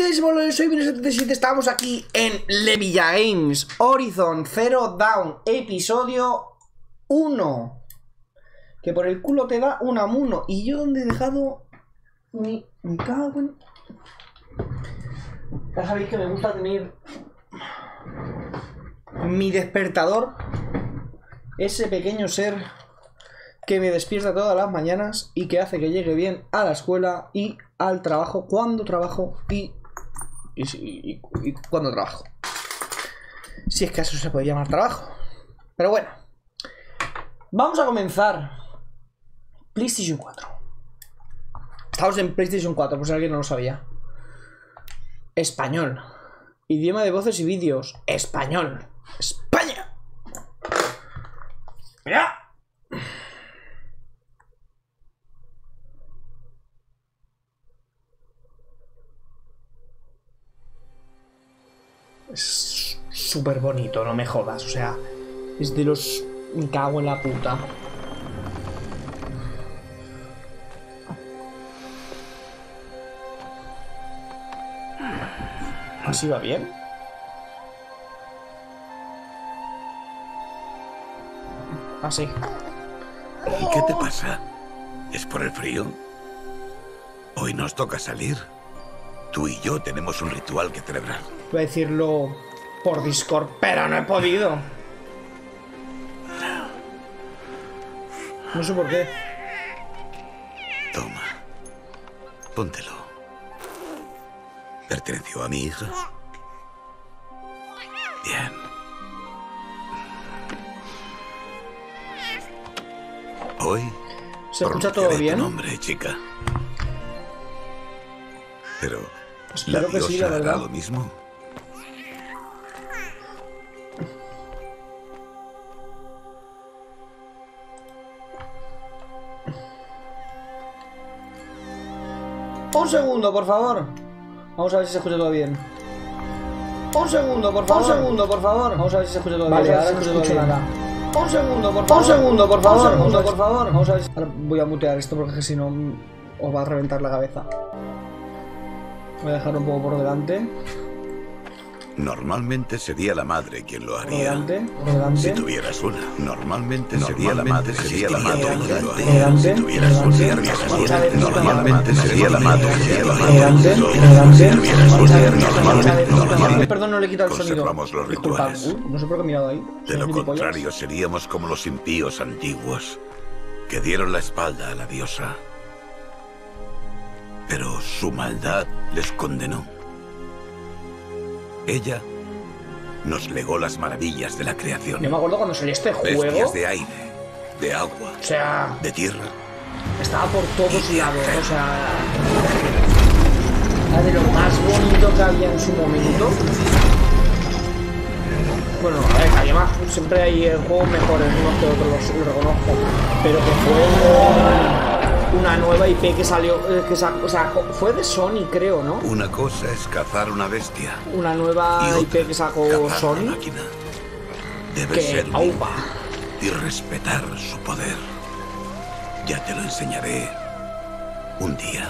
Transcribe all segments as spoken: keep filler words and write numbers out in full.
¿Qué es, boludo? Soy Vino setenta y siete, estamos aquí en Levilla Games Horizon Zero Dawn, episodio uno. Que por el culo te da un amuno. ¿Y yo dónde he dejado mi... mi cago en... Ya sabéis que me gusta tener mi despertador, ese pequeño ser que me despierta todas las mañanas y que hace que llegue bien a la escuela y al trabajo cuando trabajo y, y, y, y, y cuando trabajo. Si es que eso se puede llamar trabajo. Pero bueno, vamos a comenzar. PlayStation cuatro. Estamos en PlayStation cuatro, por si alguien no lo sabía. Español. Idioma de voces y vídeos. Español. España. ¡Ya! Es súper bonito, no me jodas. O sea, es de los... Me cago en la puta. ¿Así va bien? Así. ¿Y qué te pasa? ¿Es por el frío? Hoy nos toca salir. Tú y yo tenemos un ritual que celebrar. Voy a decirlo por Discord, pero no he podido. No sé por qué. Toma. Póntelo. ¿Perteneció a mi hija? Bien. Hoy... ¿Se escucha todo bien? Tu nombre, chica. Pero... Espero ¿la que sí, diosa la verdad. hará lo mismo? Un segundo, por favor. Vamos a ver si se escucha todo bien. Un segundo, por favor. Un segundo, por favor. Vamos a ver si se escucha todo Vale, bien. ahora no escucho nada. Un segundo, por favor. Un segundo, por favor. Un segundo, por favor. Vamos a ver si... Ahora voy a mutear esto porque si no os va a reventar la cabeza. Voy a dejarlo un poco por delante. Normalmente sería la madre quien lo Por haría. delante, por delante. Si tuvieras una. Normalmente sería la madre Por sería la delante, madre quien lo por haría. delante, Si tuvieras por una. delante. Muchas veces Normalmente sería la madre sería la Por delante, madre. por delante. Si tuvieras Muchas una. veces, muchas Normalmente, veces. normalmente. Perdón, no le he quitado el sonido. Conservamos los Disculpad. rituales. Uh, no sé por qué he mirado ahí. De Soy lo gilipollas. contrario, seríamos como los impíos antiguos que dieron la espalda a la diosa. Pero su maldad les condenó. Ella nos legó las maravillas de la creación. Yo me acuerdo cuando salió este juego. Bestias de aire, de agua, O sea, de tierra. estaba por todos lados. O sea, era de lo más bonito que había en su momento. Bueno, a ver, había más, siempre hay juegos mejores unos que otros, lo, lo reconozco. Pero que fue una nueva I P que salió, eh, que sacó, o sea, fue de Sony, creo, ¿no? Una cosa es cazar una bestia. Una nueva Y I P otra, que sacó cazar Sony. una máquina. Debe Que, ser aupa. humilde y respetar su poder. Ya te lo enseñaré un día.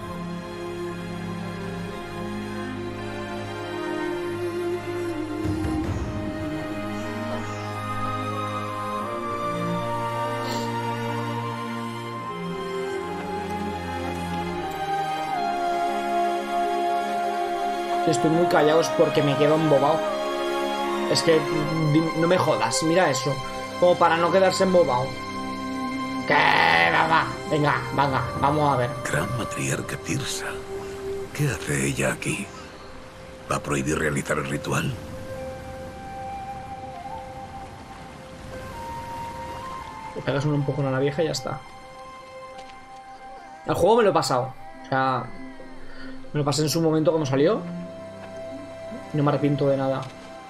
Si estoy muy callado es porque me quedo embobado. Es que no me jodas, mira eso. Como para no quedarse embobado. Que va, va, venga, venga, vamos a ver. Gran matriarca Tirsa. ¿Qué hace ella aquí? ¿Va a prohibir realizar el ritual? Le pegas un poco a la vieja y ya está. El juego me lo he pasado. O sea, me lo pasé en su momento cuando salió. Y no me arrepiento de nada.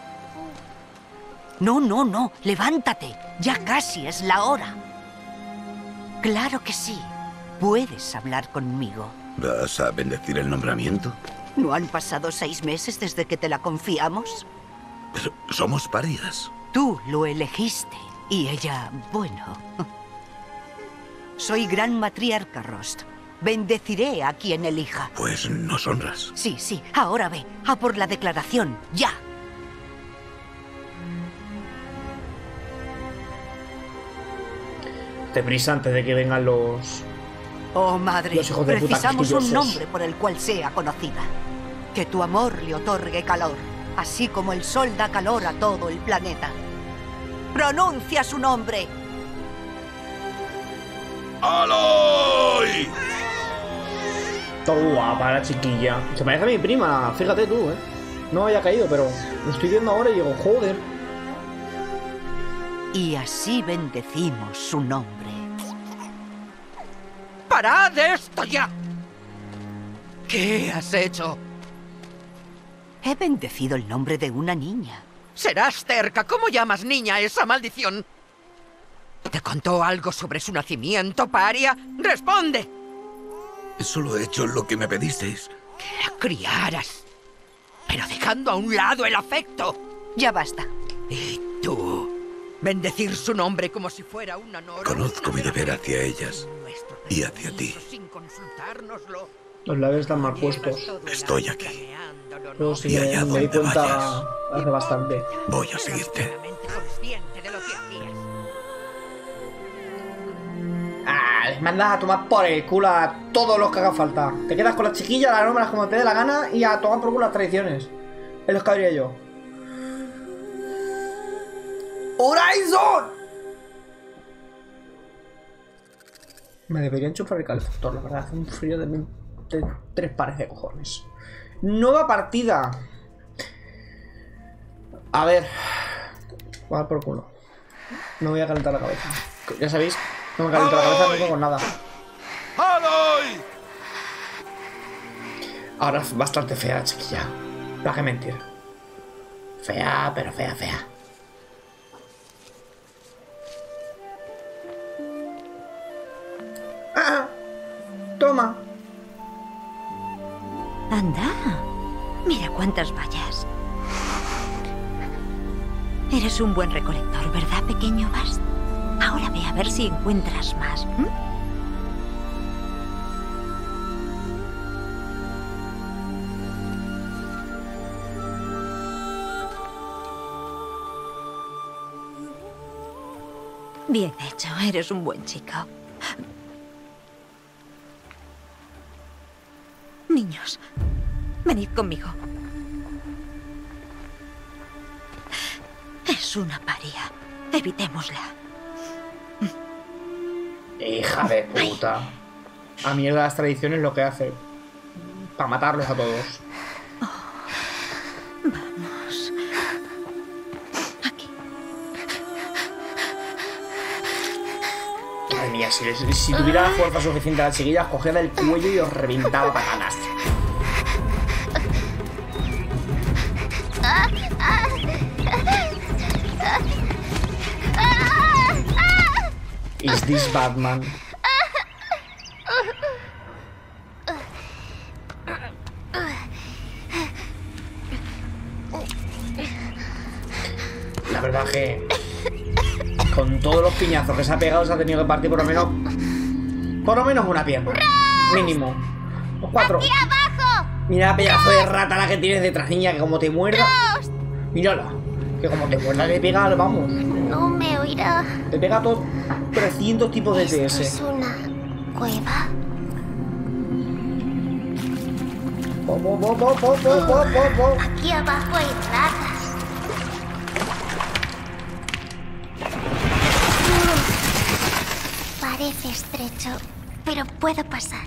No, no, no. Levántate. Ya casi es la hora. Claro que sí. Puedes hablar conmigo. ¿Vas a bendecir el nombramiento? ¿No han pasado seis meses desde que te la confiamos? Pero somos parias. Tú lo elegiste. Y ella, bueno... Soy Gran Matriarca Rost. Bendeciré a quien elija. Pues nos honras. Sí, sí, ahora ve. A por la declaración, ya. Deprisa antes de que vengan los... Oh, madre, Los hijos de puta precisamos un quisquillosos. nombre por el cual sea conocida. Que tu amor le otorgue calor, así como el sol da calor a todo el planeta. ¡Pronuncia su nombre! ¡Aloy! Todo guapa la chiquilla. Se parece a mi prima, fíjate tú, ¿eh? No había caído, pero lo estoy viendo ahora y digo, joder. Y así bendecimos su nombre. ¡Parad esto ya! ¿Qué has hecho? He bendecido el nombre de una niña. Serás cerca. ¿Cómo llamas niña a esa maldición? ¿Te contó algo sobre su nacimiento, paria? ¡Responde! Solo he hecho lo que me pedisteis. Que la criaras. Pero dejando a un lado el afecto. Ya basta. ¿Y tú? Bendecir su nombre como si fuera una nora. Conozco mi deber hacia ellas y hacia ti. Sin consultárnoslo. Los labios están mal puestos. Estoy aquí. Yo sí Y me, allá me di donde cuenta vayas. hace bastante. Voy a seguirte. Plenamente consciente de lo que hacías. Ah, les mandas a tomar por el culo a todos los que haga falta. Te quedas con las chiquillas, las nombras como te dé la gana y a tomar por culo las tradiciones. Es lo que haría yo. ¡Horizon! Me debería enchufar el calefactor, la verdad. Hace un frío de, mil- de tres pares de cojones. Nueva partida. A ver. Voy a dar por culo. No voy a calentar la cabeza. Ya sabéis, no me caliento la cabeza, no tengo nada. ¡Aloy! Ahora es bastante fea la chiquilla. ¿Para qué mentir? Fea, pero fea, fea. ¡Ah! Toma. Anda, mira cuántas vallas. Eres un buen recolector, ¿verdad, pequeño Bast? Ahora ve a ver si encuentras más. ¿m? Bien hecho, eres un buen chico. Niños, venid conmigo. Es una paria. Evitémosla. Hija de puta. A mierda las tradiciones lo que hace. Para matarlos a todos. Vamos. Aquí. Madre mía, si, si tuviera la fuerza suficiente a la chiquilla, os cogía del cuello y os reventaba patadas. Is this Batman? La verdad que con todos los piñazos que se ha pegado se ha tenido que partir por lo menos por lo menos una pierna. Mínimo. Los cuatro. ¡Aquí abajo! Mira la pedazo de rata la que tienes detrás, niña, que como te muerda. Mírala. Que como te muerda le pega, vamos. No me oirá. Te pega todo trescientos tipos de ¿Esto T es S. una cueva? Po, po, po, po, po, po, po, po. Aquí abajo hay ratas. Mm. Parece estrecho, pero puedo pasar.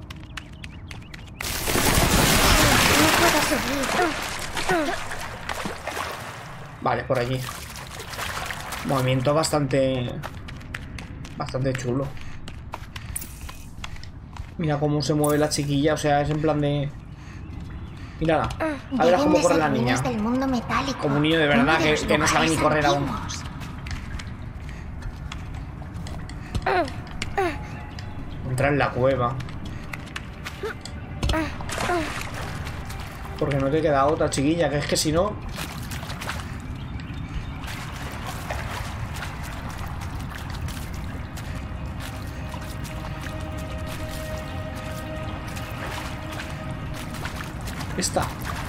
No puedo subir. Vale, por allí. Movimiento bastante... Bastante chulo. Mira cómo se mueve la chiquilla, o sea, es en plan de... Mírala. A ver cómo corre la niña. Del mundo metálico. Como un niño de verdad Uno de que, los que no sabe ni lugares correr aún. antiguos. Entra en la cueva. Porque no te queda otra, chiquilla, que es que si no... Esta.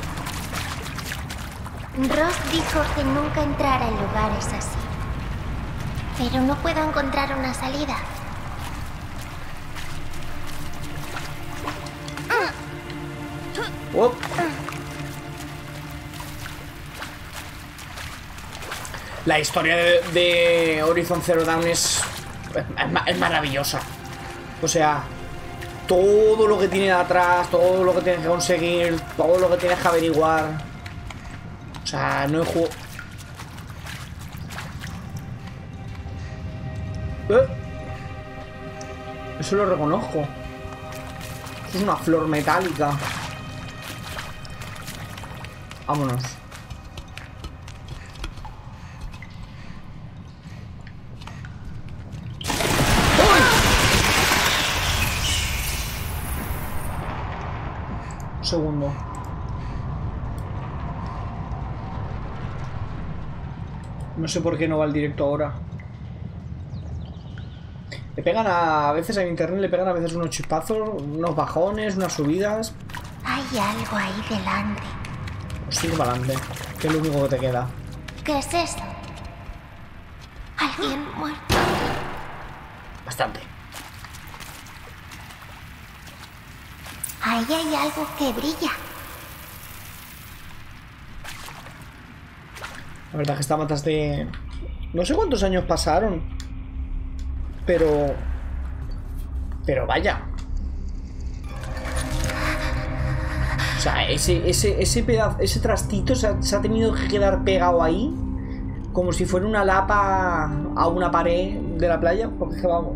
Ross dijo que nunca entrara en lugares así. Pero no puedo encontrar una salida. Oh. La historia de, de Horizon Zero Dawn es, es, es maravillosa. O sea, todo lo que tiene atrás, todo lo que tienes que conseguir, todo lo que tienes que averiguar. O sea, no he jugado... ¿Eh? Eso lo reconozco. Eso es una flor metálica. Vámonos. Un segundo. No sé por qué no va el directo ahora. Le pegan a... a veces en internet le pegan a veces unos chispazos, unos bajones, unas subidas. Hay algo ahí delante. Pues sigue para adelante, que es lo único que te queda. ¿Qué es eso? ¿Alguien muerto? Bastante. Ahí hay algo que brilla. La verdad que esta matas de... No sé cuántos años pasaron. Pero... Pero vaya. O sea, ese, ese, ese pedazo, ese trastito se ha, se ha tenido que quedar pegado ahí. Como si fuera una lapa a una pared de la playa. Porque es que vamos.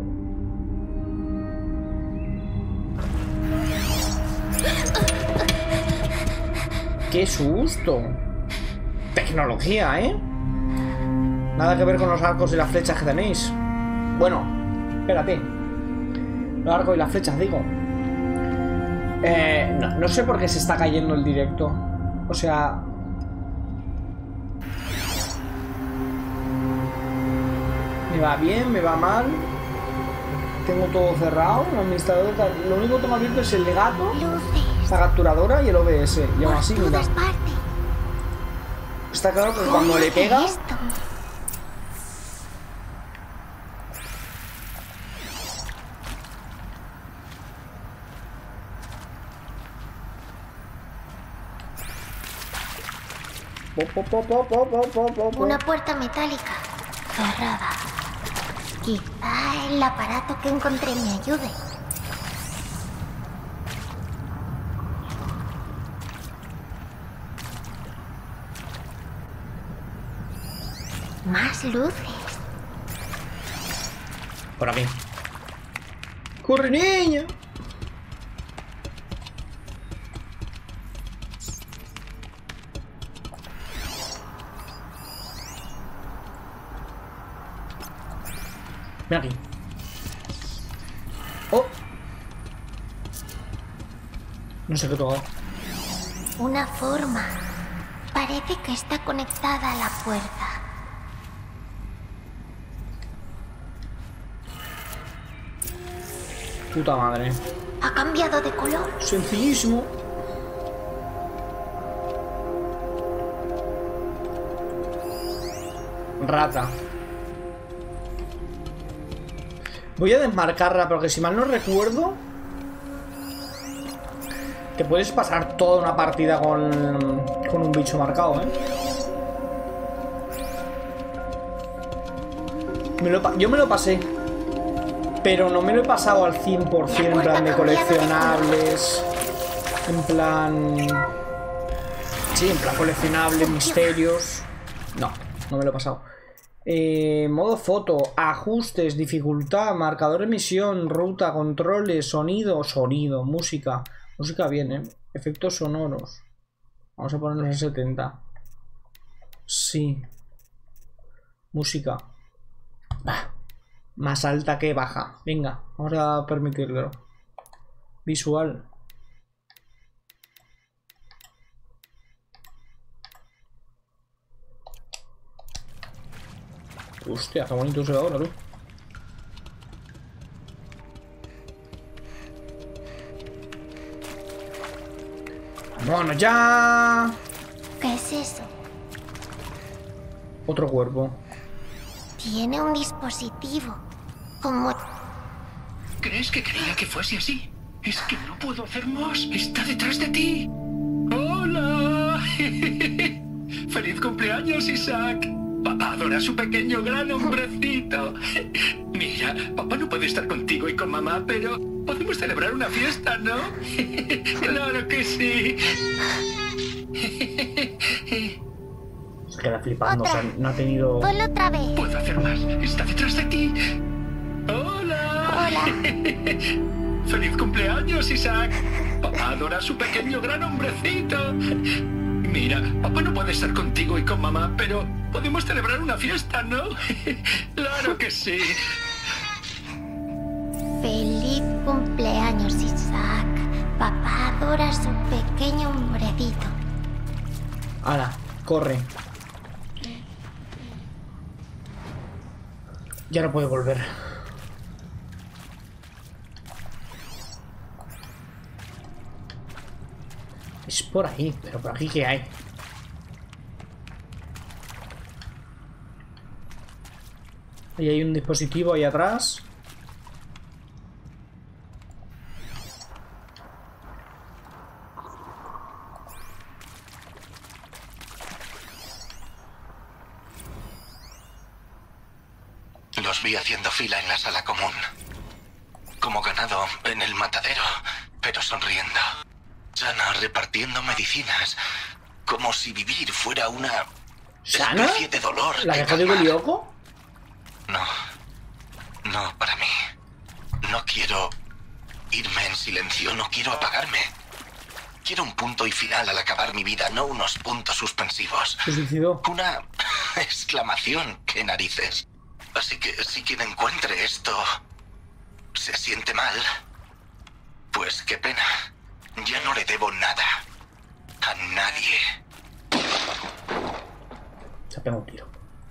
¡Qué susto! Tecnología, ¿eh? Nada que ver con los arcos y las flechas que tenéis. Bueno, espérate. Los arcos y las flechas, digo. Eh, no, no sé por qué se está cayendo el directo. O sea... Me va bien, me va mal. Tengo todo cerrado. El administrador, lo único que tengo abierto es el legato, Luces. la capturadora y el O B S. Y aún así, Por mira. todas partes. Está claro que cuando le pega... Esto. Po, po, po, po, po, po, po, po. Una puerta metálica. Cerrada. Quizá el aparato que encontré me ayude. Más luces. Por aquí. ¡Corre, niña! Ven aquí. ¡Oh! No sé qué tocar. Una forma. Parece que está conectada a la puerta. Puta madre. Ha cambiado de color. Sencillísimo. Rata. Voy a desmarcarla porque si mal no recuerdo, te puedes pasar toda una partida con, con un bicho marcado, ¿eh? Me lo, yo me lo pasé, pero no me lo he pasado al cien por cien en plan de coleccionables, en plan... Sí, en plan coleccionables, misterios... No, no me lo he pasado. Eh, modo foto, ajustes, dificultad, marcador de emisión, ruta, controles, sonido, sonido, música. Música bien, ¿eh? Efectos sonoros. Vamos a ponerlos a setenta. Sí. Música. Bah, más alta que baja. Venga, vamos a permitirlo. Visual. Hostia, qué bonito se ve ahora, tú. Bueno, ya. ¿Qué es eso? Otro cuerpo. Tiene un dispositivo. Como... ¿Crees que quería que fuese así? Es que no puedo hacer más. Está detrás de ti. ¡Hola! ¡Feliz cumpleaños, Isaac! Papá adora a su pequeño gran hombrecito. Mira, papá no puede estar contigo y con mamá, pero podemos celebrar una fiesta, ¿no? ¡Claro que sí! Se queda flipando, Otra. o sea, no ha tenido... Ponlo otra vez. Puedo hacer más. Está detrás de ti. ¡Hola! Hola. ¡Feliz cumpleaños, Isaac! Papá adora a su pequeño gran hombrecito. Mira, papá no puede estar contigo y con mamá, pero podemos celebrar una fiesta, ¿no? ¡Claro que sí! Feliz cumpleaños, Isaac. Papá adora a su pequeño hombrecito. Ala, corre. Ya no puede volver. Es por ahí, pero por aquí ¿qué hay? Ahí hay un dispositivo ahí atrás. Los vi haciendo fila en la sala común. Como ganado en el matadero, pero sonriendo. Sana repartiendo medicinas. Como si vivir fuera una ¿Sana? especie de dolor. ¿La que dejó de calmar. Belioco? No. No para mí. No quiero irme en silencio. No quiero apagarme. Quiero un punto y final al acabar mi vida, no unos puntos suspensivos. Se suicidó. Una exclamación. ¡Qué narices! Así que si quien encuentre esto se siente mal, pues qué pena. Ya no le debo nada a nadie. Se ha pegado un tiro.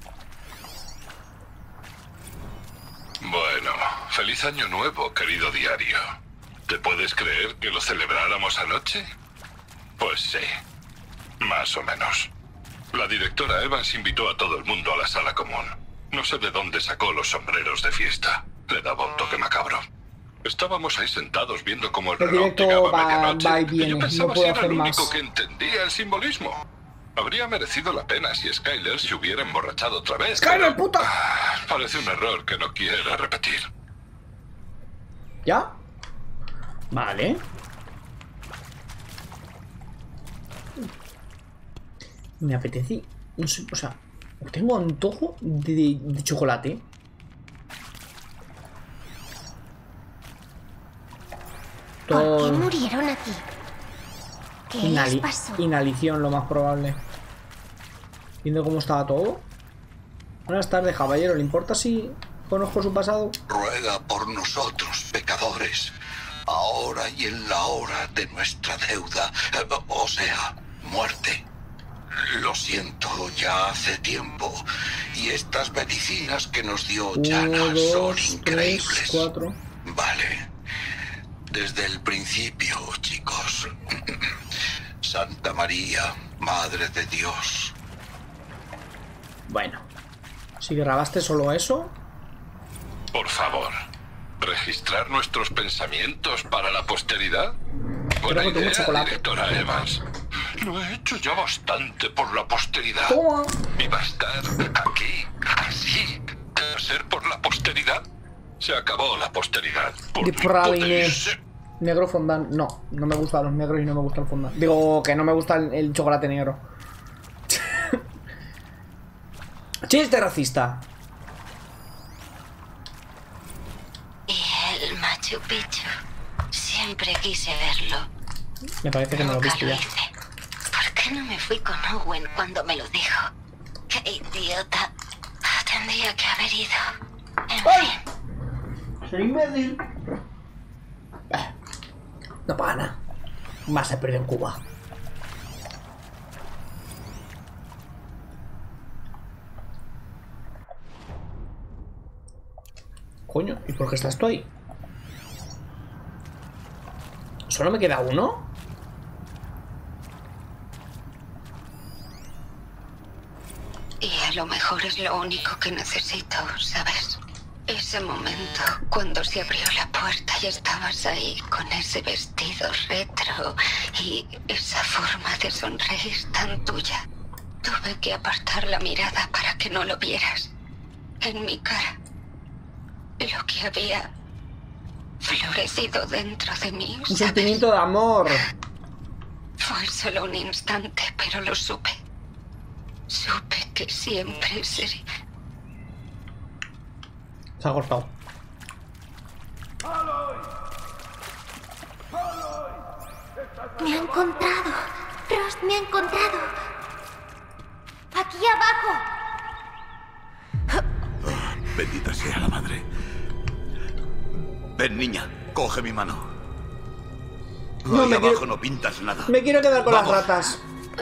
Bueno, feliz año nuevo, querido diario. ¿Te puedes creer que lo celebráramos anoche? Pues sí, más o menos. La directora Evans invitó a todo el mundo a la sala común. No sé de dónde sacó los sombreros de fiesta. Le daba un toque macabro. Estábamos ahí sentados viendo cómo el El reloj directo llegaba a va- medianoche, va y y viene, yo no pensaba puedo si era hacer el único más. que entendía el simbolismo. Habría merecido la pena si Skyler se hubiera emborrachado otra vez. ¡Skyler, pero- puta! Ah, parece un error que no quiera repetir. ¿Ya? Vale. Me apetece. No sé, o sea, tengo antojo de, de chocolate. ¿Por qué Todo. murieron aquí? ¿Qué les Inhali- pasó? inhalición, lo más probable. Viendo cómo estaba todo. Buenas tardes, caballero. ¿Le importa si conozco su pasado? Ruega por nosotros, pecadores, ahora y en la hora de nuestra deuda, eh, o sea, muerte. Lo siento, ya hace tiempo, y estas medicinas que nos dio Uno, Jana son dos, tres, increíbles. cuatro. Vale. Desde el principio, chicos. Santa María, Madre de Dios. Bueno. Si grabaste solo eso. Por favor, ¿registrar nuestros pensamientos para la posteridad? Buena Creo que tengo idea, chocolate. directora Evans. Lo he hecho ya bastante por la posteridad. Toma. ¿Y va a estar aquí, así, de ser por la posteridad? Se acabó la posteridad. Por De mi praline. poder. Negro fondant. No, no me gustan los negros y no me gusta el fondant. Digo que no me gusta el, el chocolate negro. Chiste racista. Y el Machu Picchu. Siempre quise verlo. Me parece que me lo Nunca viste lo ya. hice. ¿Por qué no me fui con Owen cuando me lo dijo? ¡Qué idiota! Tendría que haber ido. En fin. Soy imbécil. Eh, no pasa nada. Más se perdió en Cuba. Coño, ¿y por qué estás tú ahí? ¿Solo me queda uno? lo mejor es lo único que necesito, ¿sabes? Ese momento, cuando se abrió la puerta y estabas ahí con ese vestido retro y esa forma de sonreír tan tuya. Tuve que apartar la mirada para que no lo vieras. En mi cara. Lo que había florecido dentro de mí. Un ¿sabes? sentimiento de amor. Fue solo un instante, pero lo supe. Supe que siempre sería... Se ha cortado. Me ha encontrado. Frost me ha encontrado. Aquí abajo. Oh, bendita sea la madre. Ven, niña, coge mi mano. No, Ahí me abajo quiero- no pintas nada. Me quiero quedar con Vamos. las ratas.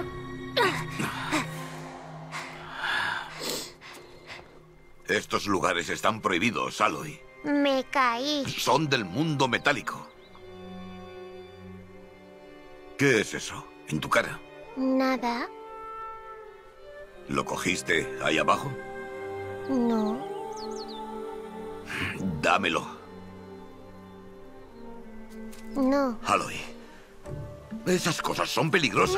Estos lugares están prohibidos, Aloy. Me caí. Son del mundo metálico. ¿Qué es eso? ¿En tu cara? Nada. ¿Lo cogiste ahí abajo? No. Dámelo, No. Aloy. Esas cosas son peligrosas.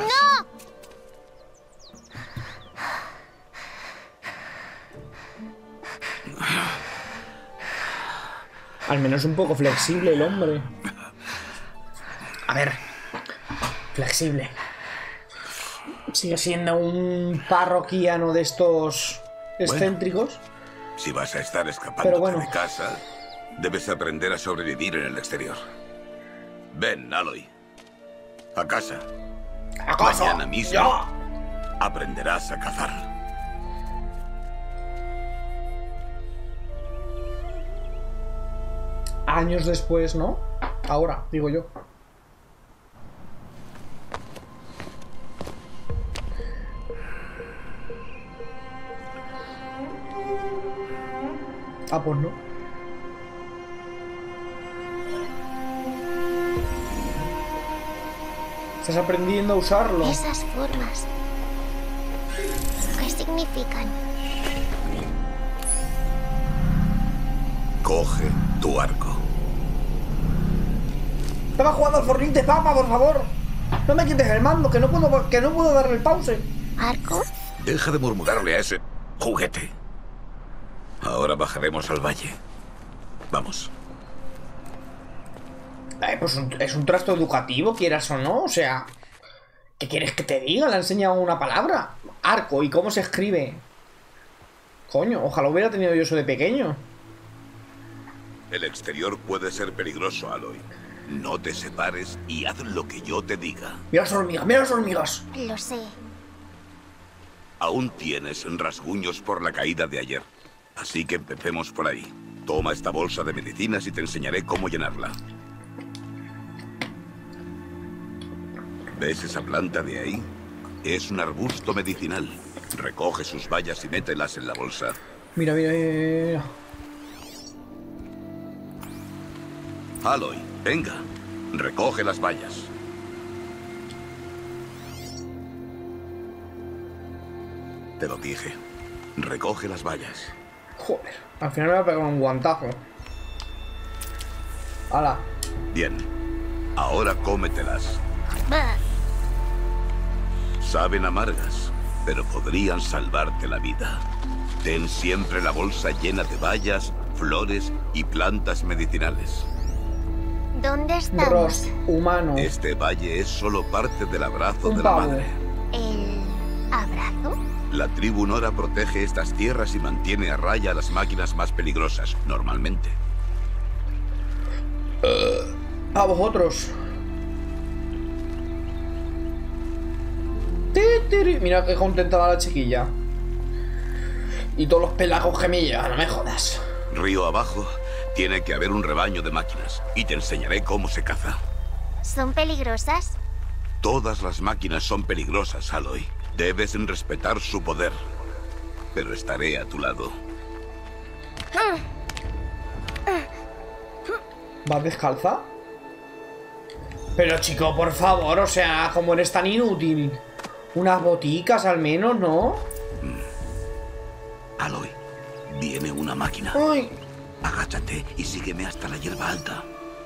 Al menos un poco flexible el hombre. A ver. Flexible. Sigue siendo un parroquiano de estos excéntricos. Si vas a estar escapando Pero bueno. de casa, debes aprender a sobrevivir en el exterior. Ven, Aloy. A casa. ¡A casa! Mañana mismo ¡Ya! aprenderás a cazar. Años después, ¿no? Ahora, digo yo. Ah, pues no. Estás aprendiendo a usarlo. Esas formas. ¿Qué significan? Coge tu arco. Estaba jugando al Fortnite, papá, por favor. No me quites el mando, que no puedo, que no puedo darle el pause. ¿Arco? Deja de murmurarle a ese juguete. Ahora bajaremos al valle. Vamos. Eh, pues un- es un trasto educativo, quieras o no, o sea... ¿Qué quieres que te diga? Le he enseñado una palabra. Arco, ¿y cómo se escribe? Coño, ojalá hubiera tenido yo eso de pequeño. El exterior puede ser peligroso, Aloy. No te separes y haz lo que yo te diga. Mira las hormigas, mira las hormigas. Lo sé. Aún tienes rasguños por la caída de ayer. Así que empecemos por ahí. Toma esta bolsa de medicinas y te enseñaré cómo llenarla. ¿Ves esa planta de ahí? Es un arbusto medicinal. Recoge sus bayas y mételas en la bolsa. Mira, mira, mira, mira. Aloy, venga. Recoge las bayas. Te lo dije. Recoge las bayas. Joder, al final me va a pegar un guantazo. Hala. Bien. Ahora cómetelas. Bah. Saben amargas, pero podrían salvarte la vida. Ten siempre la bolsa llena de bayas, flores y plantas medicinales. ¿Dónde estamos? Rost, humano. Este valle es solo parte del abrazo Un de la pavo. madre. ¿El abrazo? La tribu Nora protege estas tierras y mantiene a raya a las máquinas más peligrosas, normalmente. A vosotros. Ti, tiri. Mira qué contenta va la chiquilla. Y todos los pelagos gemillas, no me jodas. Río abajo, tiene que haber un rebaño de máquinas y te enseñaré cómo se caza. ¿Son peligrosas? Todas las máquinas son peligrosas, Aloy. Debes respetar su poder. Pero estaré a tu lado. ¿Vas descalza? Pero chico, por favor, o sea, como eres tan inútil. Unas boticas al menos, ¿no? Aloy, viene una máquina. ¡Ay! Agáchate y sígueme hasta la hierba alta.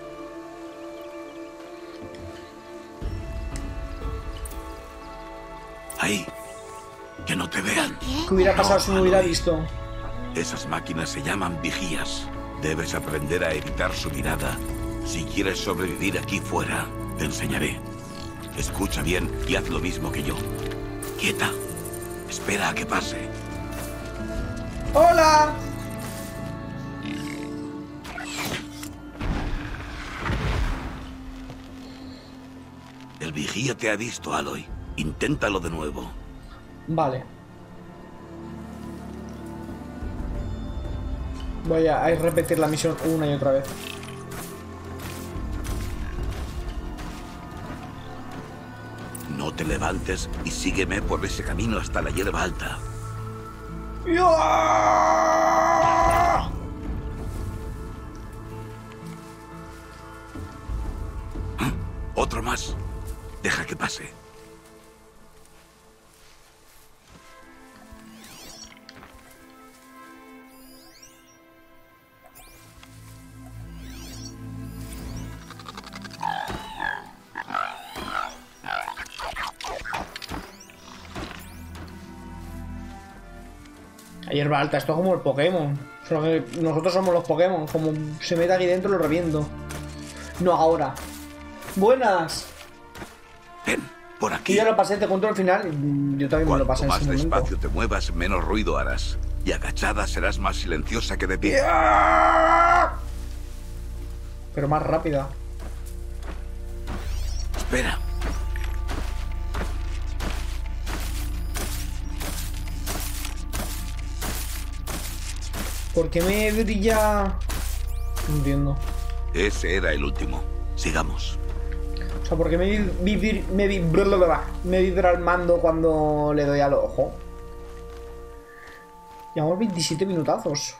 Ahí. Que no te vean. ¿Qué hubiera pasado si me hubiera visto? Esas máquinas se llaman vigías. Debes aprender a evitar su mirada. Si quieres sobrevivir aquí fuera, te enseñaré. Escucha bien y haz lo mismo que yo. Quieta. Espera a que pase. ¡Hola! El vigía te ha visto, Aloy. Inténtalo de nuevo. Vale. Voy a repetir la misión una y otra vez. No te levantes y sígueme por ese camino hasta la hierba alta. Otro más. Deja que pase. La hierba alta, esto es como el Pokémon. Solo que nosotros somos los Pokémon. Como se mete aquí dentro lo reviento. No ahora. Buenas. Ven, por aquí. Y ya lo pasé, te cuento al final. Yo también me lo pasé en ese momento. Cuanto más despacio te muevas, menos ruido harás. Y agachada serás más silenciosa que de pie. Pero más rápida. Espera. ¿Por qué me brilla? No entiendo. Ese era el último. Sigamos. O sea, ¿por qué me vivir me, vi, me vibra el mando cuando le doy al ojo? Llevamos veintisiete minutazos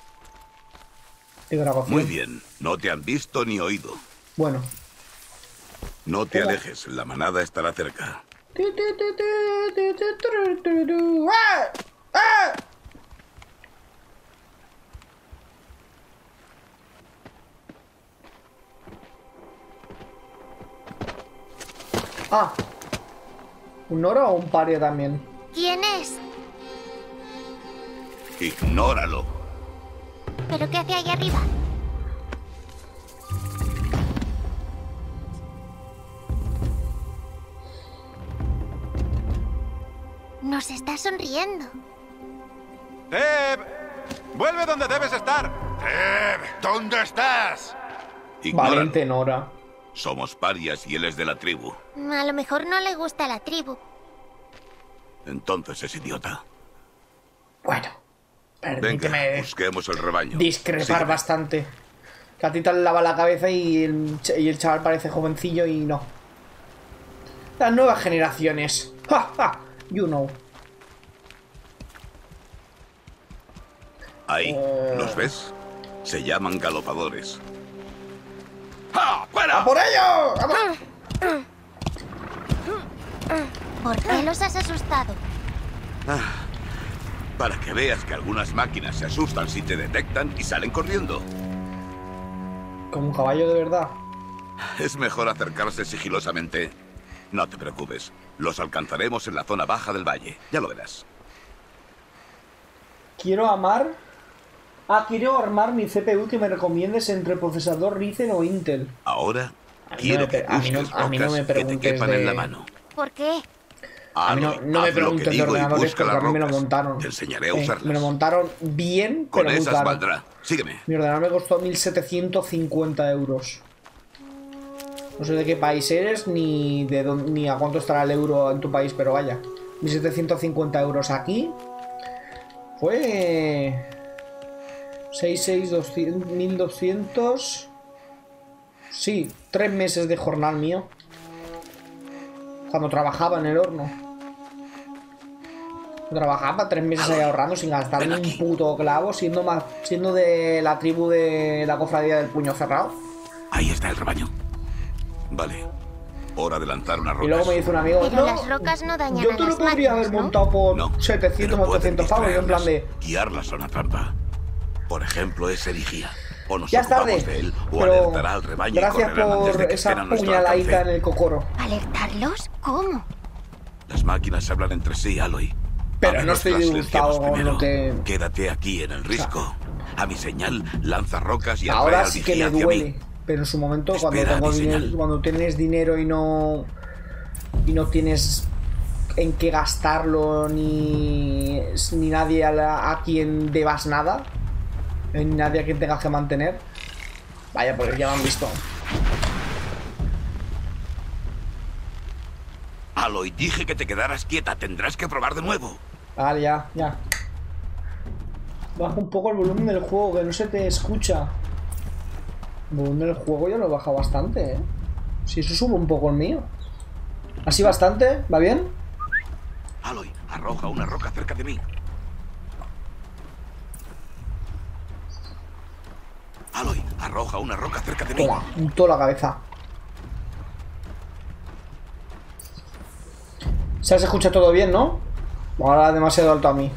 de grabación. Muy bien. No te han visto ni oído. Bueno. No te alejes. La manada estará cerca. ¡Ah! ¡Ah! Ah, ¿un Nora o un paria también? ¿Quién es? Ignóralo. ¿Pero qué hace ahí arriba? Nos está sonriendo. ¡Teb! ¡Vuelve donde debes estar! ¡Teb! ¿Dónde estás? Ignóralo. Valiente Nora. Somos parias y él es de la tribu. A lo mejor no le gusta la tribu. Entonces es idiota. Bueno, permíteme Venga, busquemos el rebaño. discrepar Sígueme. bastante. Que a ti te lava la cabeza y el, ch- y el chaval parece jovencillo y no. Las nuevas generaciones. ¡Ja, ja! You know. Ahí, Eh. ¿los ves? Se llaman galopadores. ¡Ah, fuera! ¡A por ello! ¡Vamos! ¿Por qué los has asustado? Ah, para que veas que algunas máquinas se asustan si te detectan y salen corriendo. Como un caballo de verdad. Es mejor acercarse sigilosamente. No te preocupes, los alcanzaremos en la zona baja del valle. Ya lo verás. Quiero amar... Ah, quiero armar mi C P U que me recomiendes entre procesador Ryzen o Intel. Ahora, A mí no quiero me que pe- a mí no- busques a mí no rocas me que te preguntes quepan de- en la mano. ¿Por qué? A mí no, Aloy, no me haz lo que preguntes de digo y ordenadores busca porque a las mí me lo rocas. montaron. Te enseñaré a Eh, usarlas. me lo montaron bien, Con pero muy esas caro. valdrá. Sígueme. Mi ordenador me costó mil setecientos cincuenta euros. No sé de qué país eres ni de dónde, ni a cuánto estará el euro en tu país, pero vaya. mil setecientos cincuenta euros aquí. Fue... seis seis mil doscientos. Sí, tres meses de jornal mío. Cuando trabajaba en el horno. Trabajaba tres meses ahí ahorrando sin gastar Ven ni un aquí. puto clavo, siendo más, siendo de la tribu de la cofradía del puño cerrado. Ahí está el rebaño. Vale. Hora de lanzar una roca. Y luego me dice un amigo, Pero no, las rocas no dañan yo a te lo las podría haber máquinas, ¿no? montado por No, setecientos o pero pueden ochocientos pavos. Y yo en plan de, distraerlas, guiarlas a una trampa. Por ejemplo, ese vigía. O nos ya es tarde, ocupamos de él, o pero alertará al rebaño y gracias correrán antes por de que esa estén a nuestro puñaladita en alcance. el cocoro. ¿Alertarlos? ¿Cómo? Las máquinas hablan entre sí, Aloy. Pero A no menos estoy las disgustado silenciamos con primero. lo que... Quédate aquí en el risco. A mi señal, lanza rocas y atrae Ahora al sí que vigía me hacia duele. mí. Pero en su momento, cuando, Espera tengo mi dinero, señal. cuando tienes dinero y no... Y no tienes en qué gastarlo, ni, ni nadie a, la- a quien debas nada, ni nadie a quien tengas que mantener. Vaya, porque ya lo han visto. Aloy, dije que te quedaras quieta. Tendrás que probar de nuevo. Vale, ya, ya. Baja un poco el volumen del juego, que no se te escucha. El volumen del juego ya lo he bajado bastante, ¿eh? Si eso sube un poco el mío. ¿Así bastante? ¿Va bien? Aloy, arroja una roca cerca de mí. Aloy, arroja una roca cerca de mí. Toma, un toda la cabeza. Se se escucha todo bien, ¿no? Ahora demasiado alto a mí.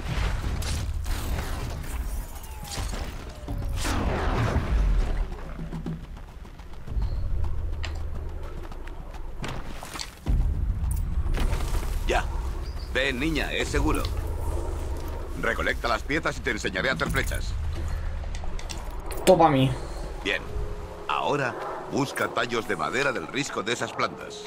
Ya. Ven, niña, es seguro. Recolecta las piezas y te enseñaré a hacer flechas. Toma a mí. Bien. Ahora, busca tallos de madera del risco de esas plantas.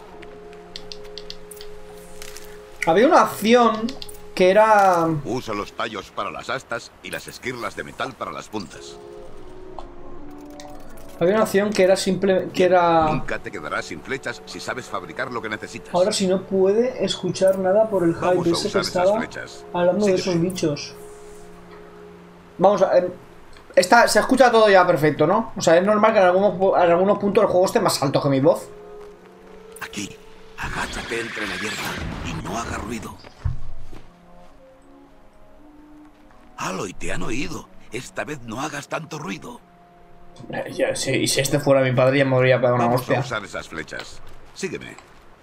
Había una acción que era... Usa los tallos para las astas y las esquirlas de metal para las puntas. Había una acción que era simple... Que era... Nunca te quedarás sin flechas si sabes fabricar lo que necesitas. Ahora si no puede escuchar nada por el Vamos hype a ese que usar esas estaba flechas. hablando de Sígueme. esos bichos. Vamos a... eh, Está, se escucha todo ya perfecto, ¿no? O sea, es normal que en algunos, en algunos puntos el juego esté más alto que mi voz. Aquí, agáchate entre la hierba y no haga ruido. Aloy, te han oído. Esta vez no hagas tanto ruido. Eh, ya, sí, y si este fuera mi padre ya me habría pegado una Vamos hostia. a usar esas flechas. Sígueme.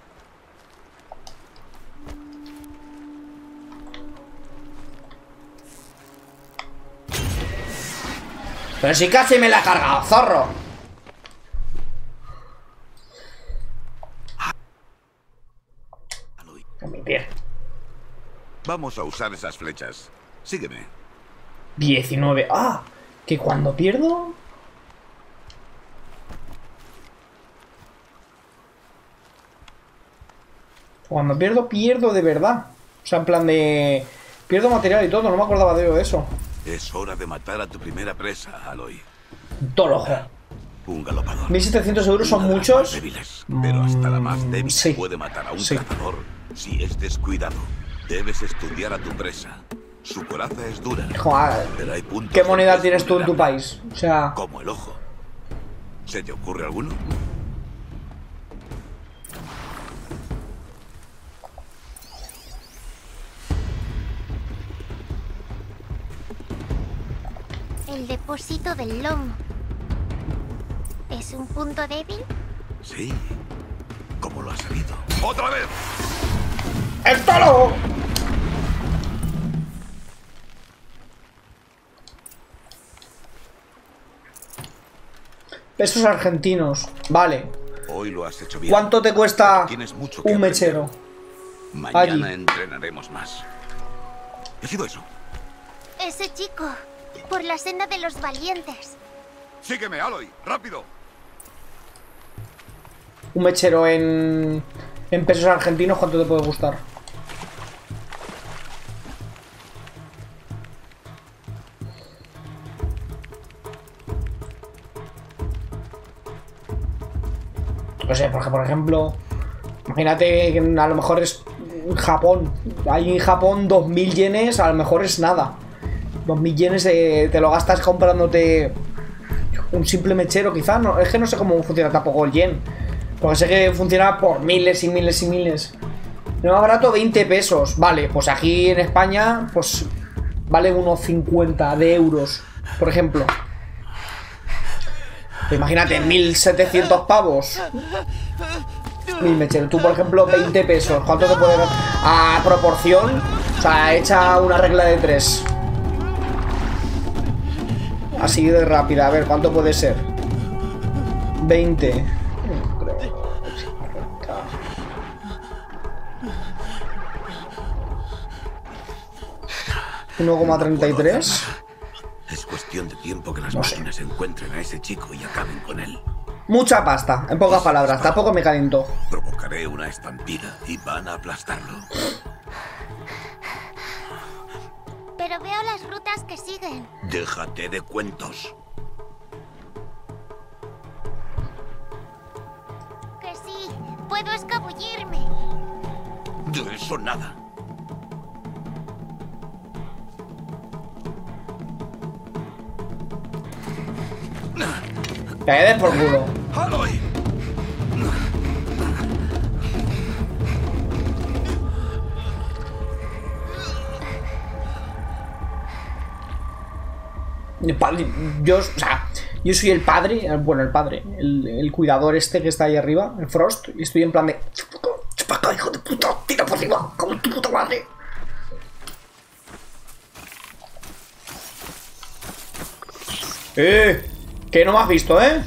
Pero si casi me la he cargado, zorro. Aloy, Con mi pie. vamos a usar esas flechas. Sígueme. diecinueve. Ah, que cuando pierdo... Cuando pierdo, pierdo de verdad. O sea, en plan de... Pierdo material y todo, no me acordaba de eso. Es hora de matar a tu primera presa, Aloy. Todo el ojo. Un galopador. mil setecientos euros son Una de las muchos. más débiles, pero hasta la más débil sí. puede matar a un Sí. cazador si es descuidado. Debes estudiar a tu presa. Su coraza es dura, Joder, pero hay puntos ¿qué moneda donde es tienes tú en tu vulnerable, país? O sea... como el ojo. ¿Se te ocurre alguno? El depósito del lomo. ¿Es un punto débil? Sí. ¿Cómo lo has sabido? ¡Otra vez! ¡El toro! Pesos argentinos. Vale. Hoy lo has hecho bien. ¿Cuánto te cuesta Pero tienes mucho que un aprender. mechero? Mañana allí? entrenaremos más. ¿Qué ha sido eso? Ese chico. Por la senda de los valientes. Sígueme, Aloy. ¡Rápido! Un mechero en... En pesos argentinos, ¿cuánto te puede gustar? No sé, porque por ejemplo... Imagínate que a lo mejor es Japón. Ahí en Japón dos mil yenes a lo mejor es nada. dos mil yenes eh, te lo gastas comprándote un simple mechero quizás. No, es que no sé cómo funciona tampoco el yen. Porque sé que funciona por miles y miles y miles. Lo más barato veinte pesos. Vale, pues aquí en España pues vale unos cincuenta de euros, por ejemplo. Pues imagínate, mil setecientos pavos. Mi mechero, tú por ejemplo veinte pesos. ¿Cuánto te puede dar? A proporción. O sea, echa una regla de tres. Así de rápida. A ver, ¿cuánto puede ser? veinte. uno coma treinta y tres. Es cuestión de tiempo que las No máquinas encuentren a ese chico y acaben con él. Mucha pasta, en pocas palabras. Tampoco me calentó. Provocaré una estampida y van a aplastarlo. Pero veo las rutas que siguen. Déjate de cuentos. Que sí, puedo escabullirme. De eso nada. Que des por culo. ¡Aloy! El padre, yo, o sea, yo soy el padre, bueno, el padre, el, el cuidador este que está ahí arriba, el Frost, y estoy en plan de... ¡Chupaca, hijo de puta! ¡Tira por arriba! ¡Como tu puta madre! ¡Eh! Que no me has visto, ¿eh?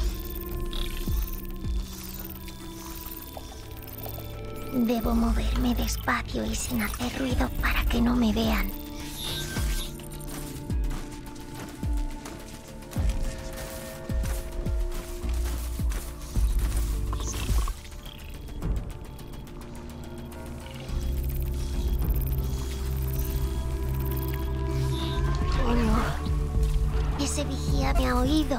Debo moverme despacio y sin hacer ruido para que no me vean. Oh no. Ese vigía me ha oído.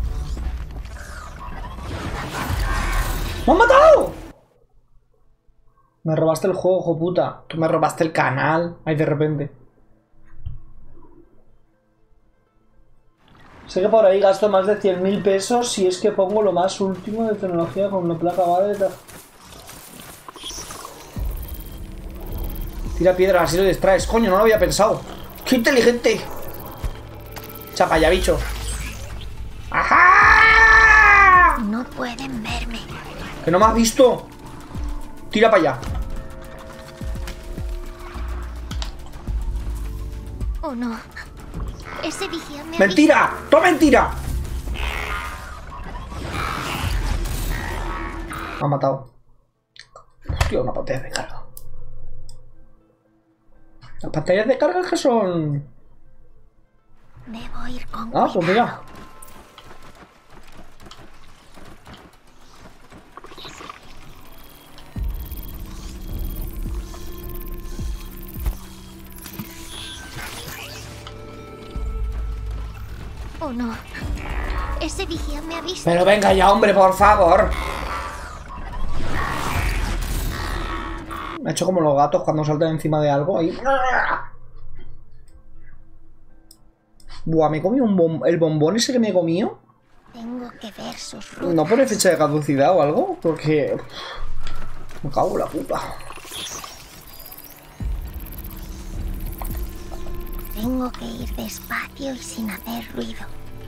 ¡Me han matado! Me robaste el juego, hijo puta. Tú me robaste el canal. Ahí de repente. Sé que por ahí gasto más de cien mil pesos si es que pongo lo más último de tecnología con una placa madre. Tira piedras, así lo distraes. Coño, no lo había pensado. ¡Qué inteligente! Chapa ya, bicho. ¡Ajá! No pueden verme. ¿Que no me has visto? Tira para allá. Oh no. Ese vigía me ha ¡Mentira! ¡Todo mentira! Me ha matado. Hostia, una pantalla de carga. Las pantallas de carga que son... Debo ir con Ah, pues mira. Oh no. Ese vigía me ha visto. Pero venga ya, hombre, por favor. Me ha hecho como los gatos cuando saltan encima de algo. Ahí. Buah, me he comido un bom... el bombón ese que me he comido. Tengo que ver sus rutas. ¿No pone fecha de caducidad o algo? Porque... me cago en la puta. Tengo que ir despacio y sin hacer ruido.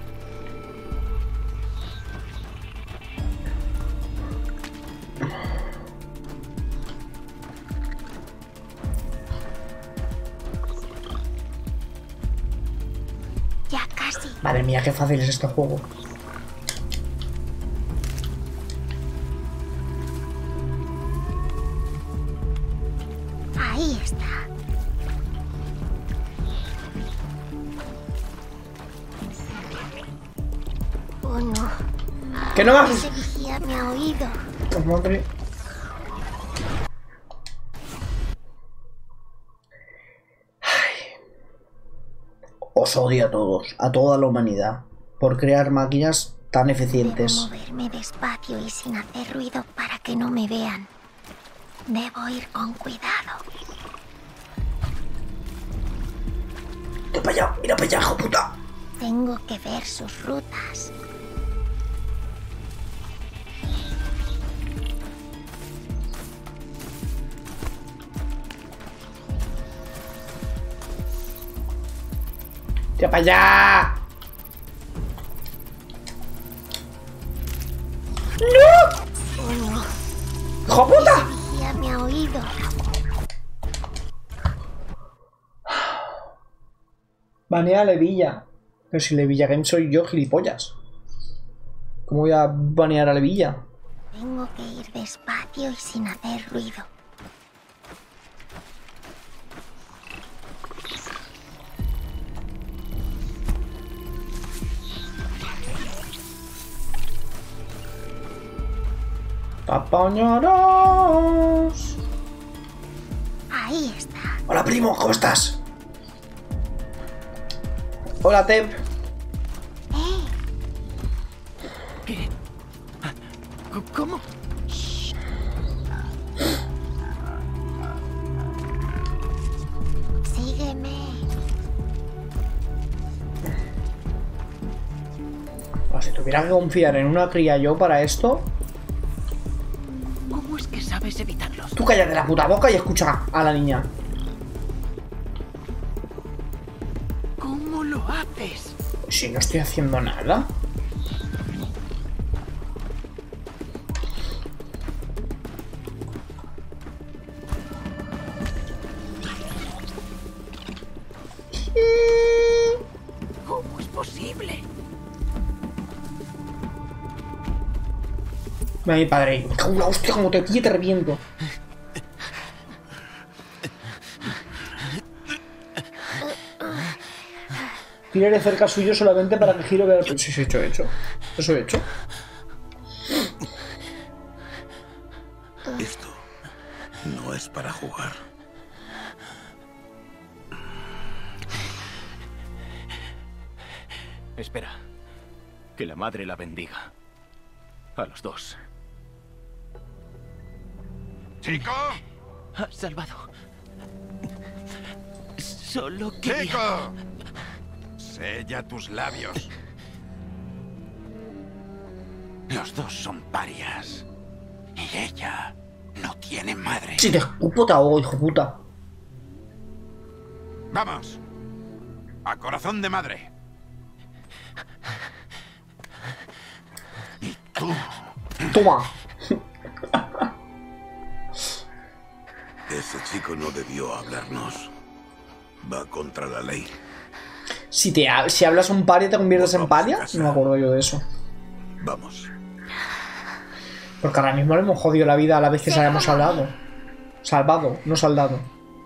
Ya casi. Madre mía, qué fácil es este juego. Ahí está. Oh no. ¡Que no me Ese vigía me ha oído. Pues madre. Ay. Os odio a todos, a toda la humanidad, por crear máquinas tan eficientes. Debo moverme despacio y sin hacer ruido para que no me vean. Debo ir con cuidado. Mira para allá, mira para allá, hijo puta. Tengo que ver sus rutas. ¡Tira para allá! ¡No! Oh no. ¡Hijo puta! Ya me ha oído. Banea a Levilla. Pero si Levilla Game soy yo, gilipollas. ¿Cómo voy a banear a Levilla? Tengo que ir despacio y sin hacer ruido. ¡Apañarás! Ahí está. Hola, primo, ¿cómo estás? Hola, Tep. ¿Qué? ¿Cómo? Sígueme. O si tuviera que confiar en una cría yo para esto... ¿Cómo es que sabes evitarlos? Tú cállate la puta boca y escucha a la niña. ¿Cómo lo haces? Si no estoy haciendo nada. ¿Cómo es posible? Mira mi padre. Me cago en la hostia, como te pille te reviento. Tiraré cerca suyo solamente para que giro vea el... Sí, sí, hecho, hecho. Eso he hecho. Esto no es para jugar. Espera. Que la madre la bendiga. A los dos. ¡Chico! Ha salvado. Solo quería... ¡Chico! Sella tus labios. Los dos son parias. Y ella no tiene madre. Si te escupo te ahogo, hijo puta. Vamos. A corazón de madre. Y tú. Toma. Ese chico no debió hablarnos. Va contra la ley. Si, te, si hablas un paria, ¿te conviertes en paria? No me acuerdo yo de eso. Vamos. Porque ahora mismo le hemos jodido la vida a la vez que se hayamos salvado. Salvado, no saldado.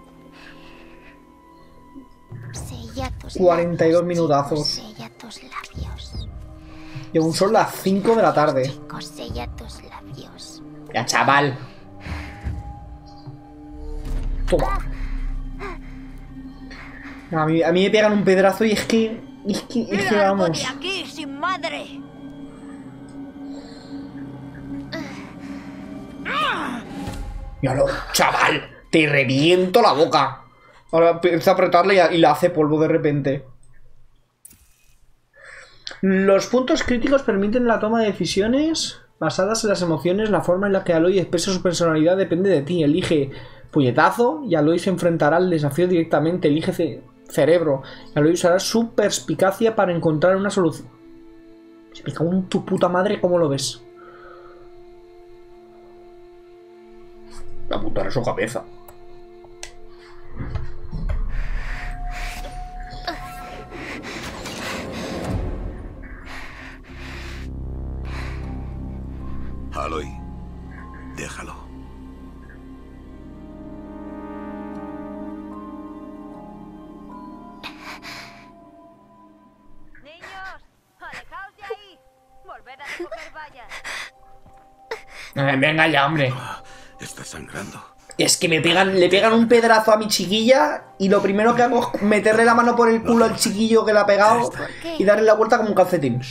Sella tus cuarenta y dos labios, minutazos. chicos, sella tus labios. Y aún son las cinco de la tarde. Chicos, sella tus labios. Ya, chaval. Toma. A mí, a mí me pegan un pedrazo y es que... Es que, es que vamos... de aquí, sin madre! Míralo, chaval. Te reviento la boca. Ahora empieza a apretarle y, a, y la hace polvo de repente. Los puntos críticos permiten la toma de decisiones basadas en las emociones. La forma en la que Aloy expresa su personalidad depende de ti. Elige puñetazo y Aloy se enfrentará al desafío directamente. Elige ce cerebro. Y Aloy usará su perspicacia para encontrar una solución. Se me cago en tu puta madre, ¿cómo lo ves? La apuntar a su cabeza. Aloy, déjalo. Niños, alejaos de ahí. Volved a recoger vallas. Eh, venga ya, hombre. Está sangrando. Es que me pegan, le pegan un pedrazo a mi chiquilla y lo primero que hago es meterle la mano por el culo al chiquillo que le ha pegado y darle la vuelta como un calcetín.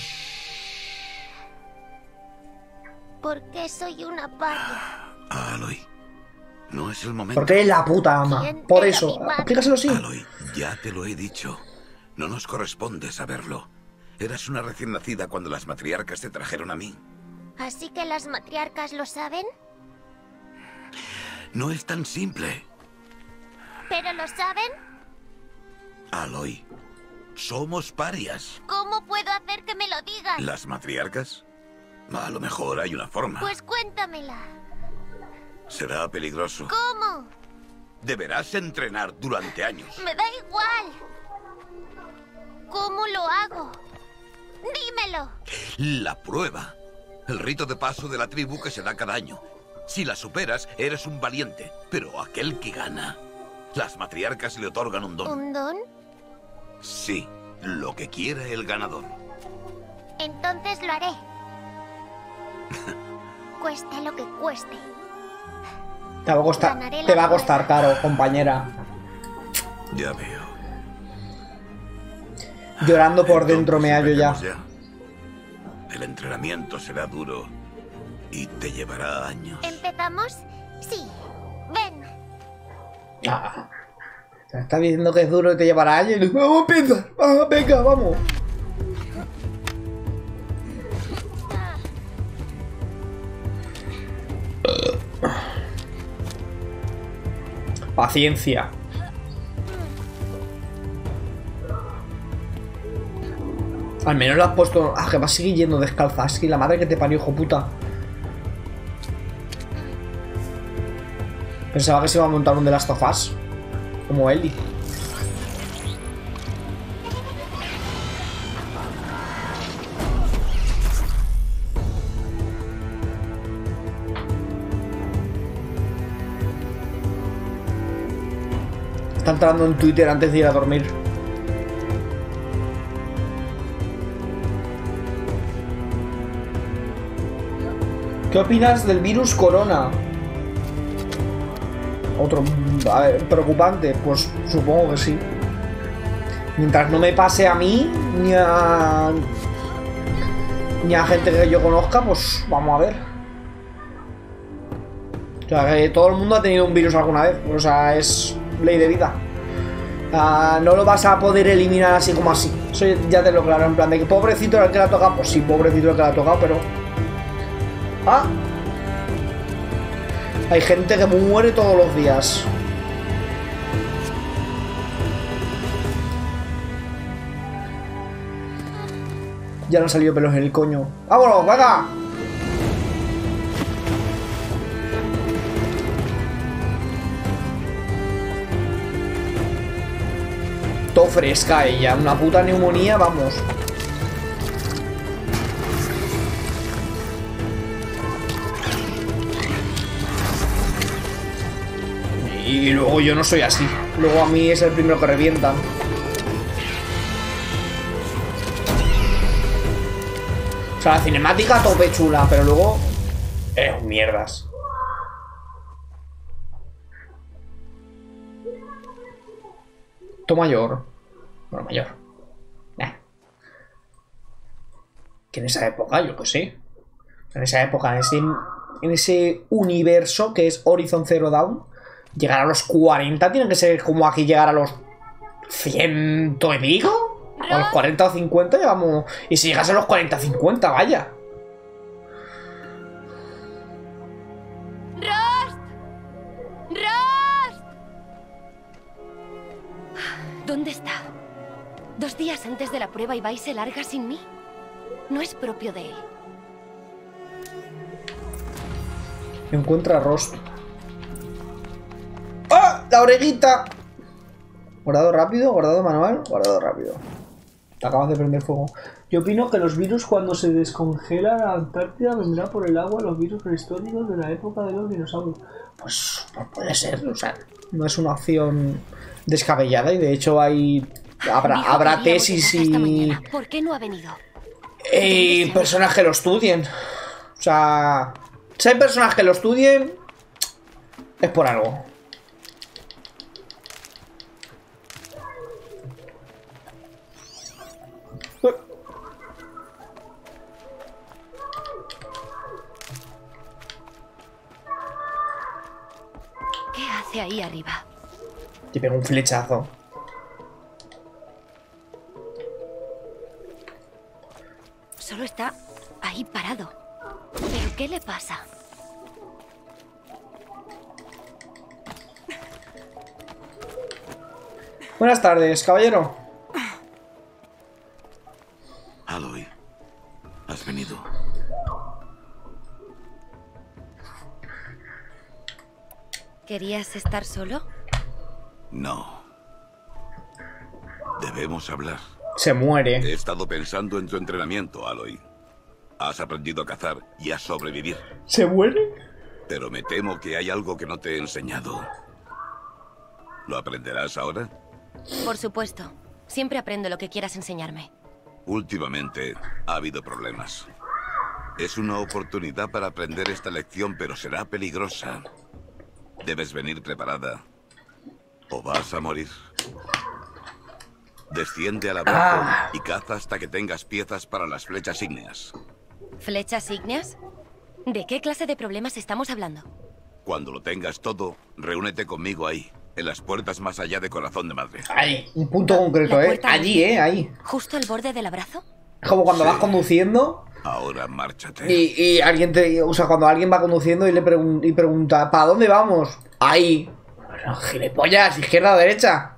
¿Por qué soy una paria? Aloy, no es el momento. Porque es la puta ama. Por eso, explícaselo así. Aloy, ya te lo he dicho. No nos corresponde saberlo. Eras una recién nacida cuando las matriarcas te trajeron a mí. ¿Así que las matriarcas lo saben? No es tan simple. ¿Pero lo saben? Aloy, somos parias. ¿Cómo puedo hacer que me lo digan? ¿Las matriarcas? A lo mejor hay una forma. Pues cuéntamela. Será peligroso. ¿Cómo? Deberás entrenar durante años. Me da igual. ¿Cómo lo hago? Dímelo. La prueba. El rito de paso de la tribu que se da cada año. Si la superas, eres un valiente. Pero aquel que gana... Las matriarcas le otorgan un don. ¿Un don? Sí, lo que quiera el ganador. Entonces lo haré. Cueste lo que cueste. Te va a costar, te va a costar caro, compañera. Ya veo. Llorando por dentro me hallo ya. ya. El entrenamiento será duro y te llevará años. ¿Empezamos? Sí. Ven. Ah, te está diciendo que es duro y te llevará años. Vamos a empezar. Ah, venga, vamos. Paciencia. Al menos lo has puesto... Ah, que va a seguir yendo descalza. Es que la madre que te parió, hijo puta. Pensaba que se iba a montar un de Last of Us. Como Ellie. Está entrando en Twitter antes de ir a dormir. ¿Qué opinas del virus corona? Otro... A ver, preocupante. Pues supongo que sí. Mientras no me pase a mí, ni a... ni a gente que yo conozca, pues vamos a ver. O sea, que todo el mundo ha tenido un virus alguna vez. O sea, es ley de vida. Uh, no lo vas a poder eliminar así como así. Eso ya te lo claro, en plan de que pobrecito el que le ha tocado. Pues sí, pobrecito el que le ha tocado, pero... Ah, hay gente que muere todos los días. Ya no han salido pelos en el coño. ¡Vámonos, venga! Todo fresca ella. Una puta neumonía, vamos. Y luego yo no soy así. Luego a mí es el primero que revientan. O sea, la cinemática tope chula, pero luego... Eh, mierdas. Toma mayor. Bueno, mayor. Nah. Que en esa época, yo que sé. En esa época, en ese, en ese universo que es Horizon Zero Dawn, llegar a los cuarenta tiene que ser como aquí llegar a los ciento y pico. A los cuarenta o cincuenta llegamos. Y si llegas a los cuarenta o cincuenta, vaya. ¡Rost! ¡Rost! ¿Dónde está? Dos días antes de la prueba y vais se larga sin mí. No es propio de él. Encuentra a Rost. ¡Ah! ¡La orejita! Guardado rápido, guardado manual, guardado rápido. Te acabas de prender fuego. Yo opino que los virus, cuando se descongela la Antártida, vendrá por el agua los virus prehistóricos de la época de los dinosaurios. Pues, pues puede ser, o sea, no es una opción descabellada y de hecho hay... Habrá, habrá tesis y... ¿Por qué no ha venido? Y personas que lo estudien. O sea, si hay personas que lo estudien, es por algo. ¿Qué hace ahí arriba? Te pego un flechazo. Solo está ahí parado. ¿Pero qué le pasa? Buenas tardes, caballero. Aloy, has venido. ¿Querías estar solo? No. Debemos hablar. Se muere. He estado pensando en tu entrenamiento, Aloy. Has aprendido a cazar y a sobrevivir. ¿Se muere? Pero me temo que hay algo que no te he enseñado. ¿Lo aprenderás ahora? Por supuesto. Siempre aprendo lo que quieras enseñarme. Últimamente ha habido problemas. Es una oportunidad para aprender esta lección, pero será peligrosa. Debes venir preparada o vas a morir. Desciende al abrazo Ah. y caza hasta que tengas piezas para las flechas ígneas. ¿Flechas ígneas? ¿De qué clase de problemas estamos hablando? Cuando lo tengas todo, reúnete conmigo ahí, en las puertas más allá de Corazón de Madre. Ahí, un punto concreto, La ¿eh? puerta Allí, norte. ¿eh? Ahí. ¿Justo al borde del abrazo? Es como cuando Sí. vas conduciendo Ahora márchate. y, y alguien te... O sea, cuando alguien va conduciendo y le pregun- y pregunta, ¿para dónde vamos? Ahí. Bueno, gilipollas, izquierda o derecha.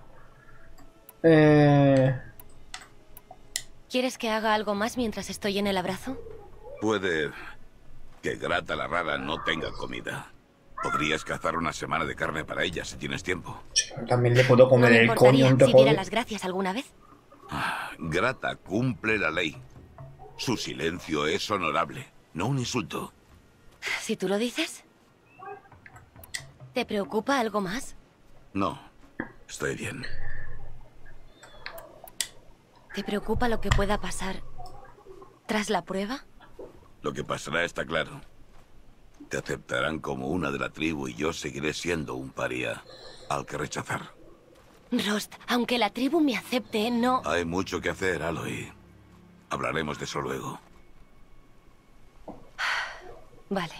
Eh... ¿Quieres que haga algo más mientras estoy en el abrazo? Puede que Grata la rara no tenga comida. Podrías cazar una semana de carne para ella si tienes tiempo. También le puedo No comer me el importaría coño, no te si diera jodes. las gracias alguna vez. Grata cumple la ley. Su silencio es honorable, no un insulto. Si tú lo dices. ¿Te preocupa algo más? No, estoy bien. ¿Te preocupa lo que pueda pasar tras la prueba? Lo que pasará está claro. Te aceptarán como una de la tribu y yo seguiré siendo un paria al que rechazar. Rost, aunque la tribu me acepte, no... Hay mucho que hacer, Aloy. Hablaremos de eso luego. Vale.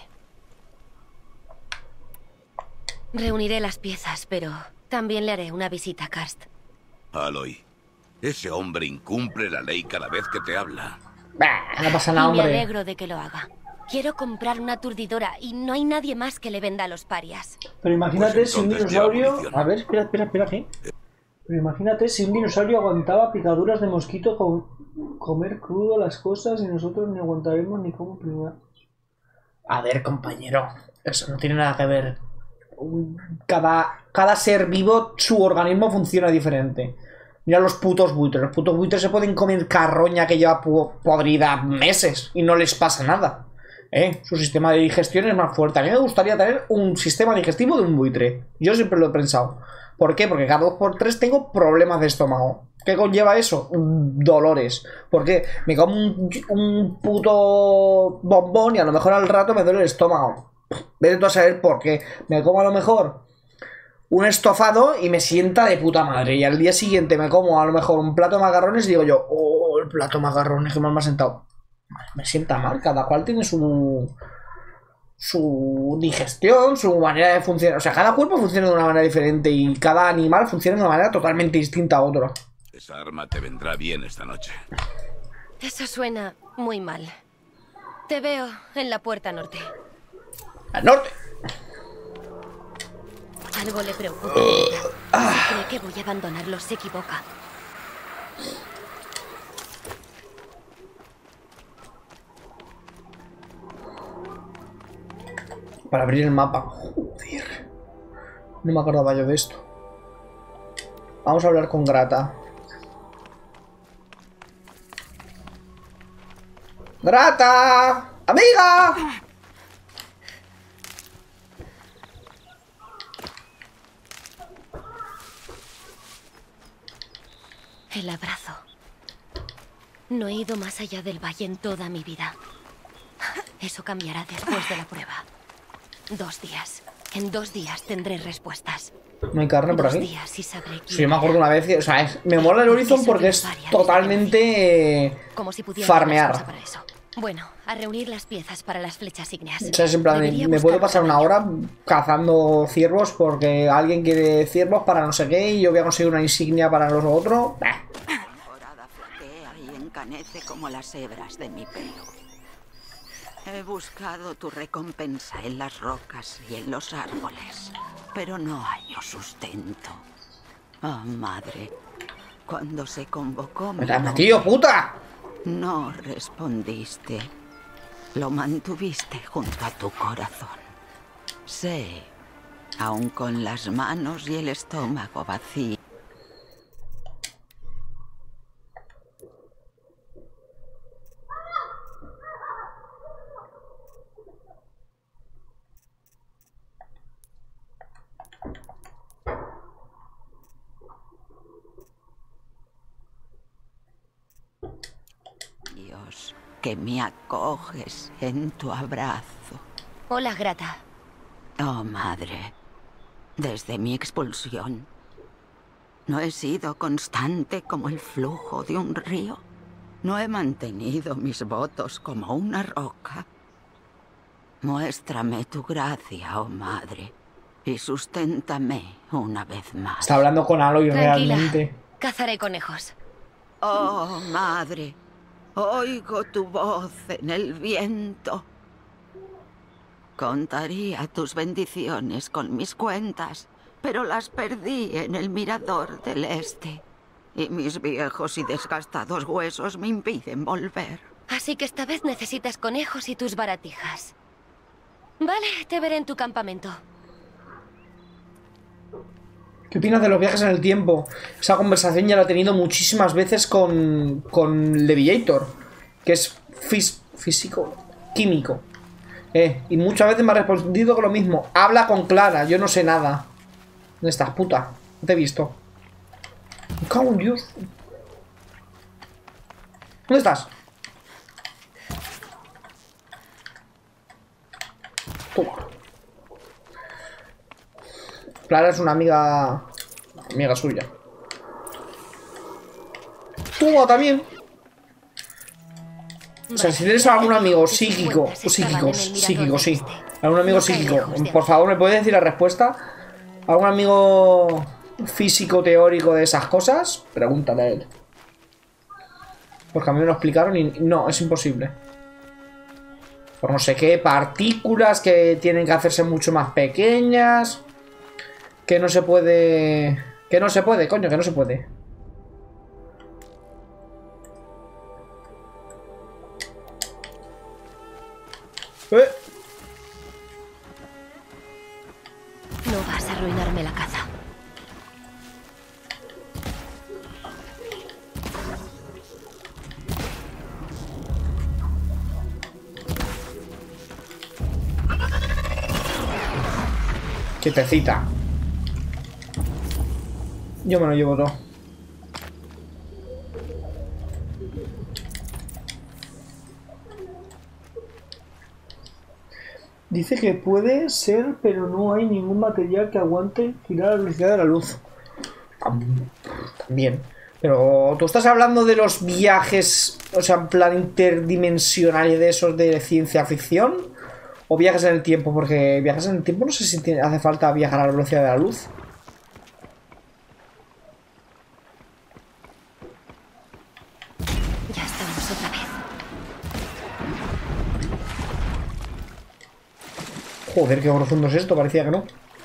Reuniré las piezas, pero también le haré una visita a Karst. Aloy, ese hombre incumple la ley cada vez que te habla. Bah, no pasa Y nada, me hombre. alegro de que lo haga. Quiero comprar una aturdidora y no hay nadie más que le venda a los parias. Pero imagínate Pues si un entonces lleva dinosaurio... munición. A ver, espera, espera, espera, ¿qué? Pero imagínate si un dinosaurio aguantaba picaduras de mosquito con comer crudo las cosas y nosotros ni aguantaremos ni como primero. A ver, compañero, eso no tiene nada que ver. Cada, cada ser vivo, su organismo funciona diferente. Mira los putos buitres. Los putos buitres se pueden comer carroña que lleva po- podrida meses y no les pasa nada. ¿Eh? Su sistema de digestión es más fuerte. A mí me gustaría tener un sistema digestivo de un buitre. Yo siempre lo he pensado. ¿Por qué? Porque cada dos por tres tengo problemas de estómago. ¿Qué conlleva eso? Mm, Dolores. ¿Por qué? Me como un, un puto bombón y a lo mejor al rato me duele el estómago. Vete tú a saber por qué. Me como a lo mejor un estofado y me sienta de puta madre. Y al día siguiente me como a lo mejor un plato de macarrones y digo yo, oh, el plato de macarrones que mal me ha sentado. Me sienta mal. Cada cual tiene su... su digestión, su manera de funcionar. O sea, cada cuerpo funciona de una manera diferente y cada animal funciona de una manera totalmente distinta a otro. Esa arma te vendrá bien esta noche. Eso suena muy mal. Te veo en la puerta norte. ¡Al norte! Algo le preocupa. Si cree que voy a abandonarlo, se equivoca. Para abrir el mapa. Joder. No me acordaba yo de esto. Vamos a hablar con Grata. ¡Grata! ¡Amiga! El abrazo. No he ido más allá del valle en toda mi vida. Eso cambiará después de la prueba. Dos días. En dos días tendré respuestas. No hay carne por Dos aquí. días y sabré quién Sí, me acuerdo una vez. que- O sea, es- me mola el Horizon porque es totalmente eh, Como si pudiera farmear. hacer para eso. Bueno, a reunir las piezas para las flechas ígneas. O sea, es en plan, Debería me puedo buscar pasar una hora cazando ciervos porque alguien quiere ciervos para no sé qué y yo voy a conseguir una insignia para los otros. Bah. Temporada flaquea y encanece como las hebras de mi pelo. He buscado tu recompensa en las rocas y en los árboles, pero no hallo sustento. Ah, madre, cuando se convocó mi ¡Me la has nombre, metido, puta! no respondiste. Lo mantuviste junto a tu corazón. Sé aún con las manos y el estómago vacíos. Dios, que me acoges en tu abrazo. Hola, Grata. Oh, madre. Desde mi expulsión, ¿no he sido constante como el flujo de un río? ¿No he mantenido mis votos como una roca? Muéstrame tu gracia, oh madre, y susténtame una vez más. Está hablando con Aloy Tranquila. realmente. Cazaré conejos. Oh, madre, oigo tu voz en el viento. Contaría tus bendiciones con mis cuentas, pero las perdí en el mirador del este. Y mis viejos y desgastados huesos me impiden volver. Así que esta vez necesitas conejos y tus baratijas. Vale, te veré en tu campamento. ¿Qué opinas de los viajes en el tiempo? Esa conversación ya la he tenido muchísimas veces con, con Leviator, que es fis, físico, químico. Eh, y muchas veces me ha respondido con lo mismo. Habla con Clara, yo no sé nada. ¿Dónde estás, puta? No te he visto. Me cago en Dios. ¿Dónde estás? Toma. Clara es una amiga... Amiga suya. Toma también. O sea, si tienes algún amigo psíquico, o psíquico, psíquico, sí. Algún amigo psíquico, por favor, ¿me puedes decir la respuesta? ¿Algún amigo físico teórico de esas cosas? Pregúntale a él. Porque a mí me lo explicaron y no, es imposible. Por no sé qué, partículas que tienen que hacerse mucho más pequeñas. Que no se puede... Que no se puede, coño, que no se puede. ¿Eh? No vas a arruinarme la caza. Quietecita. Yo me lo llevo todo. Dice que puede ser, pero no hay ningún material que aguante girar a la velocidad de la luz. También. Pero tú estás hablando de los viajes, o sea, en plan interdimensional y de esos de ciencia ficción, o viajes en el tiempo, porque viajes en el tiempo no sé si tiene, hace falta viajar a la velocidad de la luz. Ya estamos otra vez. Joder, qué profundo es esto, parecía que no.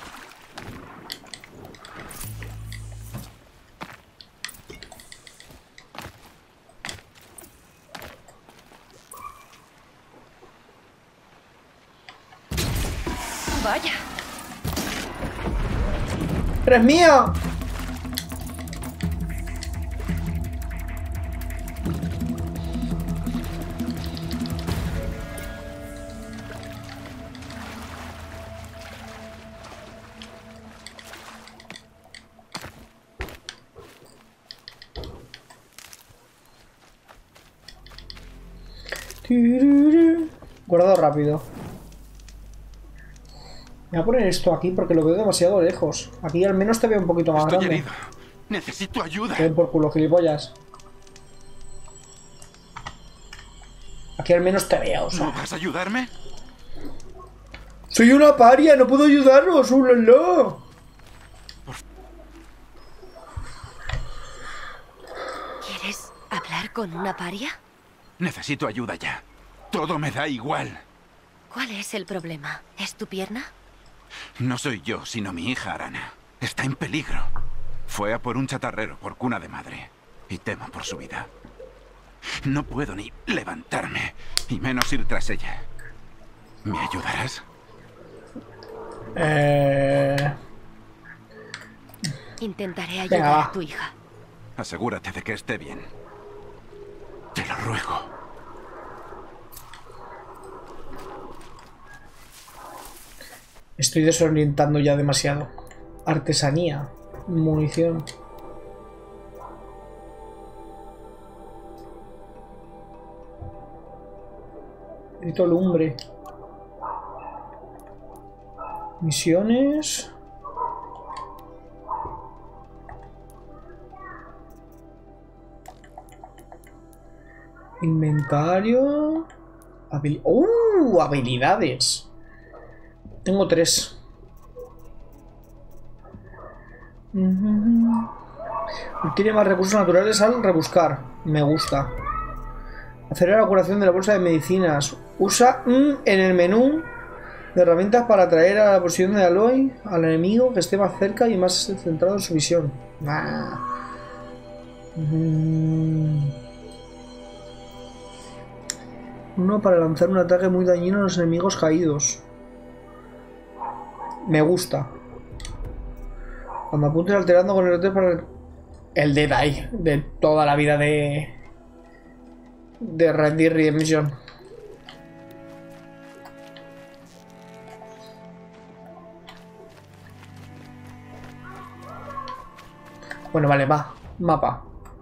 Vaya. ¡Eres mía! Guardado rápido. Voy a poner esto aquí porque lo veo demasiado lejos. Aquí al menos te veo un poquito más Estoy grande. herido. Necesito ayuda. Te ven por culo, gilipollas. Aquí al menos te veo, o sea. ¿No vas a ayudarme? Soy una paria, no puedo ayudaros, ulala. ¿Quieres hablar con una paria? Necesito ayuda ya. Todo me da igual. ¿Cuál es el problema? ¿Es tu pierna? No soy yo, sino mi hija Arana. Está en peligro. Fue a por un chatarrero por cuna de madre. Y temo por su vida. No puedo ni levantarme, y menos ir tras ella. ¿Me ayudarás? Eh... Intentaré ayudar Venga, va. a tu hija. Asegúrate de que esté bien. Te lo ruego. Estoy desorientando ya demasiado. Artesanía. Munición. Necesito lumbre. Misiones. Inventario. Habil ¡Uh! Habilidades. Tengo tres. Obtiene más recursos naturales al rebuscar. Me gusta. Acelerar la curación de la bolsa de medicinas. Usa mm, en el menú de herramientas para atraer a la posición de Aloy al enemigo que esté más cerca y más centrado en su visión. Ah. Mm. Uno para lanzar un ataque muy dañino a los enemigos caídos. Me gusta. Cuando apuntes alterando con el otro para el Dead Eye de toda la vida de de Red Dead Redemption. Bueno, vale, va. Mapa.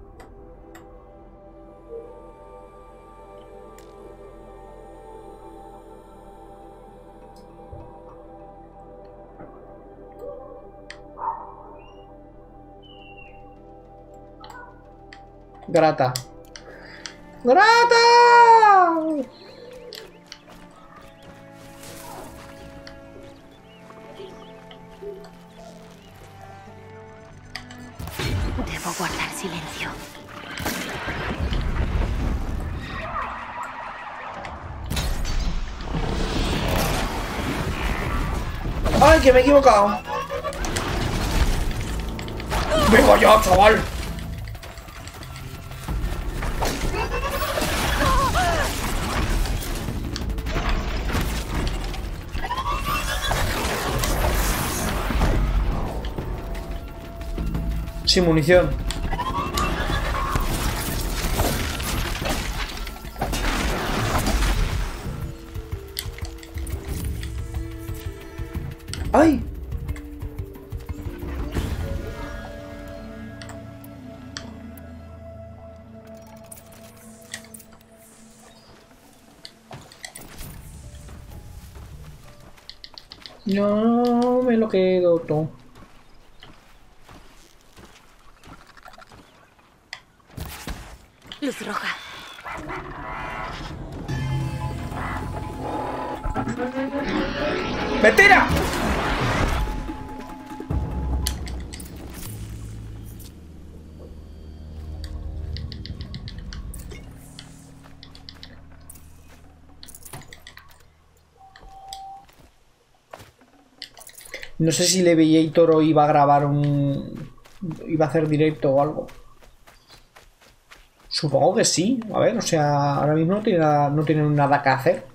Grata. ¡Grata! Debo guardar silencio. ¡Ay, que me he equivocado! ¡Venga ya, chaval! Sin munición. ¡Ay! No me lo quedo todo. Luz roja. ¡Mentira! No sé si Leviator o iba a grabar un... iba a hacer directo o algo. Supongo que sí. A ver, o sea, ahora mismo no tiene nada, no tiene nada que hacer.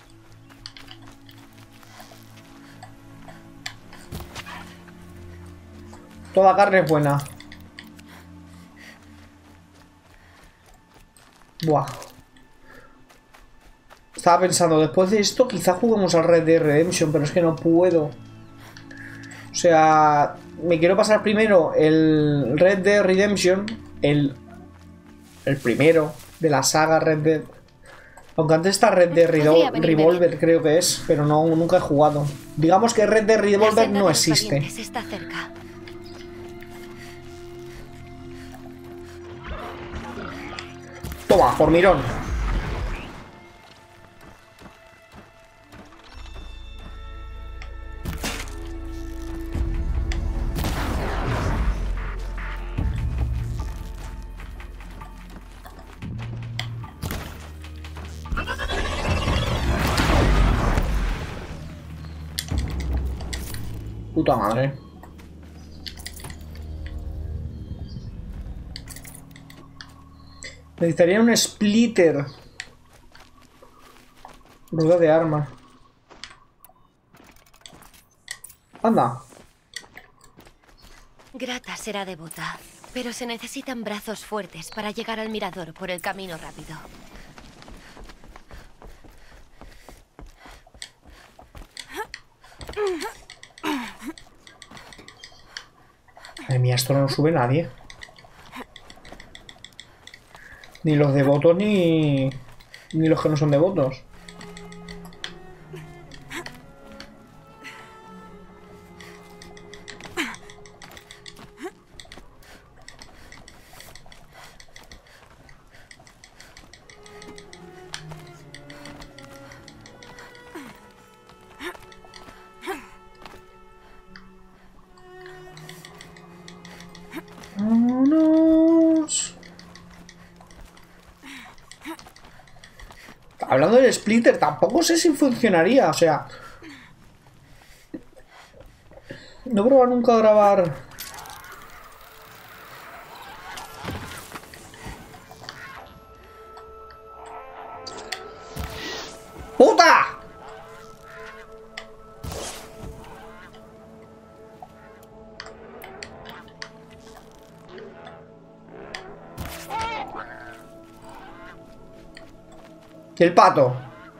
Toda carne es buena. Buah. Estaba pensando, después de esto quizá juguemos al Red Dead Redemption, pero es que no puedo. O sea, me quiero pasar primero el Red Dead Redemption, el, el primero de la saga Red Dead. Aunque antes está Red Dead Revolver, creo que es, pero no, nunca he jugado. Digamos que Red Dead Revolver no existe. Está cerca. Toma, por mirón. Puta madre. Necesitaría un splitter. Rueda de arma. Anda. Grata será devota, pero se necesitan brazos fuertes para llegar al mirador por el camino rápido. Madre mía, esto no lo sube nadie. Ni los devotos ni... ni los que no son devotos. Vámonos. Hablando del splitter, tampoco sé si funcionaría, o sea... No he probado nunca a grabar... ¡Puta! ¿Y el pato?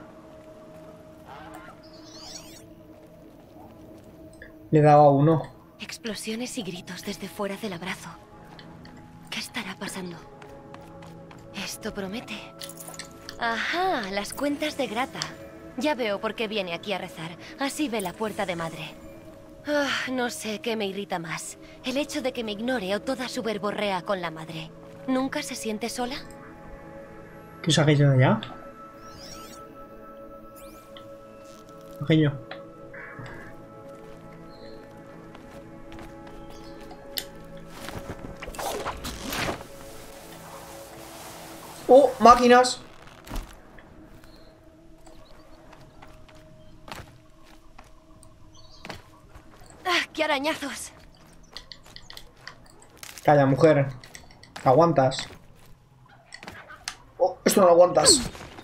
Le daba uno. Explosiones y gritos desde fuera del abrazo. ¿Qué estará pasando? Esto promete. Ajá, las cuentas de Grata. Ya veo por qué viene aquí a rezar. Así ve la puerta de madre. Ah, no sé qué me irrita más. El hecho de que me ignore o toda su verborrea con la madre. ¿Nunca se siente sola? ¿Qué es aquello de allá? Aquello. ¡Oh! ¡Máquinas! ¡Ah! ¡Qué arañazos! Calla, mujer. Aguantas. Oh, esto no lo aguantas.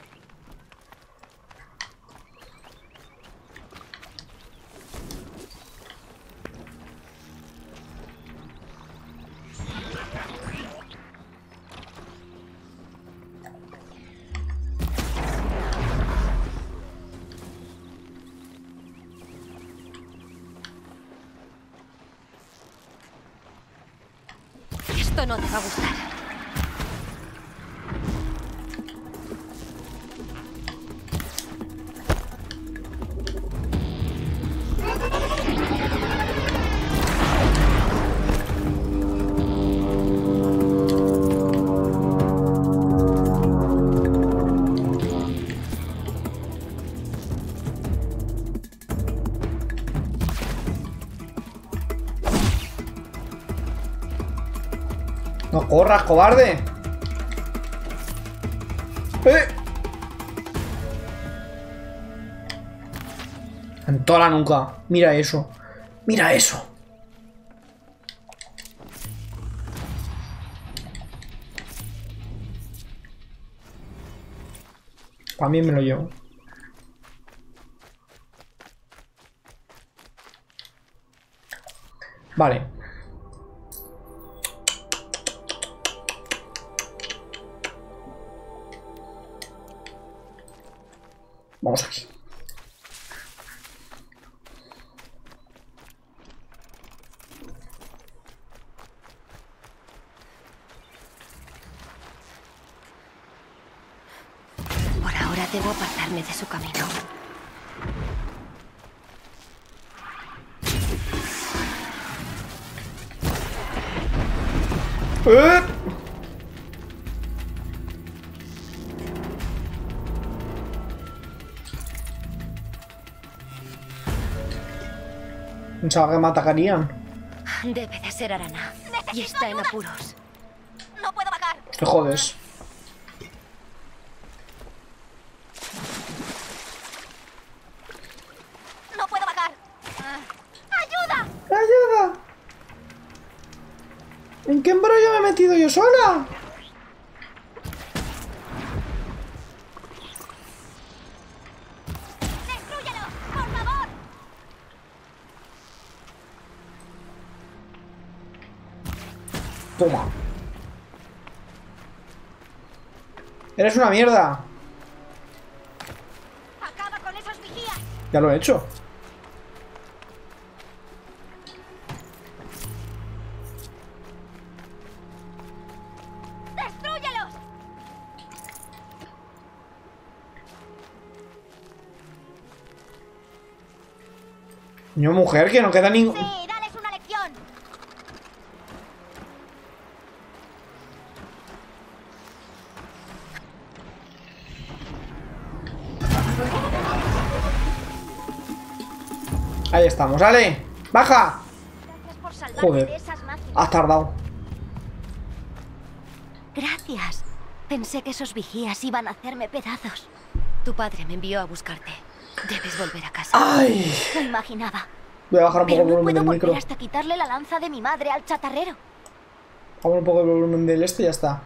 Esto no te va a gustar. ¡No corras, cobarde! ¡Eh! Antola nunca. Mira eso. Mira eso. También me lo llevo. Vale. Vamos aquí. Por ahora debo apartarme de su camino. ¡Eh! Pensaba que me atacarían. Debe de ser Arana. Y está en apuros. No puedo bajar. Te jodes. No puedo bajar. ¡Ayuda! ¡Ayuda! ¿En qué embrollo me he metido yo sola? Toma. Eres una mierda. Acaba con esos vigías. Ya lo he hecho. ¡Destrúyelos! Niño, mujer, que no queda ningún... Sí, dales una lección. Ahí estamos, ¡ale! ¡Baja! Gracias por salvarme Joder. de esas máquinas. Has tardado. Gracias. Pensé que esos vigías iban a hacerme pedazos. Tu padre me envió a buscarte. Debes volver a casa. ¡Ay! Lo imaginaba. Voy a bajar un poco Pero el no volumen puedo del volver micro. hasta quitarle la lanza de mi madre al chatarrero. Vamos un poco el volumen del este y ya está.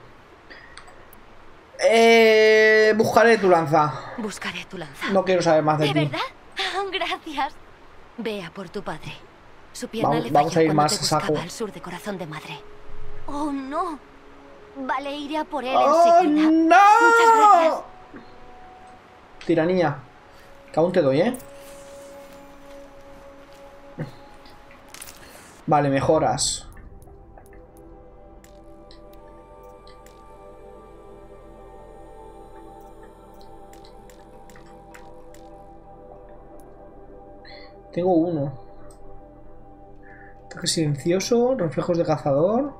Eh, buscaré tu lanza. Buscaré tu lanza. No quiero saber más de, ¿De ti. verdad? Gracias. Ve a por tu padre. Su pierna Vamos- le vamos falló a ir cuando más te a saco. buscaba al sur de Corazón de Madre. Oh, no. Vale, iré a por él ¡Oh, enseguida. no! Muchas gracias. Tiranía. Que aún te doy, ¿eh? Vale, mejoras. Tengo uno. Ataque silencioso, reflejos de cazador.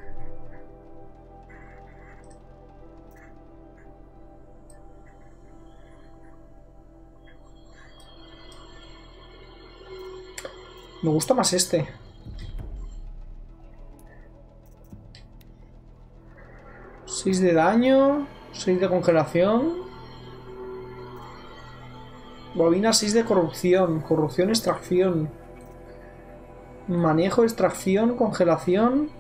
Me gusta más este. seis de daño, seis de congelación. Bobina seis de corrupción, corrupción, extracción. Manejo, extracción, congelación.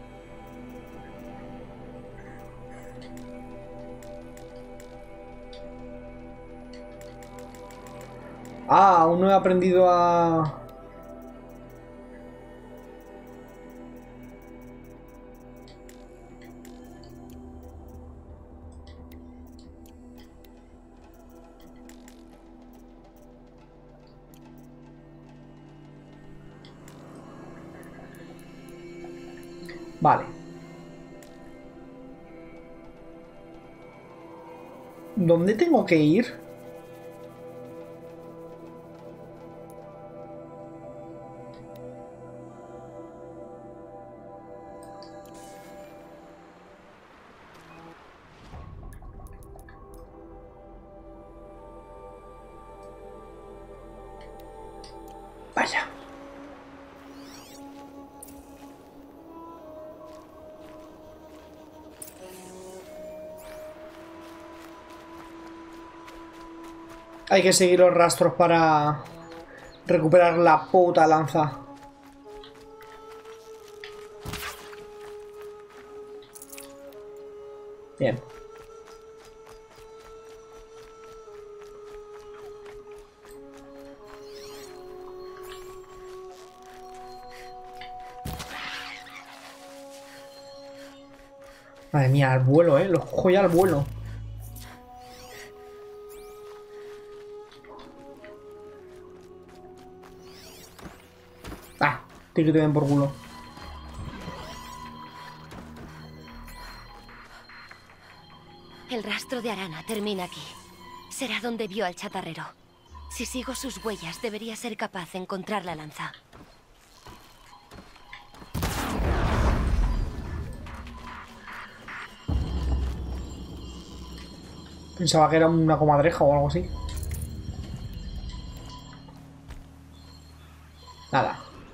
Ah, aún no he aprendido a... Vale. ¿Dónde tengo que ir? Vaya. Hay que seguir los rastros para recuperar la puta lanza. Bien. Madre mía, al vuelo, eh. Los cojo ya al vuelo. Ah, tío, que te den por culo. El rastro de Arana termina aquí. Será donde vio al chatarrero. Si sigo sus huellas, debería ser capaz de encontrar la lanza. Pensaba que era una comadreja o algo así. Nada.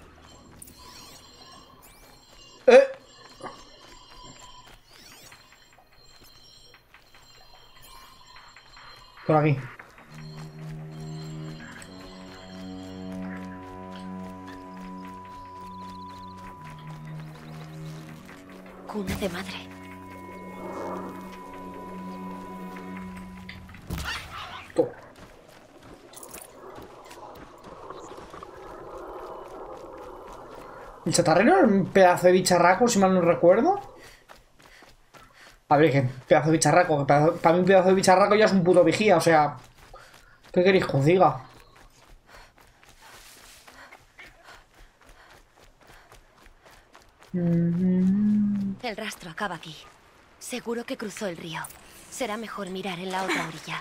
¡Eh! Por aquí. Cuna de madre. Toma. ¿El chatarrero era un pedazo de bicharraco, si mal no recuerdo? A ver, que pedazo de bicharraco. Que pedazo, para mí un pedazo de bicharraco ya es un puto vigía, o sea... ¿Qué queréis que os diga? El rastro acaba aquí. Seguro que cruzó el río. Será mejor mirar en la otra orilla.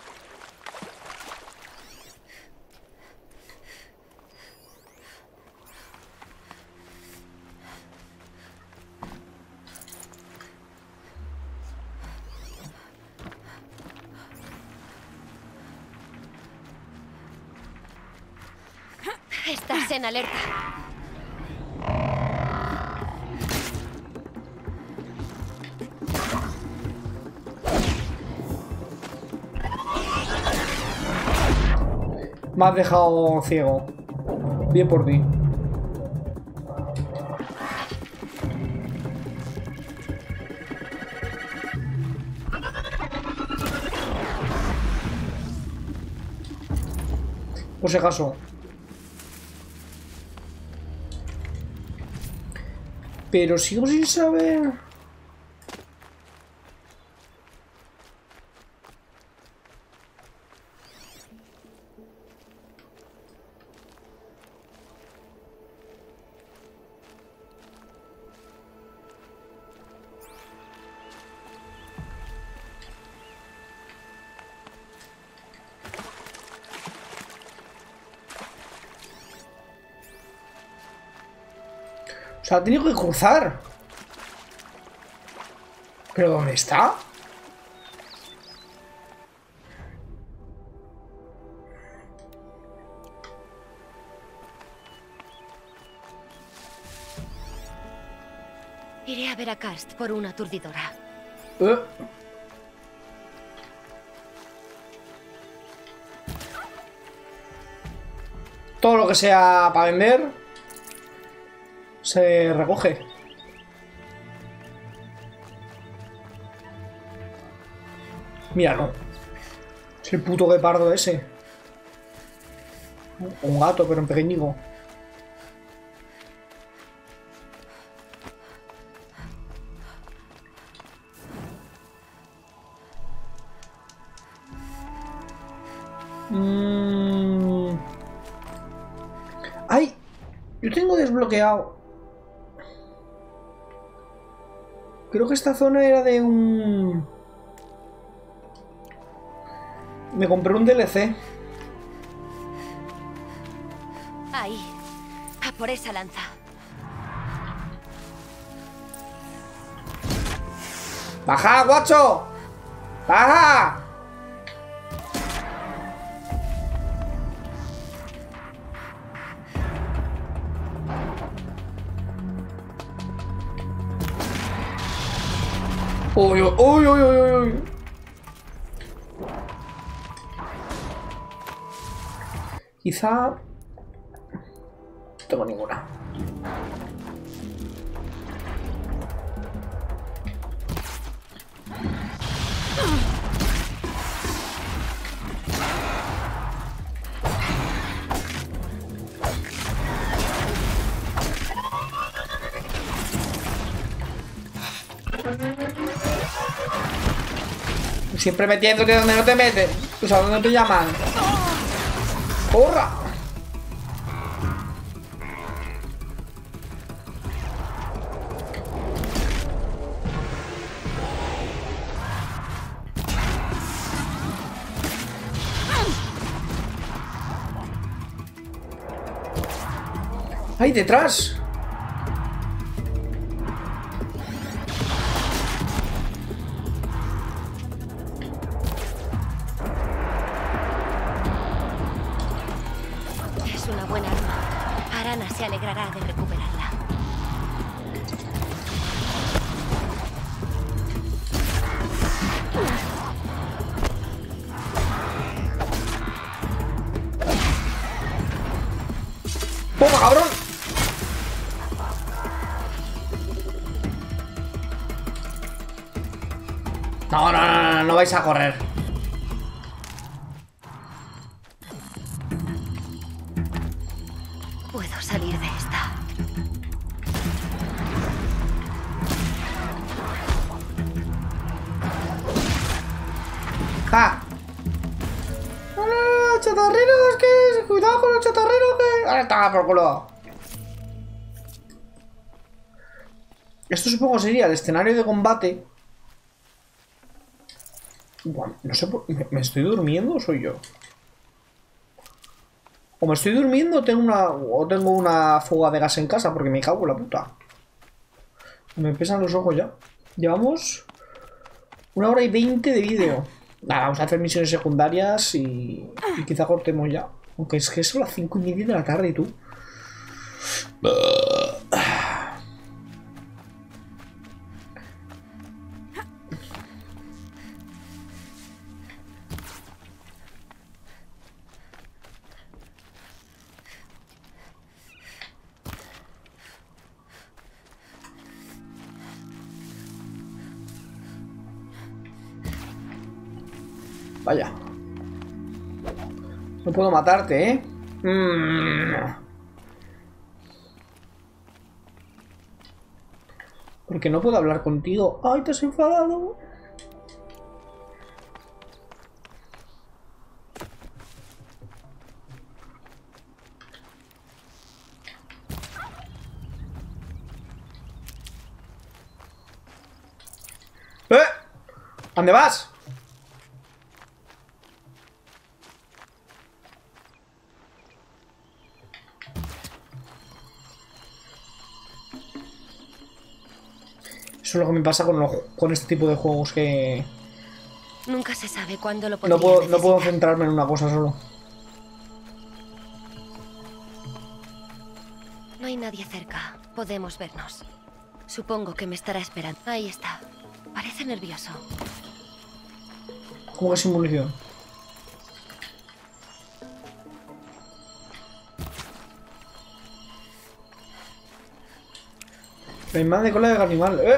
Estás en alerta. Me has dejado ciego. Bien por ti. Por si acaso. Pero sigo sin saber. O sea, ha tenido que cruzar. ¿Pero dónde está? Iré a ver a Karst por una aturdidora. ¿Eh? Todo lo que sea para vender se recoge. Míralo. Es el puto guepardo ese. Un gato, pero en pequeñico. Mm. ¡Ay! Yo tengo desbloqueado. Creo que esta zona era de un... Me compré un D L C. Ahí. A por esa lanza. ¡Baja, guacho! ¡Baja! Uy, uy, uy, uy, uy, uy. Quizá... No tengo ninguna. Siempre metiéndote donde no te meten. O sea, donde no te llaman. ¡Porra! ¡Ay, detrás! Es una buena arma. Arana se alegrará de recuperarla. ¡Toma, cabrón! No, no, no, no, no vais a correr. Puedo salir de esta. ¡Ja! ¡Ah, chatarreros! ¿Qué? Cuidado con los chatarreros, que... ¡Ahora está, por culo! Esto supongo sería el escenario de combate. Bueno, no sé, por... ¿Me, ¿me estoy durmiendo o soy yo? O me estoy durmiendo o tengo una, o tengo una fuga de gas en casa, porque me cago en la puta. Me pesan los ojos ya. Llevamos una hora y veinte de vídeo. Nada, vamos a hacer misiones secundarias y, y quizá cortemos ya. Aunque es que son las cinco y media de la tarde, tú. Vaya. No puedo matarte, ¿eh? Mm. Porque no puedo hablar contigo. ¡Ay, te has enfadado! ¡Eh! ¿A dónde vas? Eso es lo que me pasa con, los, con este tipo de juegos que... Nunca se sabe cuándo lo podría No puedo, necesitar. no puedo centrarme en una cosa solo. No hay nadie cerca. Podemos vernos. Supongo que me estará esperando. Ahí está. Parece nervioso. ¿Cómo que sin munición? La imagen de cola de animal. ¡Eh!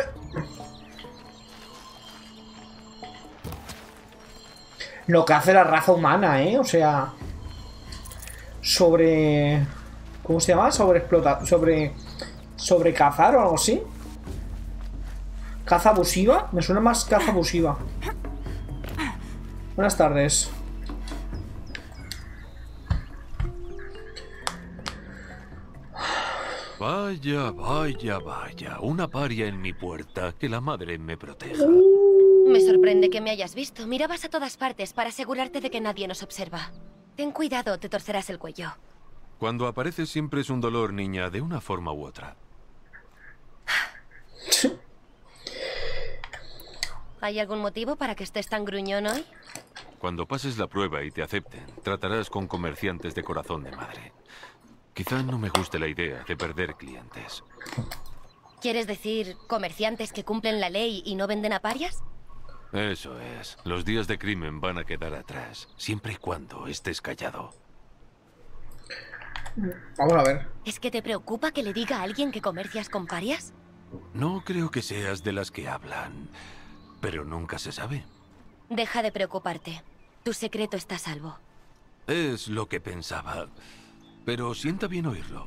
Lo que hace la raza humana, ¿eh? O sea... Sobre... ¿Cómo se llama? Sobre explotar... Sobre... Sobre cazar o algo así. ¿Caza abusiva? Me suena más caza abusiva. Buenas tardes. Vaya, vaya, vaya. Una paria en mi puerta. Que la madre me proteja. Me sorprende que me hayas visto. Mirabas a todas partes para asegurarte de que nadie nos observa. Ten cuidado, te torcerás el cuello. Cuando apareces siempre es un dolor, niña, de una forma u otra. ¿Hay algún motivo para que estés tan gruñón hoy? Cuando pases la prueba y te acepten, tratarás con comerciantes de corazón de madre. Quizá no me guste la idea de perder clientes. ¿Quieres decir comerciantes que cumplen la ley y no venden a parias? Eso es. Los días de crimen van a quedar atrás, siempre y cuando estés callado. Vamos a ver. ¿Es que te preocupa que le diga a alguien que comercias con parias? No creo que seas de las que hablan, pero nunca se sabe. Deja de preocuparte. Tu secreto está a salvo. Es lo que pensaba, pero sienta bien oírlo.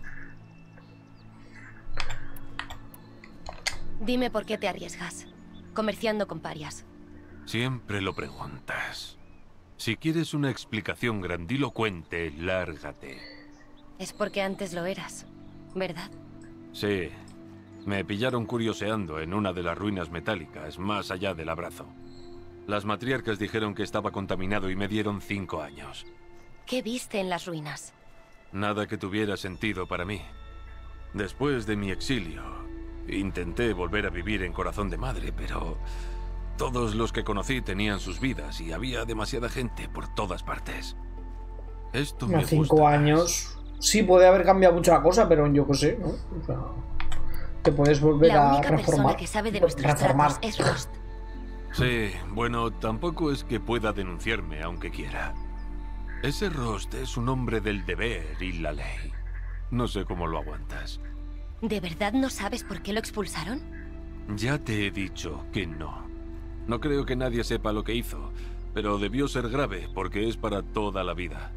Dime por qué te arriesgas, comerciando con parias. Siempre lo preguntas. Si quieres una explicación grandilocuente, lárgate. Es porque antes lo eras, ¿verdad? Sí. Me pillaron curioseando en una de las ruinas metálicas, más allá del abrazo. Las matriarcas dijeron que estaba contaminado y me dieron cinco años. ¿Qué viste en las ruinas? Nada que tuviera sentido para mí. Después de mi exilio, intenté volver a vivir en Corazón de Madre, pero todos los que conocí tenían sus vidas y había demasiada gente por todas partes. Esto me A gusta cinco más. años. Sí, puede haber cambiado mucho la cosa, pero yo qué sé, ¿no? O sea, te puedes volver La a única reformar. persona que sabe de nuestros reformar. tratos es Rost. Sí, bueno, tampoco es que pueda denunciarme aunque quiera. Ese Rost es un hombre del deber y la ley. No sé cómo lo aguantas. ¿De verdad no sabes por qué lo expulsaron? Ya te he dicho que no. No creo que nadie sepa lo que hizo, pero debió ser grave porque es para toda la vida.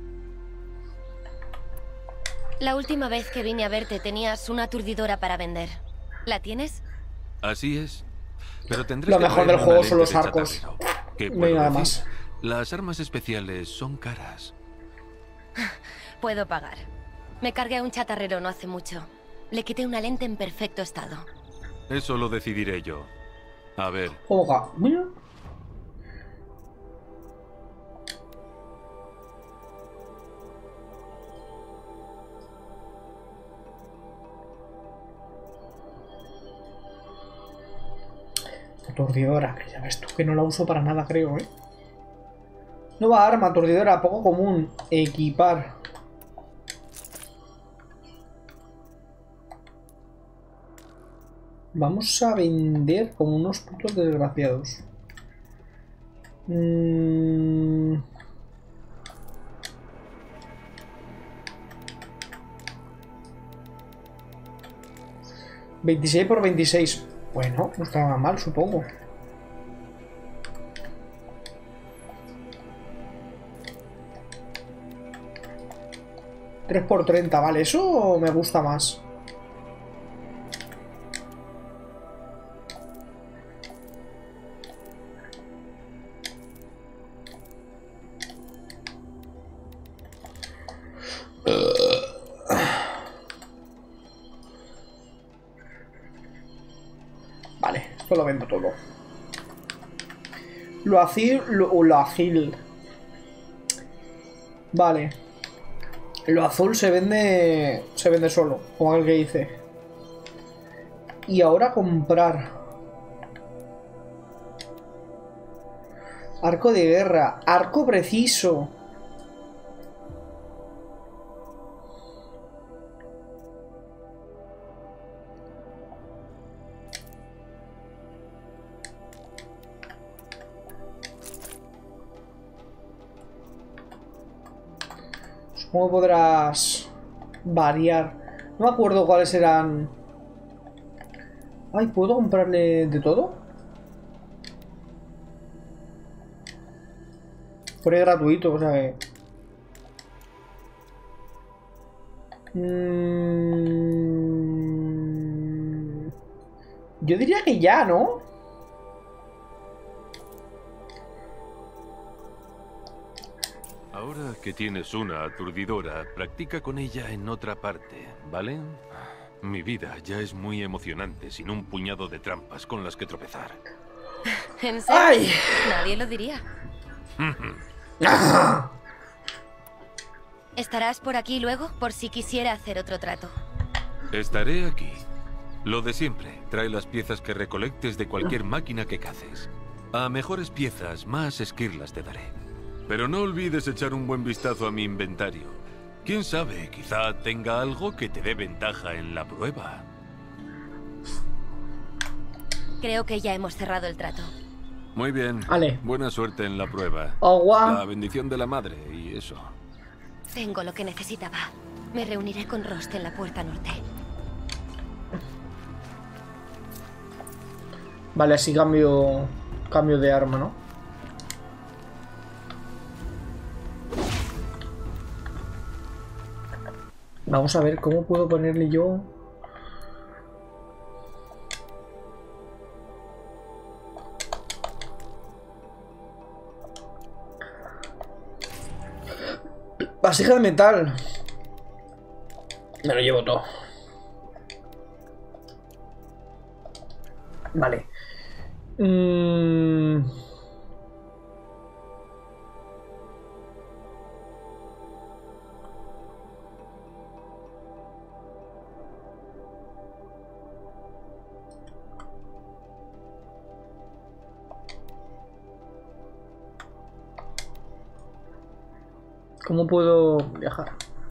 La última vez que vine a verte tenías una aturdidora para vender. ¿La tienes? Así es. Pero tendré Lo que mejor traerme del juego una son los lente de arcos. chatarrero. ¿Qué No hay puedo nada decir? más. Las armas especiales son caras. Puedo pagar. Me cargué a un chatarrero no hace mucho. Le quité una lente en perfecto estado. Eso lo decidiré yo. A ver. Oga, mira. Aturdidora, que ya ves tú que no la uso para nada, creo, ¿eh? Nueva arma, aturdidora, poco común. Equipar. Vamos a vender como unos putos desgraciados. Mm... veintiséis por veintiséis. Bueno, no estaba mal, supongo. tres por treinta, vale, eso me gusta más. Vale, esto lo vendo todo. Lo ágil, lo, lo ágil. Vale. Lo azul se vende. Se vende solo, como el que hice. Y ahora comprar. Arco de guerra. Arco preciso. ¿Cómo podrás variar? No me acuerdo cuáles eran. Ay, ¿puedo comprarle de todo? Fue gratuito, o sea que... Mm... Yo diría que ya, ¿no? Ahora que tienes una aturdidora, practica con ella en otra parte, ¿vale? Mi vida ya es muy emocionante sin un puñado de trampas con las que tropezar. ¿En serio? ¡Ay! Nadie lo diría. ¿Estarás por aquí luego por si quisiera hacer otro trato? Estaré aquí. Lo de siempre, trae las piezas que recolectes de cualquier máquina que caces. A mejores piezas, más esquirlas te daré. Pero no olvides echar un buen vistazo a mi inventario. Quién sabe, quizá tenga algo que te dé ventaja en la prueba. Creo que ya hemos cerrado el trato. Muy bien. Vale. Buena suerte en la prueba. Agua. La bendición de la madre y eso. Tengo lo que necesitaba. Me reuniré con Rost en la puerta norte. Vale, así cambio... Cambio de arma, ¿no? Vamos a ver cómo puedo ponerle yo... Vasija de metal. Me lo llevo todo. Vale. Mm... ¿Cómo puedo viajar?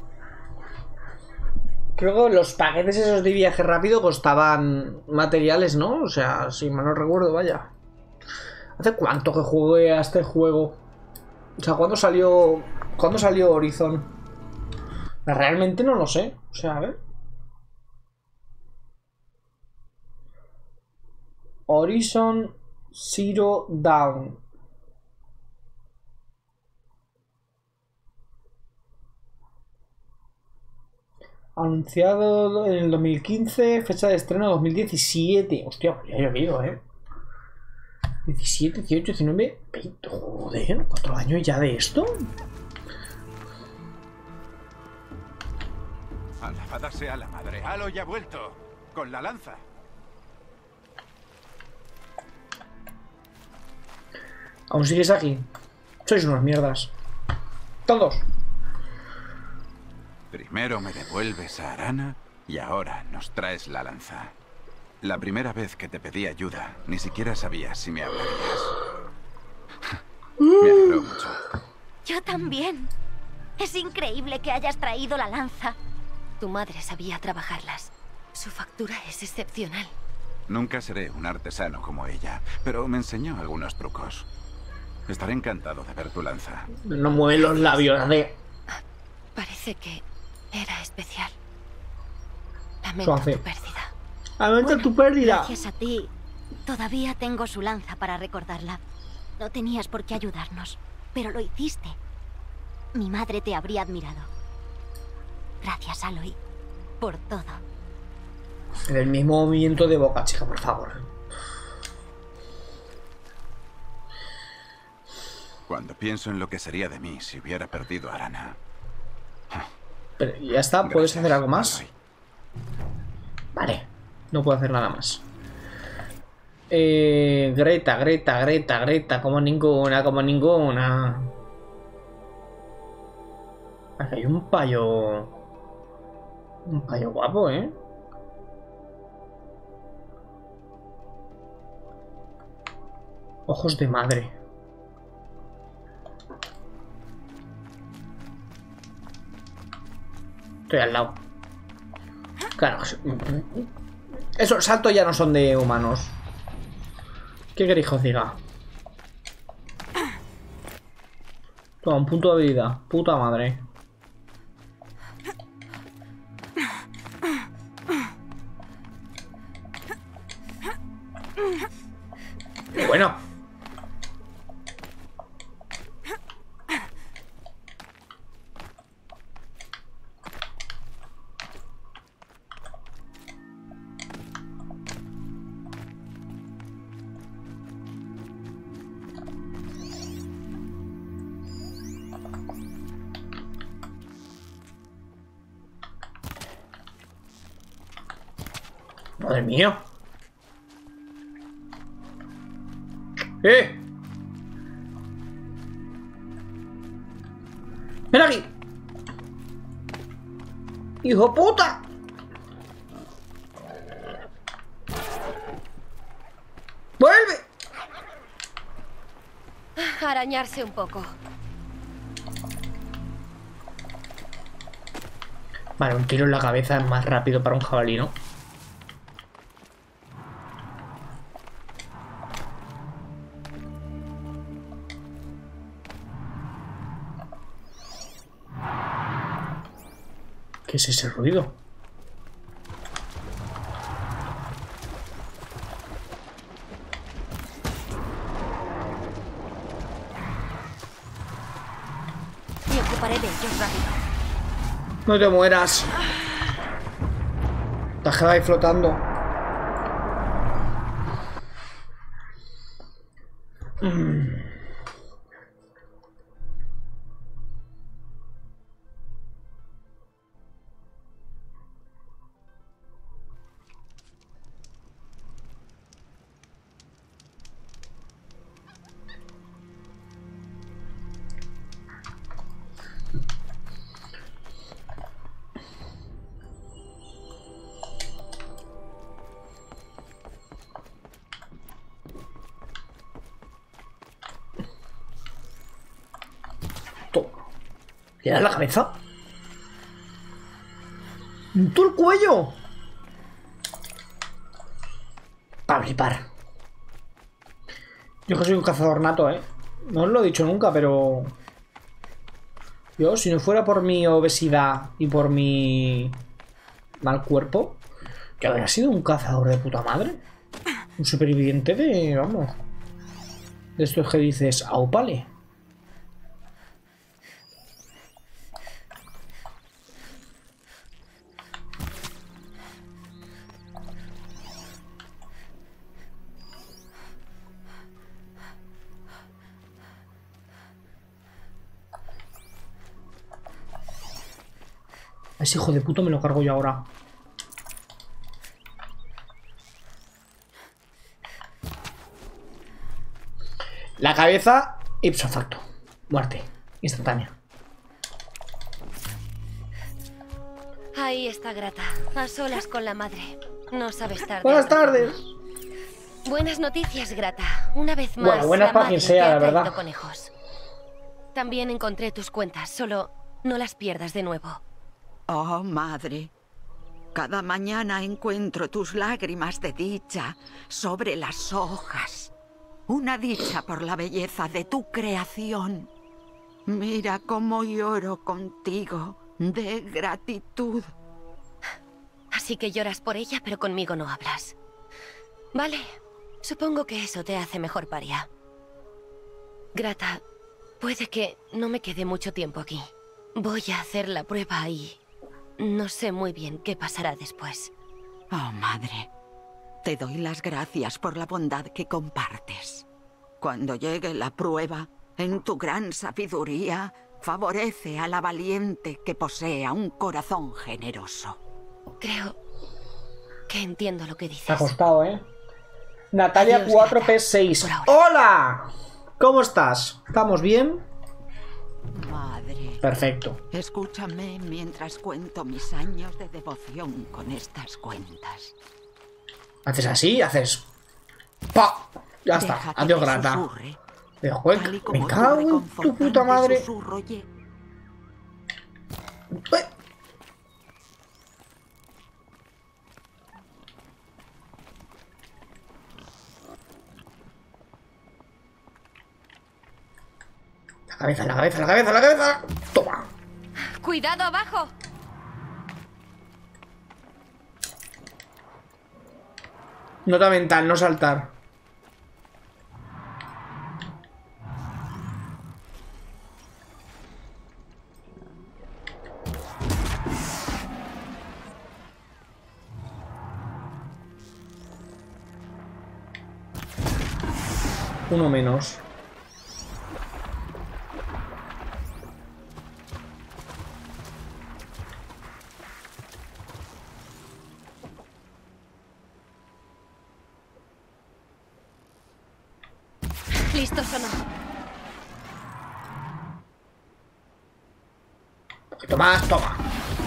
Creo que los paquetes esos de viaje rápido costaban materiales, ¿no? O sea, si mal no recuerdo, vaya. ¿Hace cuánto que jugué a este juego? O sea, ¿cuándo salió... ¿Cuándo salió Horizon? Realmente no lo sé. O sea, a ver. Horizon Zero Dawn. Anunciado en el dos mil quince, fecha de estreno dos mil diecisiete. Hostia, pues ya ha llovido, ¿eh? diecisiete, dieciocho, diecinueve, veinte. Joder, ¿cuatro años ya de esto? Alabada sea la madre. Halo ya ha vuelto. Con la lanza. ¿Aún sigues aquí? Sois unas mierdas. Todos. Primero me devuelves a Arana y ahora nos traes la lanza. La primera vez que te pedí ayuda, ni siquiera sabías si me hablarías. Me alegró mucho. Yo también. Es increíble que hayas traído la lanza. Tu madre sabía trabajarlas. Su factura es excepcional. Nunca seré un artesano como ella, pero me enseñó algunos trucos. Estaré encantado de ver tu lanza. No mueve los labios de... Parece que era especial. Lamento Suave. tu pérdida. Lamento Bueno, tu pérdida. Gracias a ti, todavía tengo su lanza para recordarla. No tenías por qué ayudarnos, pero lo hiciste. Mi madre te habría admirado. Gracias, Aloy, por todo. En el mismo movimiento de boca, chica, por favor. Cuando pienso en lo que sería de mí si hubiera perdido a Arana. Pero ya está, ¿puedes Gracias, hacer algo más? Aloy. Vale, no puedo hacer nada más. Eh, Greta, Greta, Greta, Greta, como ninguna, como ninguna. Aquí hay un payo. Un payo guapo, ¿eh? Ojos de madre. Estoy al lado. Claro. Esos saltos ya no son de humanos. ¿Qué queréis que os diga? Toma, un punto de habilidad. Puta madre. Y bueno. Madre mía. ¡Eh! ¡Ven aquí! ¡Hijo puta! ¡Vuelve! Arañarse un poco. Vale, un tiro en la cabeza es más rápido para un jabalí, ¿no? ¿Qué es ese ruido? Me ocuparé de ellos rápido. No te mueras. Te has quedado ahí flotando. Mm. ¿Le das la cabeza? ¡En todo el cuello! Para flipar. Yo que soy un cazador nato, ¿eh? No os lo he dicho nunca, pero... Yo, si no fuera por mi obesidad y por mi... mal cuerpo, yo habría sido un cazador de puta madre. Un superviviente de... vamos... De estos que dices, aupale. Ese hijo de puto me lo cargo yo ahora. La cabeza, ipso facto. Muerte. Instantánea. Ahí está Grata, a solas con la madre. No sabe estar. Buenas tardes. Buenas noticias, Grata. Una vez más. Bueno, buenas para quien sea, la verdad. Conejos. También encontré tus cuentas, solo no las pierdas de nuevo. Oh, madre. Cada mañana encuentro tus lágrimas de dicha sobre las hojas. Una dicha por la belleza de tu creación. Mira cómo lloro contigo de gratitud. Así que lloras por ella, pero conmigo no hablas. Vale, supongo que eso te hace mejor paria. Grata, puede que no me quede mucho tiempo aquí. Voy a hacer la prueba y no sé muy bien qué pasará después. Oh, madre. Te doy las gracias por la bondad que compartes. Cuando llegue la prueba, en tu gran sabiduría, favorece a la valiente que posea un corazón generoso. Creo que entiendo lo que dices. Te ha costado, ¿eh? Natalia cuatro P seis. ¡Hola! ¿Cómo estás? ¿Estamos bien? Madre. Perfecto. Escúchame mientras cuento mis años de devoción con estas cuentas. Haces así, haces... ¡Pa! Ya está. Deja que Adiós, te Grata. susurre, De juez. tal y como Me tu cago en tu reconfortante puta madre. susurro lle- Ué. La cabeza, la cabeza, la cabeza, la cabeza. Toma. ¡Cuidado abajo! Nota mental, no saltar. Uno menos. ¿Listos o no? Un poquito más, toma.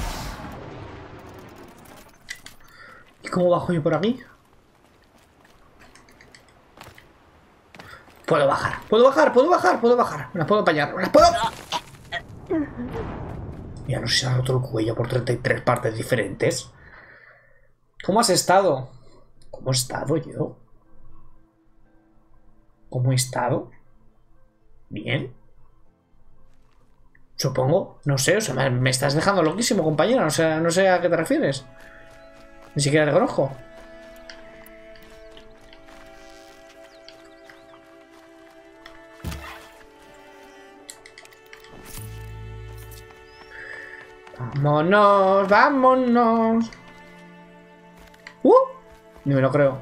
¿Y cómo bajo yo por aquí? Puedo bajar, puedo bajar, puedo bajar, puedo bajar. Me las puedo apañar, me las puedo... Ya no sé si se ha roto el cuello por treinta y tres partes diferentes. ¿Cómo has estado? ¿Cómo he estado yo? ¿Cómo he estado? ¿Bien? Supongo, no sé, o sea, me, me estás dejando loquísimo, compañera, o sea, no sé a qué te refieres. Ni siquiera te conozco. Vámonos, vámonos. Uh, ni me lo creo.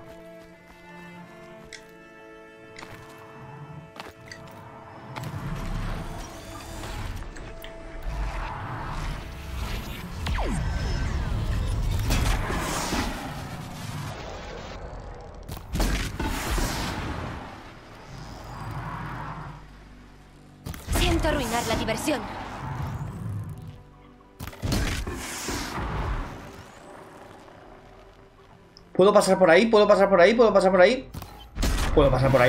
Siento arruinar la diversión. ¿Puedo pasar por ahí? ¿Puedo pasar por ahí? ¿Puedo pasar por ahí? Puedo pasar por ahí.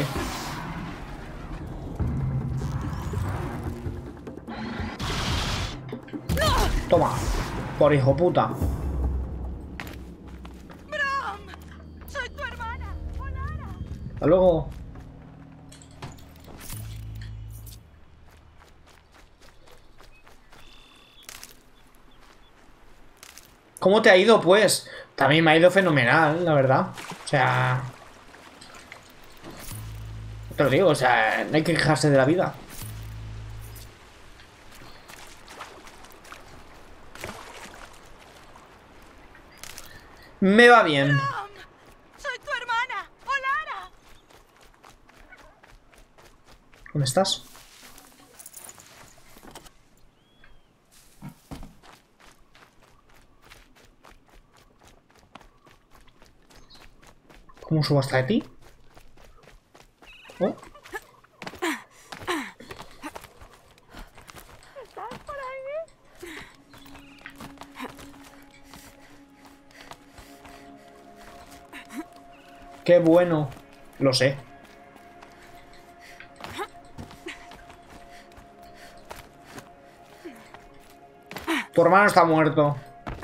Toma. Por hijo puta. ¡Brom! ¡Soy tu hermana! ¡Olara! Hasta luego. ¿Cómo te ha ido, pues? También me ha ido fenomenal, la verdad. O sea... Te lo digo, o sea, no hay que quejarse de la vida. Me va bien. ¡Soy tu hermana! ¡Olara! ¿Dónde estás? ¿Cómo subo hasta de ti? Oh. Qué bueno. Lo sé. Tu hermano está muerto.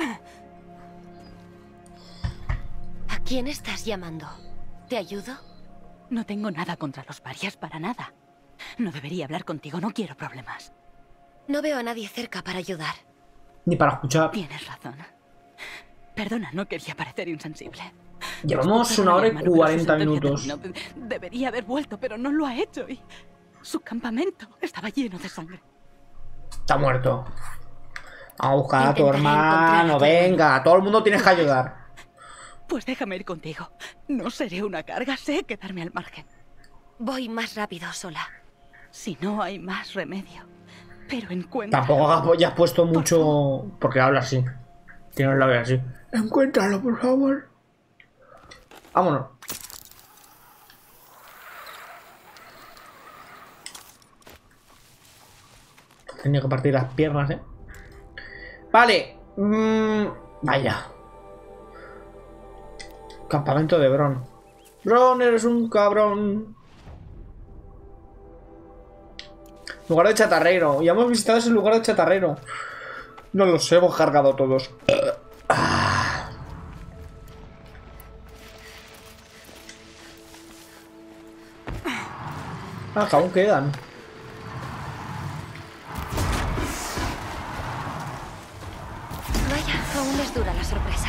¿A quién estás llamando? ¿Te ayudo? No tengo nada contra los parias, para nada. No debería hablar contigo, no quiero problemas. No veo a nadie cerca para ayudar. Ni para escuchar. Tienes razón. Perdona, no quería parecer insensible. Llevamos una hora y cuarenta minutos. No, debería haber vuelto, pero no lo ha hecho y su campamento estaba lleno de sangre. Está muerto. Vamos a buscar a tu hermano. Venga, todo el mundo tienes que ayudar. Pues déjame ir contigo. No seré una carga, sé quedarme al margen. Voy más rápido sola. Si no hay más remedio. Pero encuentra. Tampoco ya has puesto mucho. Porque habla así. Tienes la voz así. Encuéntralo, por favor. Vámonos. Tenía que partir las piernas, eh. Vale. Mm, vaya. Campamento de Bron. Bron, eres un cabrón. Lugar de chatarrero. Ya hemos visitado ese lugar de chatarrero. No los hemos cargado todos. Ah, que aún quedan. Vaya, aún les dura la sorpresa.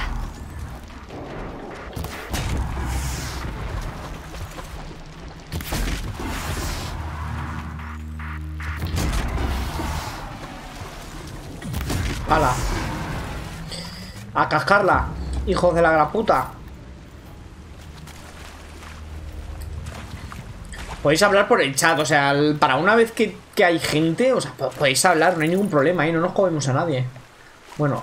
¡Hala! ¡A cascarla! ¡Hijos de la gran puta! Podéis hablar por el chat, o sea, para una vez que, que hay gente, o sea, podéis hablar, no hay ningún problema, ¿eh? No nos comemos a nadie. Bueno.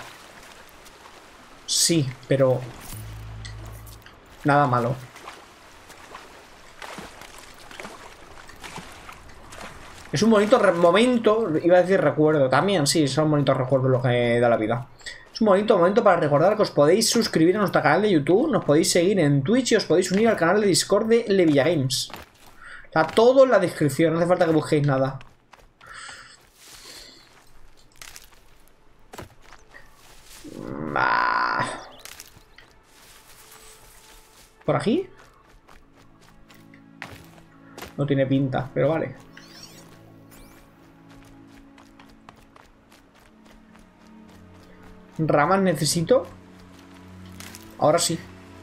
Sí, pero... nada malo. Es un bonito momento, iba a decir recuerdo, también, sí, son bonitos recuerdos lo que da la vida. Es un bonito momento para recordar que os podéis suscribir a nuestro canal de YouTube, nos podéis seguir en Twitch y os podéis unir al canal de Discord de Levilla Games. Está todo en la descripción, no hace falta que busquéis nada. Ah. ¿Por aquí? No tiene pinta, pero vale. ¿Ramas necesito? Ahora sí.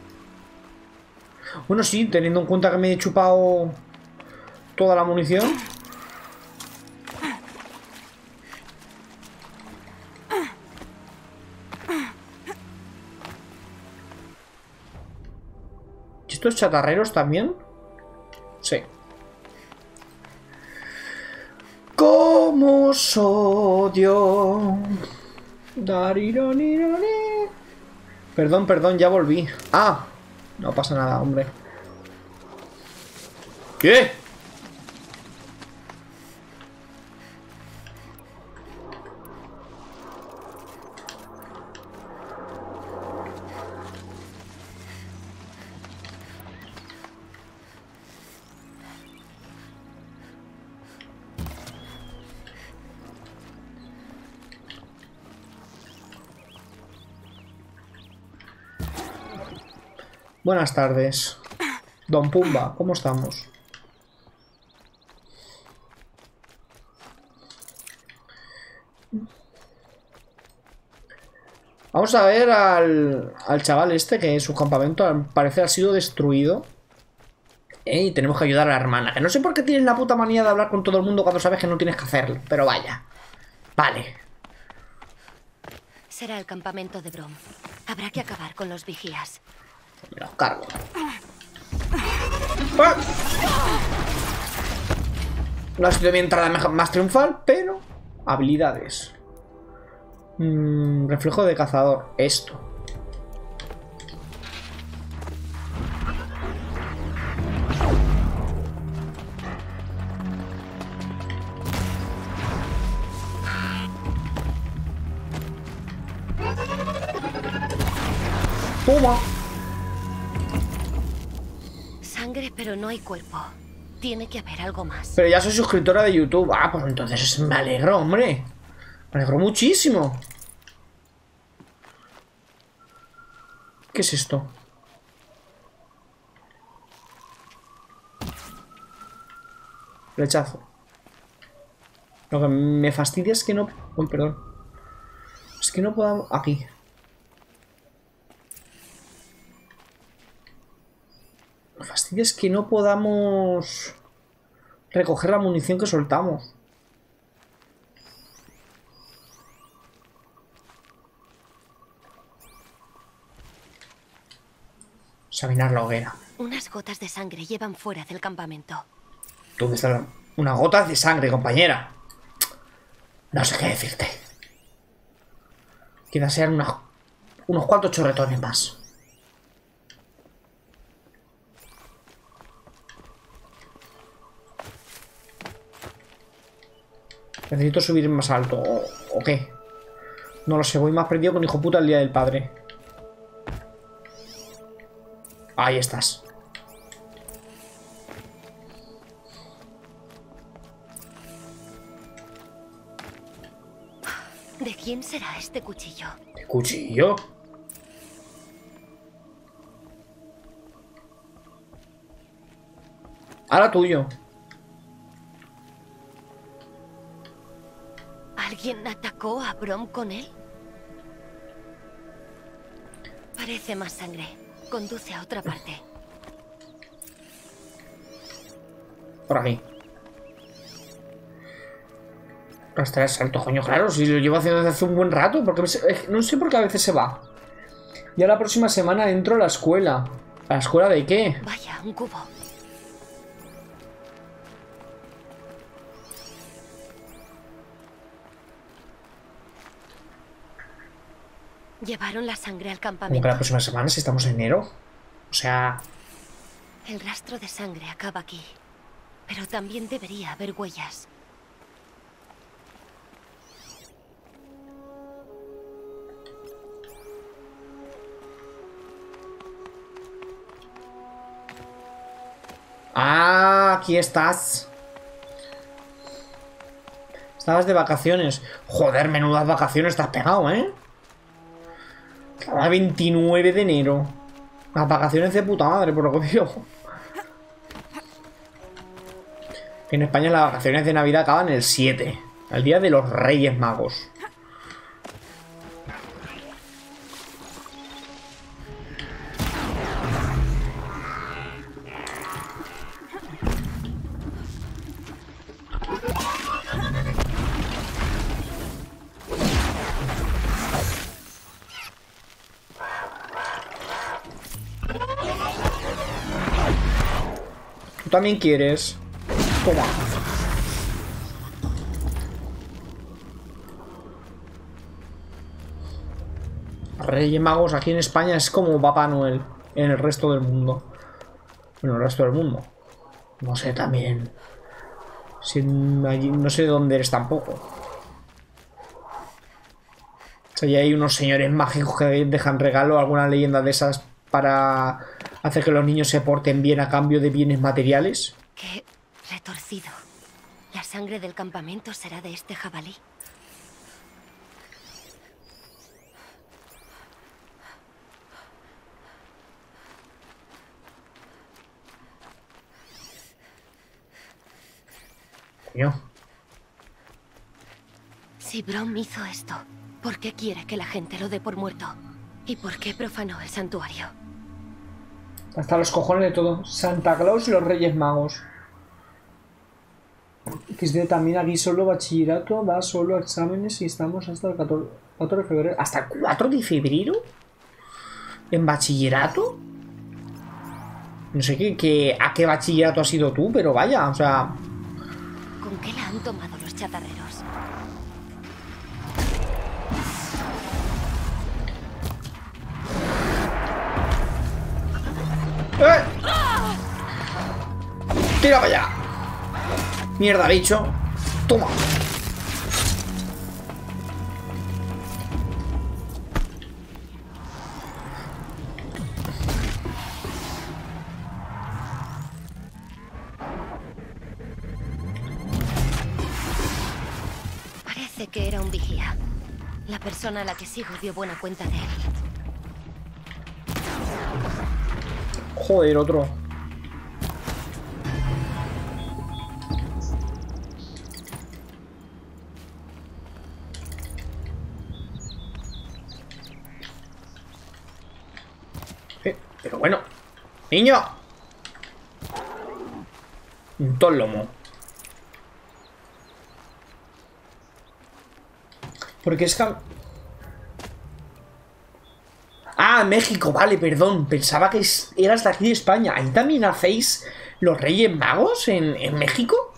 Bueno, sí, teniendo en cuenta que me he chupado toda la munición. ¿Y estos chatarreros también? Sí. ¿Cómo os odio? Perdón, perdón, ya volví. Ah, no pasa nada, hombre. ¿Qué? Buenas tardes. Don Pumba, ¿cómo estamos? Vamos a ver al, al chaval este que su campamento al parecer ha sido destruido. ¿Eh? Y tenemos que ayudar a la hermana. Que no sé por qué tienes la puta manía de hablar con todo el mundo cuando sabes que no tienes que hacerlo. Pero vaya. Vale. Será el campamento de Bron. Habrá que acabar con los vigías. Me los cargo. ¡Ah! No ha sido mi entrada más triunfal, pero... habilidades. Mm, reflejo de cazador. Esto. Toma. Sangre, pero no hay cuerpo. Tiene que haber algo más. Pero ya soy suscriptora de YouTube. Ah, pues entonces me alegro, hombre. Me alegro muchísimo. ¿Qué es esto? Rechazo. Lo que me fastidia es que no... Uy, perdón. Es que no podamos... Aquí. Me fastidia es que no podamos recoger la munición que soltamos. Examinar la hoguera. Unas gotas de sangre llevan fuera del campamento. ¿Dónde están? Unas gotas de sangre, compañera. No sé qué decirte. Quizás sean unos, unos cuantos chorretones más. Necesito subir más alto. ¿O, o qué? No lo sé, voy más perdido que un hijo puta el día del padre. Ahí estás. ¿De quién será este cuchillo? ¿Qué cuchillo? Ahora tuyo. ¿Alguien atacó a Brom con él? Parece más sangre. Conduce a otra parte. Por aquí. Hasta el salto, coño, claro. Si lo llevo haciendo desde hace un buen rato. Porque no sé por qué a veces se va. Ya la próxima semana entro a la escuela. ¿A la escuela de qué? Vaya, un cubo. Llevaron la sangre al ¿Cómo campamento. que la próxima semana si estamos en enero? O sea... El rastro de sangre acaba aquí. Pero también debería haber huellas. Ah, aquí estás. Estabas de vacaciones. Joder, menudas vacaciones te has pegado, ¿eh? Cada veintinueve de enero. Las vacaciones de puta madre, por lo que digo. En España las vacaciones de Navidad acaban el siete. El día de los Reyes Magos. ¿Tú también quieres? Toma. Reyes Magos aquí en España es como Papá Noel en el resto del mundo. Bueno, el resto del mundo. No sé también. Si allí, no sé dónde eres tampoco. O sea, ya hay unos señores mágicos que dejan regalo, alguna leyenda de esas para hacer que los niños se porten bien a cambio de bienes materiales. Qué retorcido. La sangre del campamento será de este jabalí. Coño. Si Brom hizo esto, ¿por qué quiere que la gente lo dé por muerto? ¿Y por qué profanó el santuario? Hasta los cojones de todo. Santa Claus y los Reyes Magos. equis de también aquí solo bachillerato, va solo a exámenes y estamos hasta el catorce, cuatro de febrero. ¿Hasta el cuatro de febrero? ¿En bachillerato? No sé qué, qué, a qué bachillerato has ido tú, pero vaya, o sea... ¿Con qué la han tomado los chatarreros? ¡Eh! ¡Tira para allá! Mierda, bicho. Toma. Parece que era un vigía. La persona a la que sigo dio buena cuenta de él. Joder, otro. Eh, pero bueno. ¡Niño! Un tolomo. Porque es que... Ah, México, vale, perdón. Pensaba que eras de aquí de España. ¿Ahí también hacéis los Reyes Magos en, en México?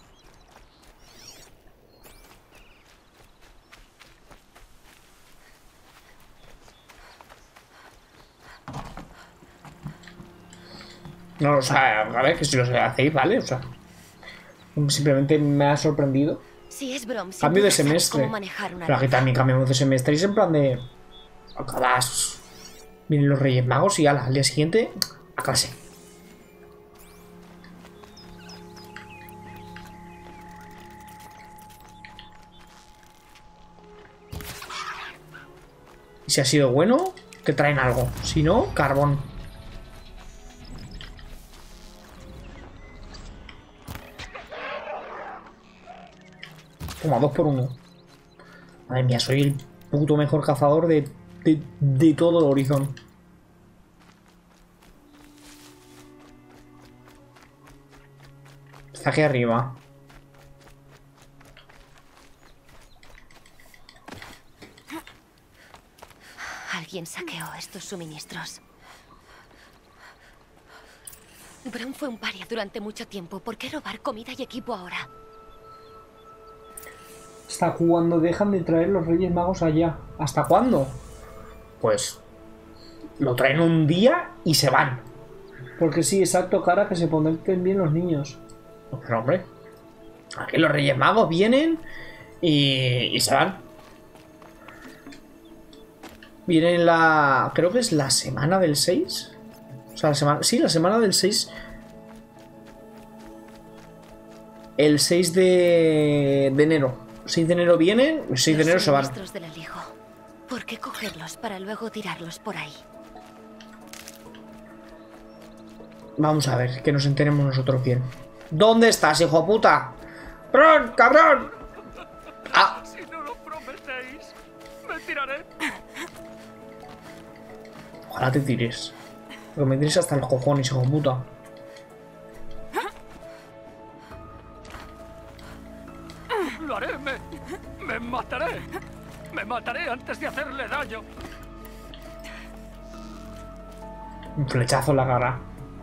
No, o sea, a ver, que si los hacéis, ¿vale? O sea, simplemente me ha sorprendido. Si es Brom, Cambio de semestre. Pero aquí también cambiamos de semestre y es en plan de... Acabas... Vienen los Reyes Magos y ala, al día siguiente a clase. Y si ha sido bueno, te traen algo. Si no, carbón. Toma, dos por uno. Madre mía, soy el puto mejor cazador de, de, de todo el horizon. Está aquí arriba. Alguien saqueó estos suministros. Brom fue un paria durante mucho tiempo. ¿Por qué robar comida y equipo ahora? ¿Hasta cuándo dejan de traer los Reyes Magos allá? ¿Hasta cuándo? Pues lo traen un día y se van. Porque sí, exacto, cara, que se conecten bien los niños. Pero hombre, aquí los Reyes Magos vienen y, y se van. Vienen la... creo que es la semana del seis. O sea, la semana... Sí, la semana del seis. El seis de, de enero. seis de enero vienen, el seis de enero se van. Del alijo. ¿Por qué cogerlos para luego tirarlos por ahí? Vamos a ver, que nos enteremos nosotros bien. ¿Dónde estás, hijo de puta? ¡Bron, cabrón! ¡Ah! Si no lo prometéis, me tiraré. Ojalá te tires. Porque me tires hasta los cojones, hijo de puta. Lo haré, me, me mataré. Me mataré antes de hacerle daño. Un flechazo en la cara.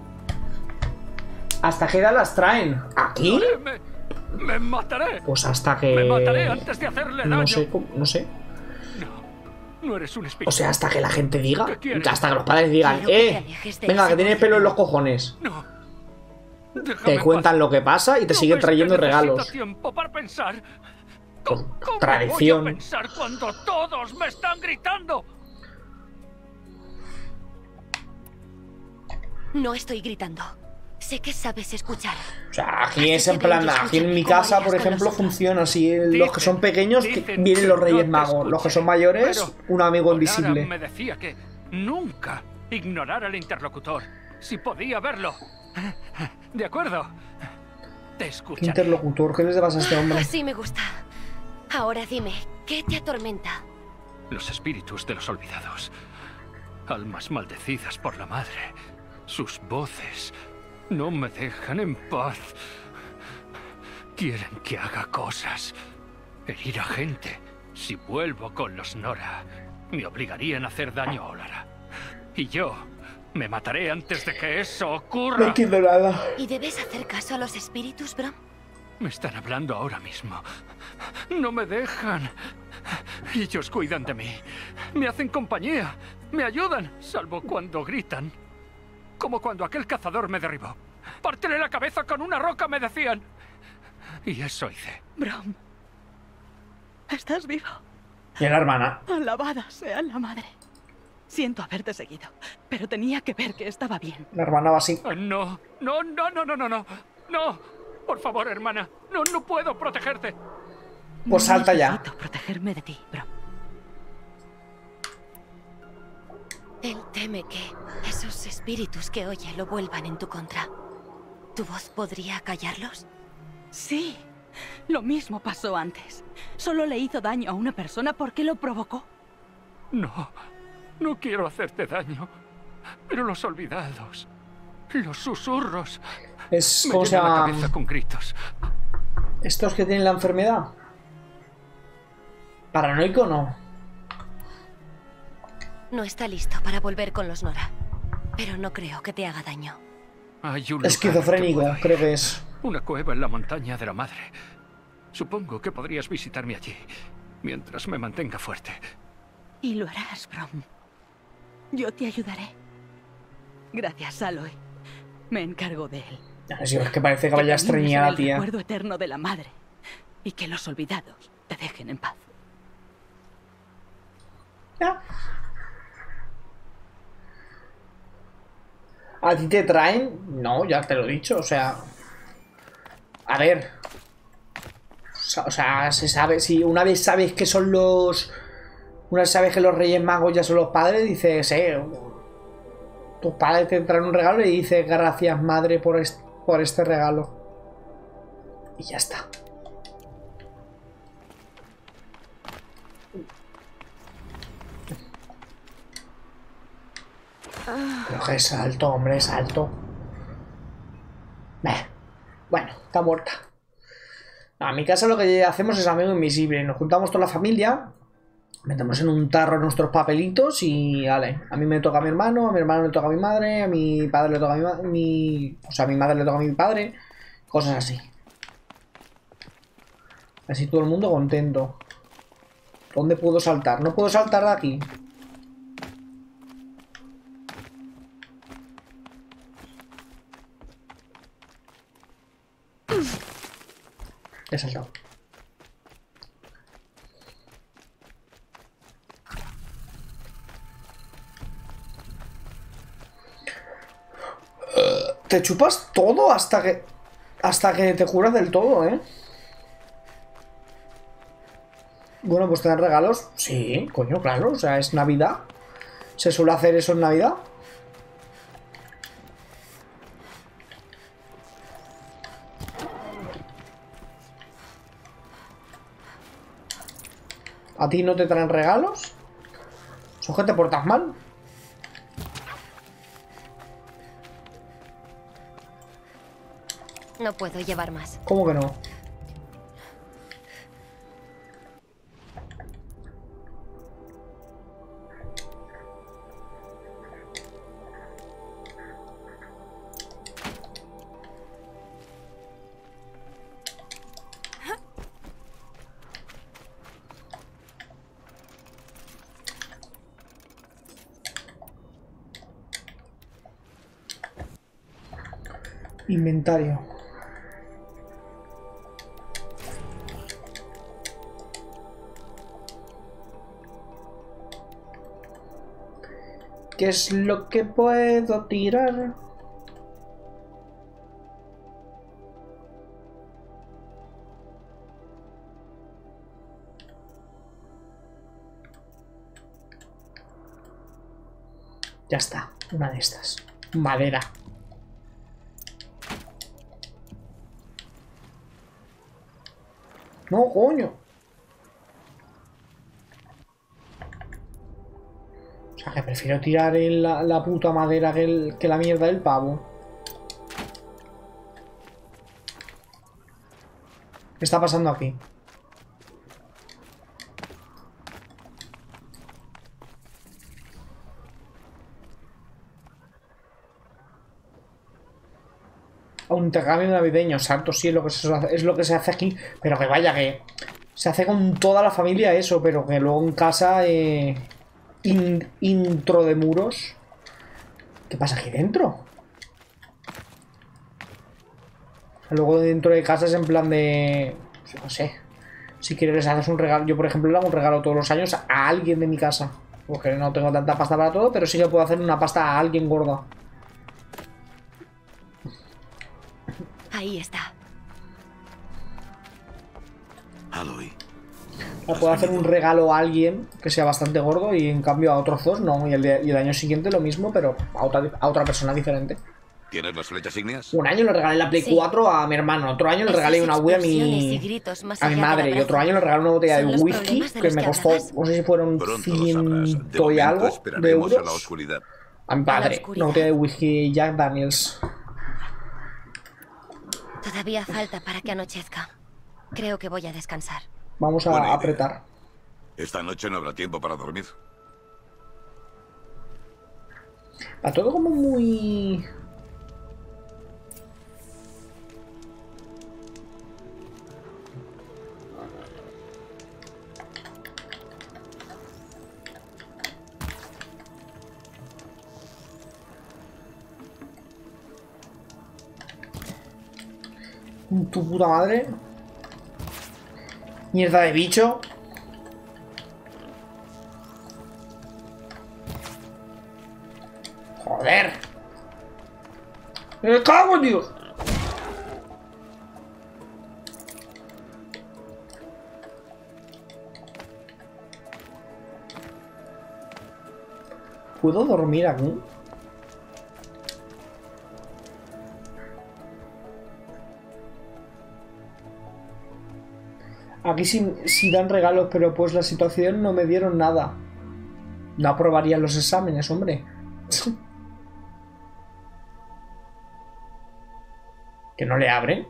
¿Hasta qué edad las traen? ¿Aquí? Lo haré, me, me mataré. Pues hasta que... Me mataré antes de hacerle daño. No sé, no sé. No, no eres un espíritu. O sea, hasta que la gente diga. ¿Qué Hasta que los padres digan, Quiero que eh, te alejes de venga, ese que tienes pelo en los cojones. No. Te Déjame cuentan en paz. lo que pasa y te ¿No siguen ves que trayendo necesito regalos. tiempo para pensar? ¿Cómo, cómo Tradición. voy a pensar cuando todos me están gritando? No estoy gritando. Sé que sabes escuchar. O sea, aquí es en plan, aquí en mi casa, por ejemplo, funciona así. Los que son pequeños, que dicen vienen que los Reyes no te Magos. Los que son escucharé, mayores, pero un amigo Olara invisible. me decía que nunca ignorara al interlocutor. Si podía verlo. De acuerdo. Te ¿Qué escucharé. interlocutor? ¿Qué les pasa a este hombre? Así me gusta. Ahora dime, ¿qué te atormenta? Los espíritus de los olvidados. Almas maldecidas por la madre. Sus voces no me dejan en paz. Quieren que haga cosas. Herir a gente. Si vuelvo con los Nora, me obligarían a hacer daño a Olara. Y yo me mataré antes de que eso ocurra. No entiendo nada. ¿Y debes hacer caso a los espíritus, Brom? Me están hablando ahora mismo. No me dejan. Ellos cuidan de mí. Me hacen compañía. Me ayudan, salvo cuando gritan. Como cuando aquel cazador me derribó. Pártele la cabeza con una roca, me decían. Y eso hice. Brom, ¿estás vivo? ¿Y la hermana? Alabada sea la madre. Siento haberte seguido, pero tenía que ver que estaba bien. La hermana va así. Ah, no, no, no, no, no, no, no. No, por favor, hermana. No, no puedo protegerte. Pues salta ya. Necesito protegerme de ti, bro. Él teme que esos espíritus que oye lo vuelvan en tu contra. ¿Tu voz podría callarlos? Sí, lo mismo pasó antes. Solo le hizo daño a una persona porque lo provocó. No, no quiero hacerte daño. Pero los olvidados, los susurros, Es me ¿cómo se llenan la llama? cabeza con gritos. ¿Estos que tienen la enfermedad? ¿Paranoico no? No está listo para volver con los Nora. Pero no creo que te haga daño. Hay un lugar Esquizofrénico, que puedo ir. creo que es. Una cueva en la montaña de la madre. Supongo que podrías visitarme allí, mientras me mantenga fuerte. Y lo harás, Brom. Yo te ayudaré. Gracias, Aloy. Me encargo de él. Sí, es que parece que vaya camines estreñida, en el tía. recuerdo eterno de la madre. Y que los olvidados te dejen en paz. Ya. ¿A ti te traen? No, ya te lo he dicho, o sea... A ver... O sea, se sabe... Si una vez sabes que son los... Una vez sabes que los Reyes Magos ya son los padres, dices, eh... Tus padres te traen un regalo y dices, gracias madre por, est por este regalo. Y ya está. Pero que es alto, hombre, es alto. Bah. Bueno, está muerta. No, en mi casa lo que hacemos es amigo invisible. Nos juntamos toda la familia, metemos en un tarro nuestros papelitos y vale. A mí me toca a mi hermano, a mi hermano le toca a mi madre, a mi padre le toca a mi, ma mi o sea, a mi madre le toca a mi padre. Cosas así. Así todo el mundo contento. ¿Dónde puedo saltar? No puedo saltar de aquí. He saltado. Te chupas todo hasta que... Hasta que te curas del todo, ¿eh? Bueno, pues te dan regalos. Sí, coño, claro. O sea, es Navidad. Se suele hacer eso en Navidad. ¿A ti no te traen regalos? ¿Son que te portas mal? No puedo llevar más. ¿Cómo que no? Inventario. ¿Qué es lo que puedo tirar? Ya está, una de estas. Madera. No, coño. O sea, que prefiero tirar el, la, la puta madera que, el, que la mierda del pavo. ¿Qué está pasando aquí? Un intercambio navideño, exacto, sí, es lo, que se hace, es lo que se hace aquí. Pero que vaya, que se hace con toda la familia eso, pero que luego en casa... Eh, in, intro de muros. ¿Qué pasa aquí dentro? Luego dentro de casa es en plan de... No sé. Si quieres les haces un regalo. Yo, por ejemplo, le hago un regalo todos los años a alguien de mi casa. Porque no tengo tanta pasta para todo, pero sí que puedo hacer una pasta a alguien gorda. Ahí está. Aloy, puedo hacer un regalo a alguien que sea bastante gordo y en cambio a otros dos no. Y el, de, y el año siguiente lo mismo, pero a otra, a otra persona diferente. ¿Tienes las flechas ígneas? Un año le regalé la Play Sí. cuatro a mi hermano, otro año le regalé una Wii a mi, gritos más a mi allá del madre y abrazo otro año le regalé una botella son de los whisky problemas de que los me que costó, hablabas. no sé si fueron Pronto lo sabrás. De ciento y momento algo de esperaremos euros. a la oscuridad. A mi A la padre, oscuridad. una botella de whisky Jack Daniels. Todavía falta para que anochezca. Creo que voy a descansar. Vamos Buena a idea. apretar. Esta noche no habrá tiempo para dormir. A todo como muy... Tu puta madre. Mierda de bicho. Joder. Me cago en Dios. ¿Puedo dormir aquí? Aquí sí, sí dan regalos, pero pues la situación no me dieron nada. No aprobarían los exámenes, hombre. ¿Que no le abren?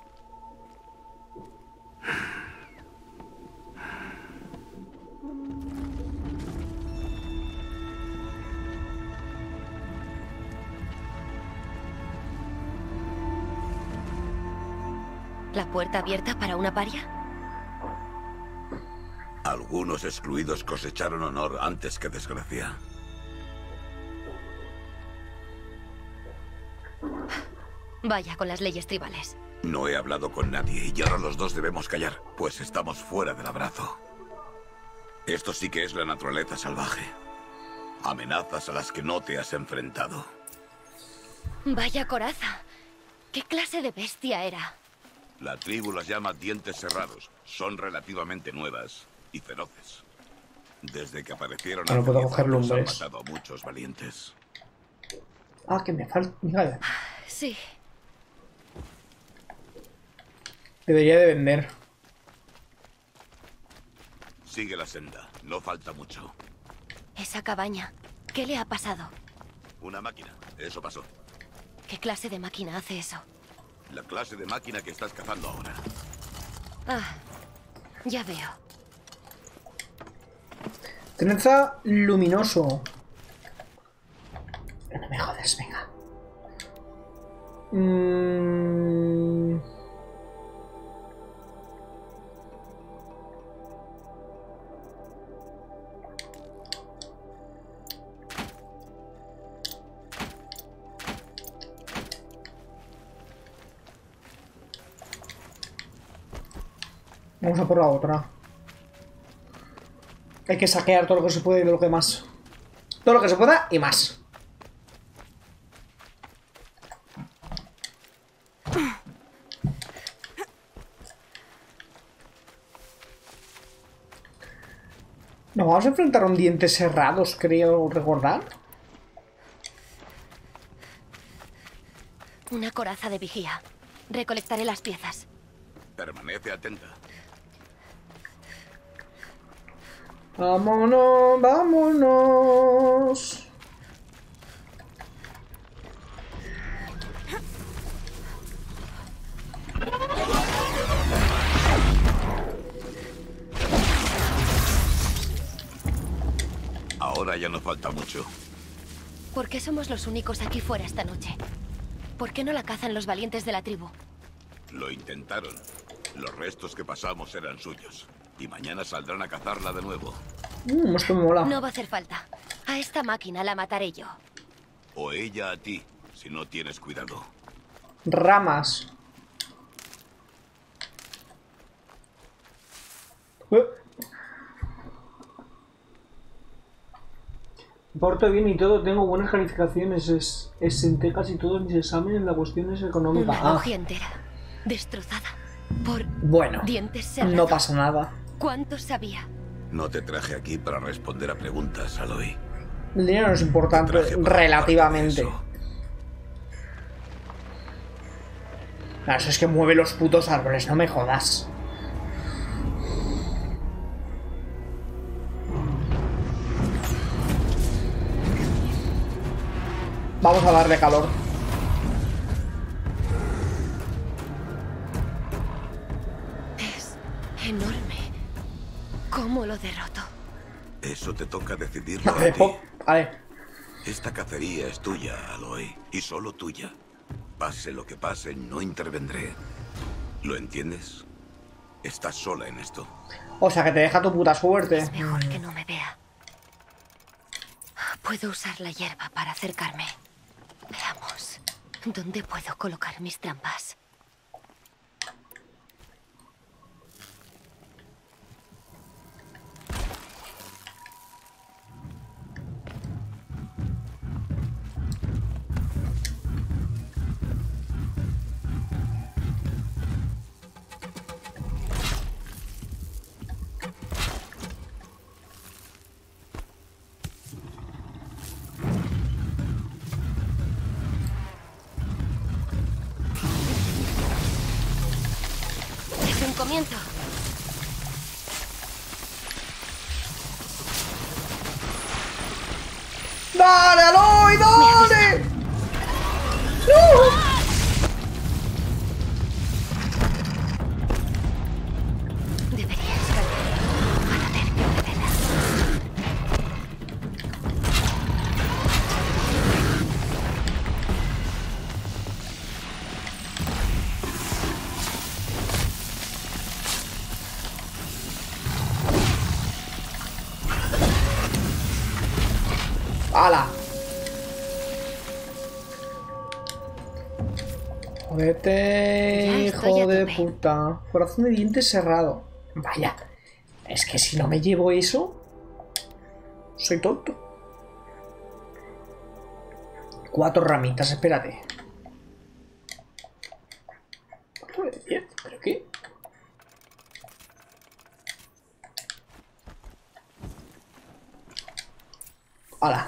¿La puerta abierta para una paria? Algunos excluidos cosecharon honor antes que desgracia. Vaya con las leyes tribales. No he hablado con nadie y ahora los dos debemos callar, pues estamos fuera del abrazo. Esto sí que es la naturaleza salvaje. Amenazas a las que no te has enfrentado. Vaya coraza. ¿Qué clase de bestia era? La tribu las llama dientes cerrados. Son relativamente nuevas y feroces. Desde que aparecieron No hace puedo diez coger años, han lumbres. matado a muchos valientes. Ah, que me falta... Mira, Sí. debería de vender. Sigue la senda, no falta mucho. Esa cabaña. ¿Qué le ha pasado? Una máquina, eso pasó. ¿Qué clase de máquina hace eso? La clase de máquina que estás cazando ahora. Ah, ya veo. Trenza luminoso. No me jodes, venga. Mm... Vamos a por la otra. Hay que saquear todo lo que se puede y de lo que más. Todo lo que se pueda y más. Nos vamos a enfrentar a un dientes cerrados, creo recordar. Una coraza de vigía. Recolectaré las piezas. Permanece atenta. Vámonos, vámonos. Ahora ya no falta mucho. ¿Por qué somos los únicos aquí fuera esta noche? ¿Por qué no la cazan los valientes de la tribu? Lo intentaron. Los restos que pasamos eran suyos. Y mañana saldrán a cazarla de nuevo. Mm, esto me mola. No va a hacer falta. A esta máquina la mataré yo. O ella a ti, si no tienes cuidado. Ramas. Eh. Me porto bien y todo, tengo buenas calificaciones. Es, es en casi todos mis exámenes, la cuestión es económica. Una Ah, logia entera. Destrozada. Por bueno, dientes cerrados. no pasa nada. ¿Cuánto sabía? No te traje aquí para responder a preguntas, Aloy. El dinero no es importante, relativamente. Claro, eso es que mueve los putos árboles, no me jodas. Vamos a darle calor. Es enorme. ¿Cómo lo derroto? Eso te toca decidirlo a ti. Vale. Esta cacería es tuya, Aloy, y solo tuya. Pase lo que pase, no intervendré. ¿Lo entiendes? Estás sola en esto. O sea, que te deja tu puta suerte. Es mejor que no me vea. Puedo usar la hierba para acercarme. Veamos. ¿Dónde puedo colocar mis trampas? Comienzo. ¡Dale, Aloy, dale! ¡No! Debería escalar para ver qué revela. ¡Hala! Jodete, hijo de puta. Corazón de dientes cerrado. Vaya. Es que si no me llevo eso, soy tonto. Cuatro ramitas, espérate. ¿Pero qué? ¡Hala!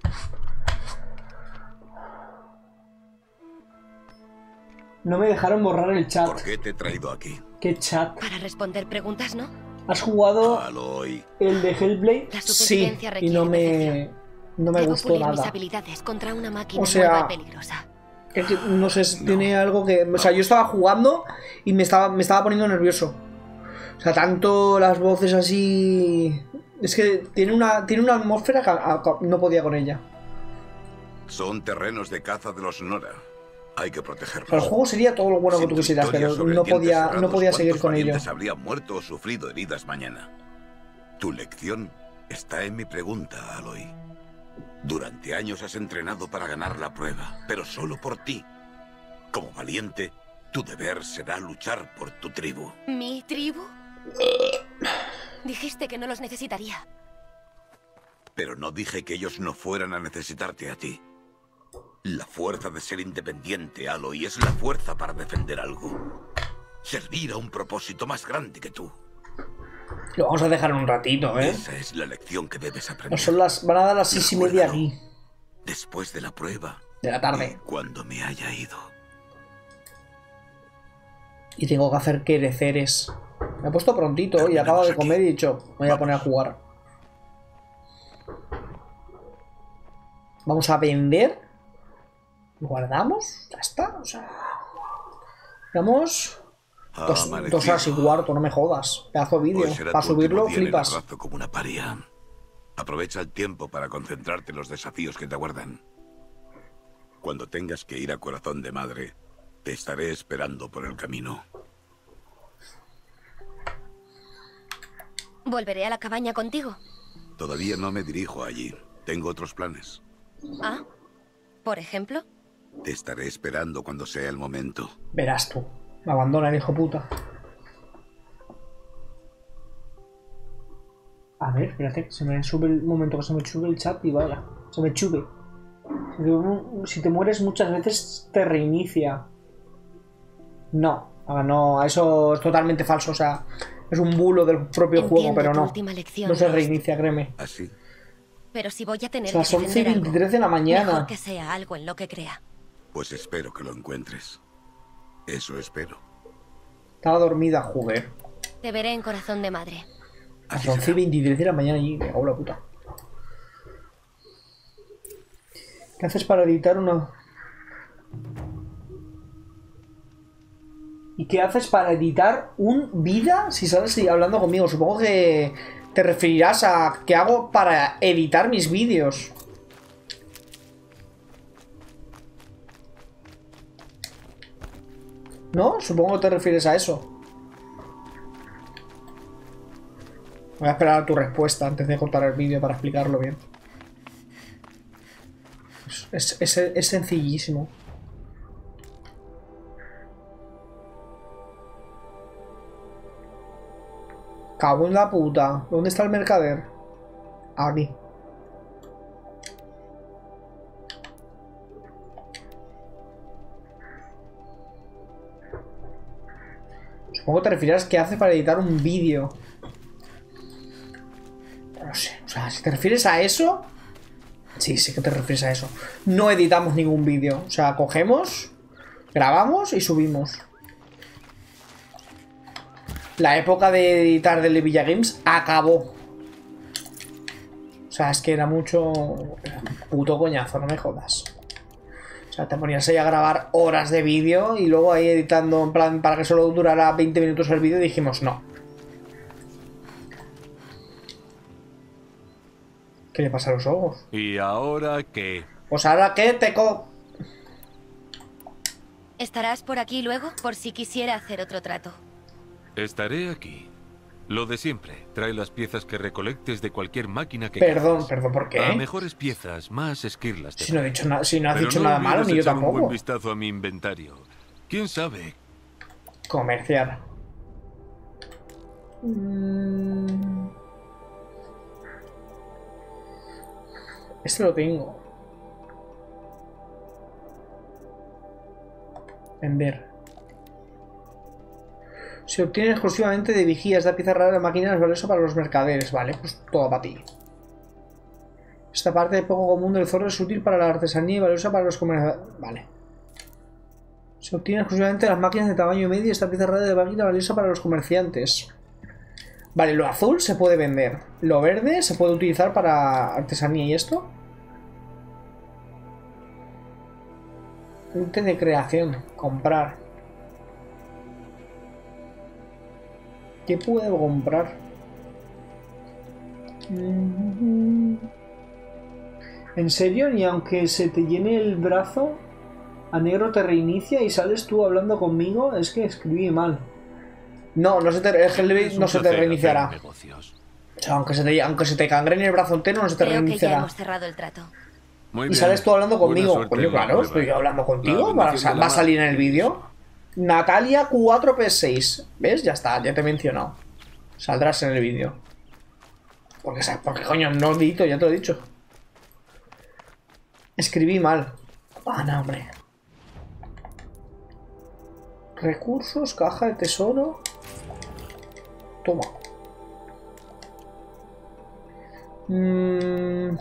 No me dejaron borrar el chat. ¿Por qué te he traído aquí? ¿Qué chat? Para responder preguntas, ¿no? ¿Has jugado Aloy. el de Hellblade? La Sí, supervivencia y no me, requiere no me Debo gustó pulir mis nada. habilidades contra una máquina O sea, nueva y peligrosa. Es que, no sé, tiene algo que... O sea, yo estaba jugando y me estaba, me estaba poniendo nervioso. O sea, tanto las voces así... Es que tiene una, tiene una atmósfera que no podía con ella. Son terrenos de caza de los Nora. Hay que protegerlos. O sea, el juego sería todo lo bueno que tú quisieras, pero no podía, no podía seguir con ello. Habrían muerto o sufrido heridas mañana. Tu lección está en mi pregunta, Aloy. Durante años has entrenado para ganar la prueba, pero solo por ti. Como valiente, tu deber será luchar por tu tribu. ¿Mi tribu? Dijiste que no los necesitaría. Pero no dije que ellos no fueran a necesitarte a ti. La fuerza de ser independiente, Aloy, es la fuerza para defender algo. Servir a un propósito más grande que tú. Lo vamos a dejar un ratito, ¿eh? Esa es la lección que debes aprender. No son las, van a dar las seis y media aquí. Después de la prueba. De la tarde. Cuando me haya ido. Y tengo que hacer creceres. Me he puesto prontito y acabo de comer y he dicho, me voy a poner a jugar. Vamos a vender. Guardamos. Ya está. O sea. Vamos. Dos, dos horas y cuarto, no me jodas. Pedazo vídeo. Para subirlo, flipas. Como una paria. Aprovecha el tiempo para concentrarte en los desafíos que te aguardan. Cuando tengas que ir a Corazón de Madre, te estaré esperando por el camino. ¿Volveré a la cabaña contigo? Todavía no me dirijo allí. Tengo otros planes. Ah, ¿por ejemplo? Te estaré esperando cuando sea el momento. Verás tú. Me abandona el hijo puta. A ver, espérate, que se me sube el momento que se me sube el chat y vaya. Se me sube. Si te mueres muchas veces te reinicia. No, no, eso es totalmente falso. O sea, Es un bulo del propio Entiendo juego, pero tu no. última lección, No se Lost. reinicia, créeme. ¿Así? Pero si voy a tener O sea, que son defender algo, veintitrés de la mañana. mejor que sea algo en lo que crea. Pues espero que lo encuentres. Eso espero. Estaba dormida, joder. Te veré en Corazón de Madre. A las once y veintitrés de la mañana y me cago en la puta. ¿Qué haces para editar una...? ¿Y qué haces para editar un vida si sales hablando conmigo? Supongo que te referirás a qué hago para editar mis vídeos. ¿No? Supongo que te refieres a eso. Voy a esperar a tu respuesta antes de cortar el vídeo para explicarlo bien. Es, es, es sencillísimo. Cago en la puta. ¿Dónde está el mercader? Aquí. Supongo que te refieres a qué hace para editar un vídeo. No sé, o sea, si te refieres a eso... Sí, sí que te refieres a eso. No editamos ningún vídeo. O sea, cogemos, grabamos y subimos. La época de editar de Villa Games acabó. O sea, es que era mucho... Puto coñazo, no me jodas. O sea, te ponías ahí a grabar horas de vídeo y luego ahí editando en plan para que solo durara veinte minutos el vídeo y dijimos no. ¿Qué le pasa a los ojos? ¿Y ahora qué? Pues ahora qué, Teco. ¿Estarás por aquí luego? Por si quisiera hacer otro trato. Estaré aquí. Lo de siempre. Trae las piezas que recolectes de cualquier máquina que Perdón, cazas. perdón, ¿por qué? A mejores piezas, más esquirlas. Si no, he dicho na si no has Pero dicho no nada malo, olvides ni yo echar un tampoco. buen vistazo a mi inventario. ¿Quién sabe? Comerciar. Mm. Este lo tengo. Vender. Se obtiene exclusivamente de vigías. Da pieza rara de máquinas valiosa para los mercaderes. Vale, pues todo para ti. Esta parte poco común del zorro es útil para la artesanía y valiosa para los comerciantes. Vale. Se obtiene exclusivamente de las máquinas de tamaño medio. Esta pieza rara de máquina valiosa para los comerciantes. Vale, lo azul se puede vender. Lo verde se puede utilizar para artesanía. ¿Y esto? Ente de creación. Comprar. ¿Qué puedo comprar? ¿En serio? Ni aunque se te llene el brazo, a negro te reinicia y sales tú hablando conmigo. Es que escribí mal. No, no se te, el no se te reiniciará. O sea, aunque se te, aunque se te cangrene el brazo entero, no se te Creo reiniciará. que ya hemos cerrado el trato. Muy Y bien. sales tú hablando conmigo. Buena suerte Coño, en la claro, prueba. estoy yo hablando contigo. La Va, bendición de la va a salir en madre. el vídeo. Natalia cuatro P seis. ¿Ves? Ya está, ya te he mencionado. Saldrás en el vídeo. Porque, porque coño, no edito, ya te lo he dicho. Escribí mal. Ah, no, hombre. Recursos, caja de tesoro. Toma. Mm.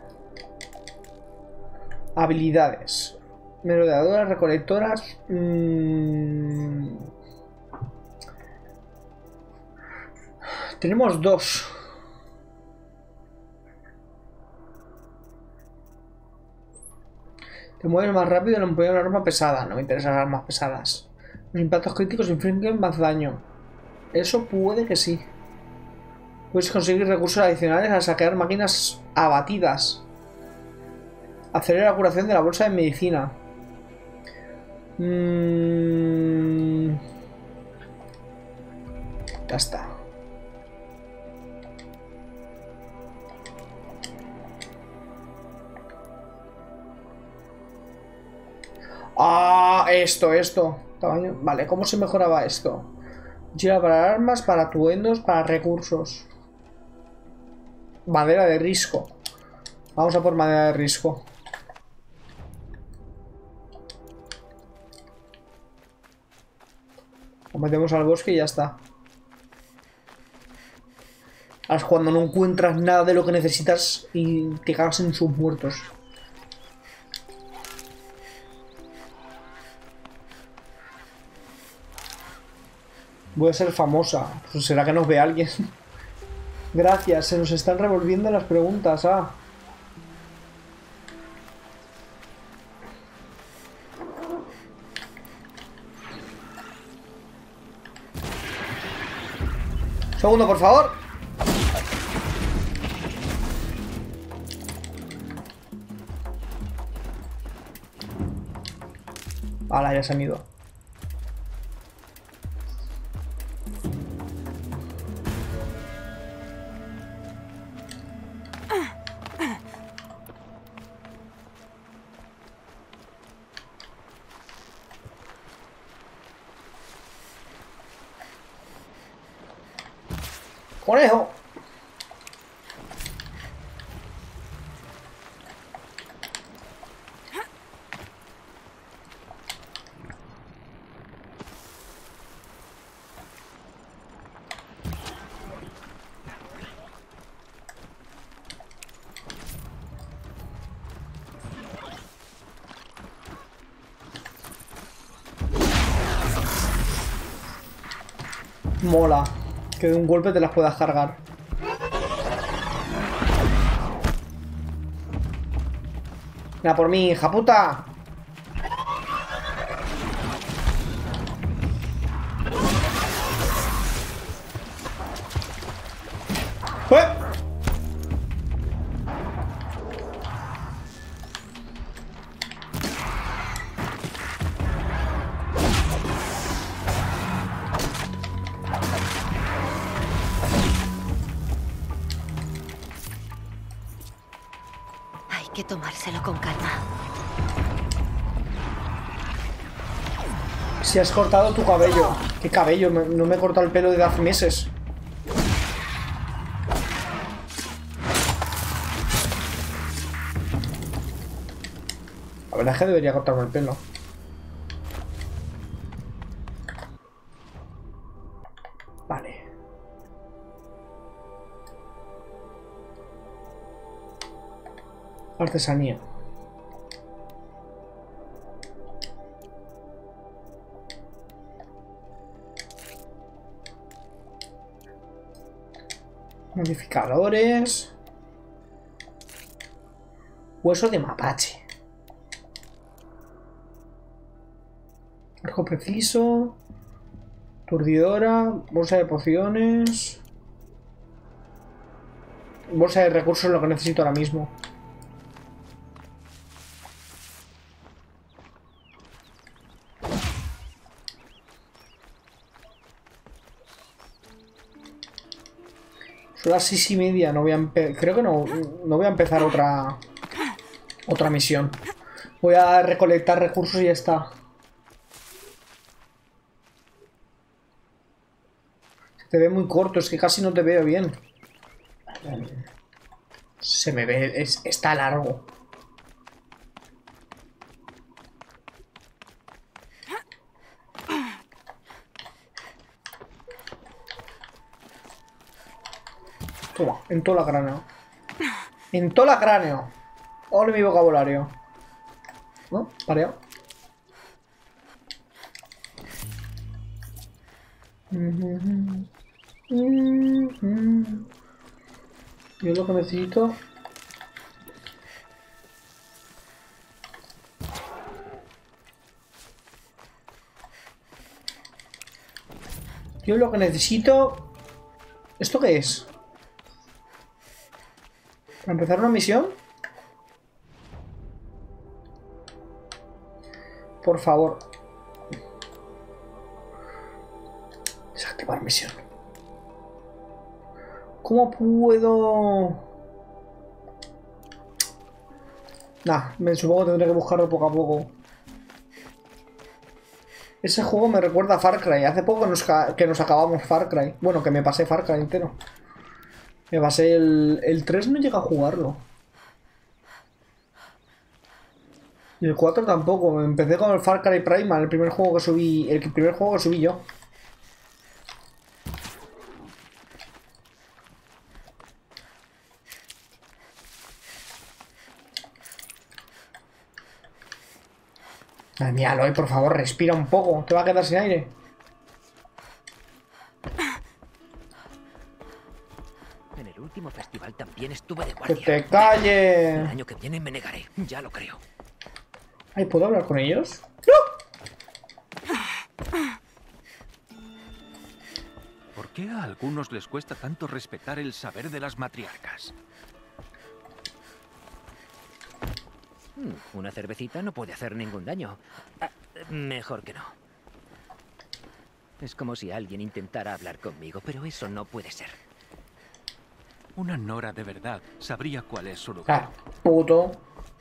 Habilidades. Merodeadoras, recolectoras. Mm. Tenemos dos. Te mueves más rápido al empuñar una arma pesada. No me interesan las armas pesadas. Los impactos críticos infligen más daño. Eso puede que sí. Puedes conseguir recursos adicionales al saquear máquinas abatidas. Acelera la curación de la bolsa de medicina. Mm... Ya está. Ah, esto, esto. Tamaño. Vale, ¿cómo se mejoraba esto? Gira para armas, para atuendos, para recursos. Madera de risco. Vamos a por madera de risco. Lo metemos al bosque y ya está. Es cuando no encuentras nada de lo que necesitas y te cagas en sus muertos. Voy a ser famosa. Pues será que nos ve alguien. Gracias, se nos están revolviendo las preguntas. Ah. Segundo, por favor. Hala, ya se han ido. Conejo. Mola. Que de un golpe te las puedas cargar. Mira por mí, hija puta. ¡Eh! Hay que tomárselo con calma. Si has cortado tu cabello. ¿Qué cabello? No me he cortado el pelo desde hace meses. La verdad es que debería cortarme el pelo. Vale. Artesanía. Modificadores. Hueso de mapache. Arco preciso. Turdidora. Bolsa de pociones. Bolsa de recursos es lo que necesito ahora mismo. Son las seis y media, no voy a empe- creo que no, no voy a empezar otra otra misión. Voy a recolectar recursos y ya está. Se te ve muy corto, es que casi no te veo bien. Se me ve, es, está largo. Toma, en toda la cráneo. En toda la cráneo. Ole mi vocabulario. ¿No? Pareado. Yo lo que necesito. Yo lo que necesito. ¿Esto qué es? ¿Para empezar una misión? Por favor. Desactivar misión. ¿Cómo puedo...? Nah, me supongo que tendré que buscarlo poco a poco. Ese juego me recuerda a Far Cry. Hace poco nos que nos acabamos Far Cry. Bueno, que me pasé Far Cry entero. Me pasé el... El tres no llega a jugarlo. Y el cuatro tampoco. Empecé con el Far Cry Primal, el primer juego que subí... El primer juego que subí yo. Madre mía, Aloy, por favor, respira un poco. Te va a quedar sin aire. En el último festival también estuve de guardia. ¡Que te calles! El año que viene me negaré, ya lo creo. Ay, ¿puedo hablar con ellos? ¿Por qué a algunos les cuesta tanto respetar el saber de las matriarcas? Una cervecita no puede hacer ningún daño. Ah, mejor que no. Es como si alguien intentara hablar conmigo, pero eso no puede ser. Una Nora de verdad sabría cuál es su lugar. Ah, puto.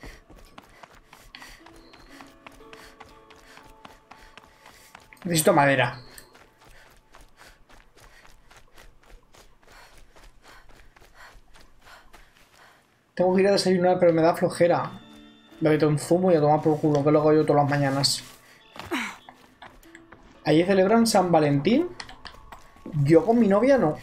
Necesito madera. Tengo que ir a desayunar, pero me da flojera. Me meto un zumo y a tomar por culo, que lo hago yo todas las mañanas. ¿Allí celebran San Valentín? Yo con mi novia no.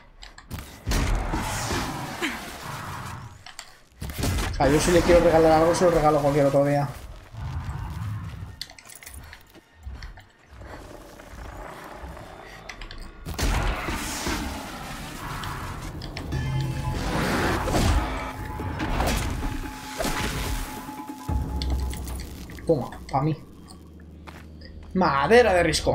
O sea, yo si le quiero regalar algo, se lo regalo cualquier otro día. Toma, para mí. Madera de risco.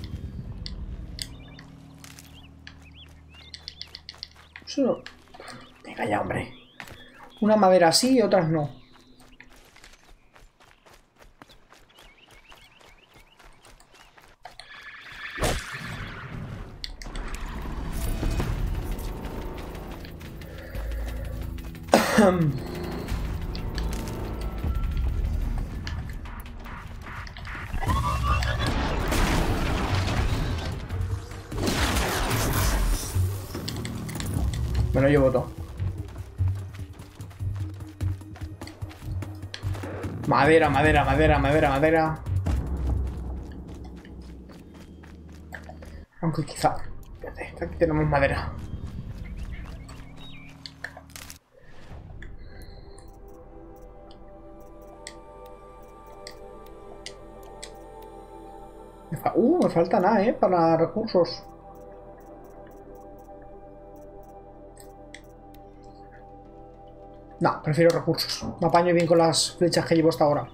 Solo... Venga ya, hombre. Una madera sí y otras no. Me lo llevo todo. Madera, madera, madera, madera, madera. Aunque quizá... Fíjate, aquí tenemos madera. Me fa... Uh, me falta nada, eh, para recursos. No, prefiero recursos. Me apaño bien con las flechas que llevo hasta ahora.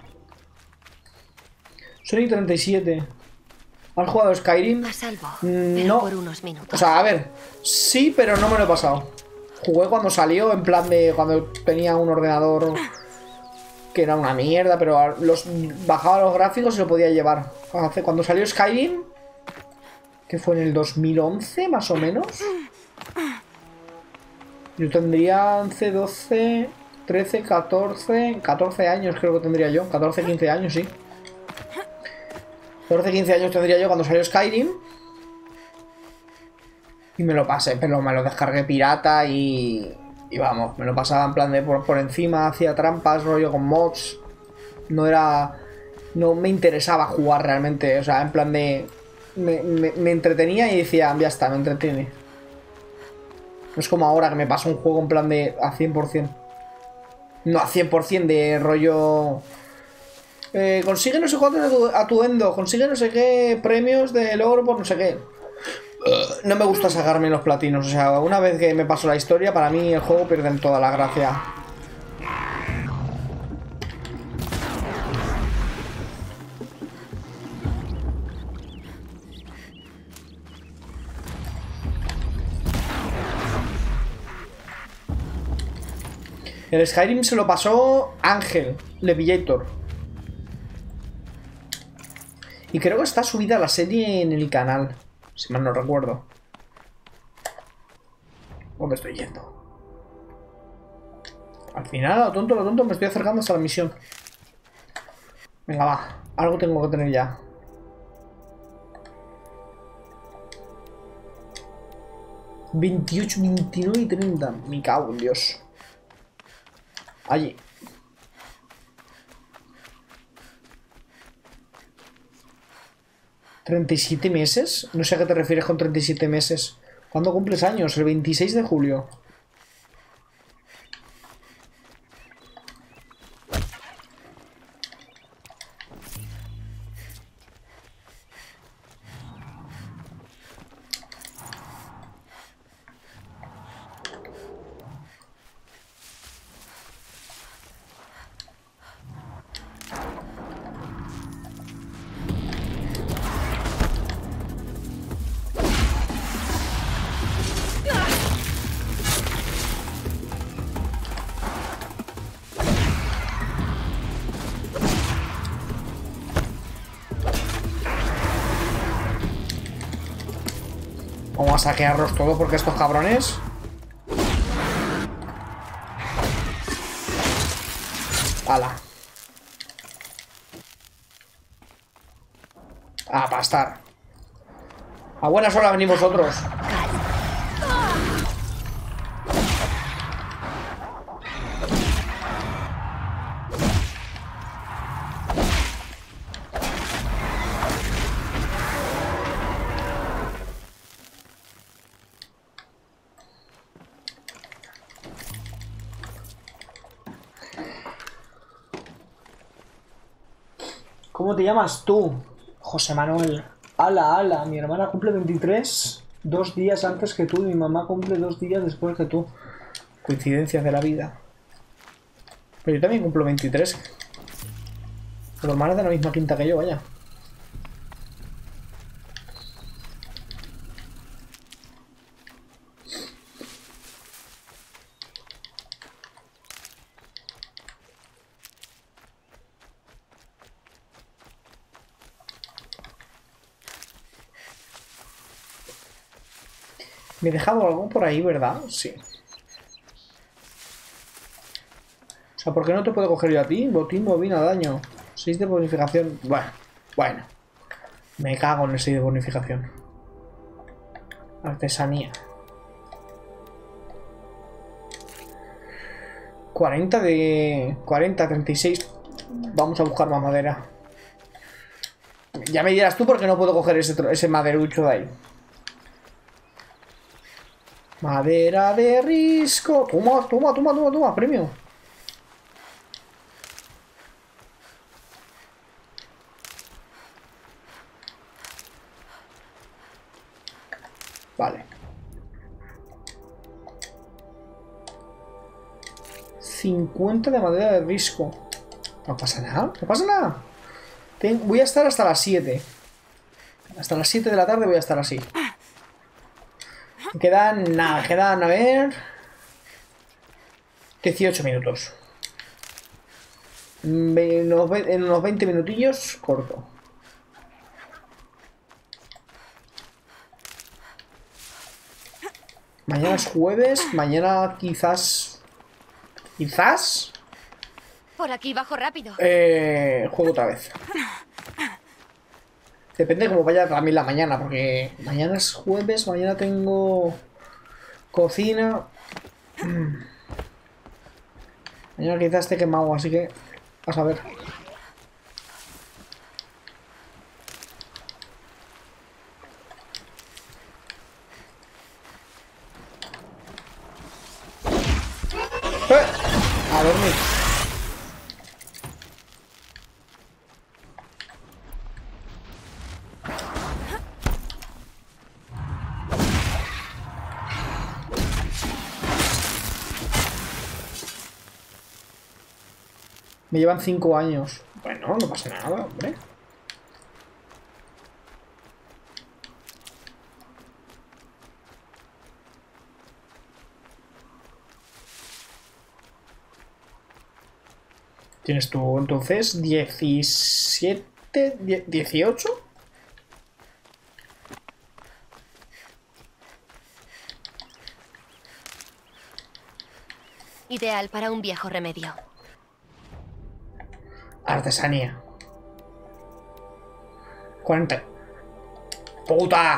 Sonic treinta y siete. ¿Has jugado Skyrim? A salvo, Mm, pero no. por unos minutos. O sea, a ver. Sí, pero no me lo he pasado. Jugué cuando salió, en plan de... Cuando tenía un ordenador que era una mierda, pero los bajaba los gráficos y lo podía llevar. Hace- Cuando salió Skyrim, que fue en el dos mil once, más o menos. Yo tendría once, doce, trece, catorce... catorce años creo que tendría yo. catorce, quince años, sí. catorce, quince años tendría yo cuando salió Skyrim. Y me lo pasé, pero me lo descargué pirata y... Y vamos, me lo pasaba en plan de por, por encima, hacía trampas, rollo con mods. No era... No me interesaba jugar realmente, o sea, en plan de... Me, me, me entretenía y decía, ya está, me entretiene. No es como ahora que me paso un juego en plan de a cien por cien. No a cien por cien de rollo... Eh, consigue no sé cuánto atu- atuendo, consigue no sé qué premios del oro por no sé qué. No me gusta sacarme los platinos, o sea, una vez que me paso la historia, para mí el juego pierde toda la gracia. El Skyrim se lo pasó Ángel, Levillator. Y creo que está subida la serie en el canal, si mal no recuerdo. ¿O me estoy yendo? Al final, lo tonto, lo tonto, me estoy acercando hasta la misión. Venga, va. Algo tengo que tener ya. veintiocho, veintinueve y treinta. Me cago en Dios. Allí. ¿treinta y siete meses? No sé a qué te refieres con treinta y siete meses. ¿Cuándo cumples años? El veintiséis de julio. Vamos a saquearlos todo porque estos cabrones... ¡Hala! A pastar. A buenas horas venimos vosotros. ¿Cómo te llamas tú? José Manuel. Ala, ala, mi hermana cumple veintitrés dos días antes que tú y mi mamá cumple dos días después que tú. Coincidencias de la vida. Pero yo también cumplo veintitrés. Tu hermana es de la misma quinta que yo, vaya. Me he dejado algo por ahí, ¿verdad? Sí. O sea, ¿por qué no te puedo coger yo a ti? Botín, bobina, daño. seis de bonificación. Bueno, bueno. Me cago en el seis de bonificación. Artesanía. cuarenta de... cuarenta, treinta y seis. Vamos a buscar más madera. Ya me dirás tú por qué no puedo coger ese, ese maderucho de ahí. Madera de risco. Toma, toma, toma, toma, toma, premio. Vale. cincuenta de madera de risco. No pasa nada, no pasa nada. Ten, voy a estar hasta las siete. Hasta las siete de la tarde voy a estar así. Quedan, nada, quedan, a ver... dieciocho minutos. En unos veinte minutillos, corto. Mañana es jueves, mañana quizás... ¿Quizás? Por aquí, bajo rápido. Eh, juego otra vez. Depende de cómo vaya también la mañana, porque mañana es jueves, mañana tengo cocina. Mañana quizás esté quemado, así que vas a ver. ¡Eh! A dormir. Me llevan cinco años. Bueno, no pasa nada, hombre. ¿Tienes tú entonces diecisiete, dieciocho? Ideal para un viejo remedio. Artesanía. cuarenta. ¡Puta!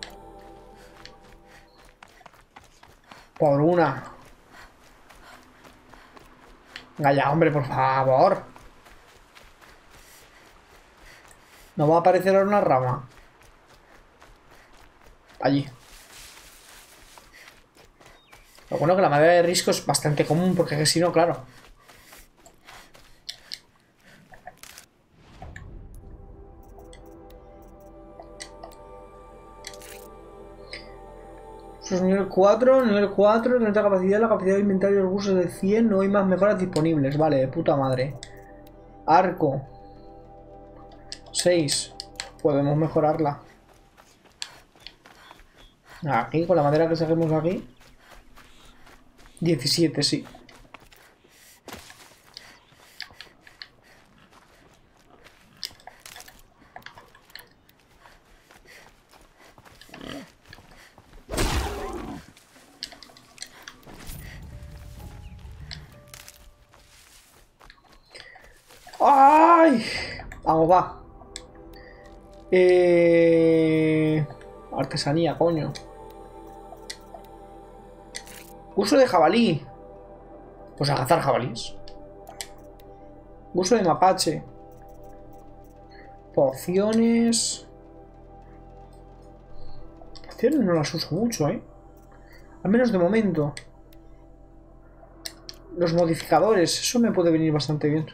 Por una. Venga ya, hombre, por favor. No va a aparecer ahora una rama. Allí. Lo bueno que la madera de risco es bastante común, porque si no, claro. Nivel cuatro, nivel cuatro, treinta capacidad, la capacidad de inventario de recursos de cien, no hay más mejoras disponibles, vale, de puta madre. Arco. seis. Podemos mejorarla. Aquí, con la madera que saquemos aquí. diecisiete, sí. ¡Ay! Vamos, va. Eh... Artesanía, coño. Uso de jabalí. Pues a cazar jabalíes. Uso de mapache. Pociones. Pociones no las uso mucho, ¿eh? Al menos de momento. Los modificadores, eso me puede venir bastante bien.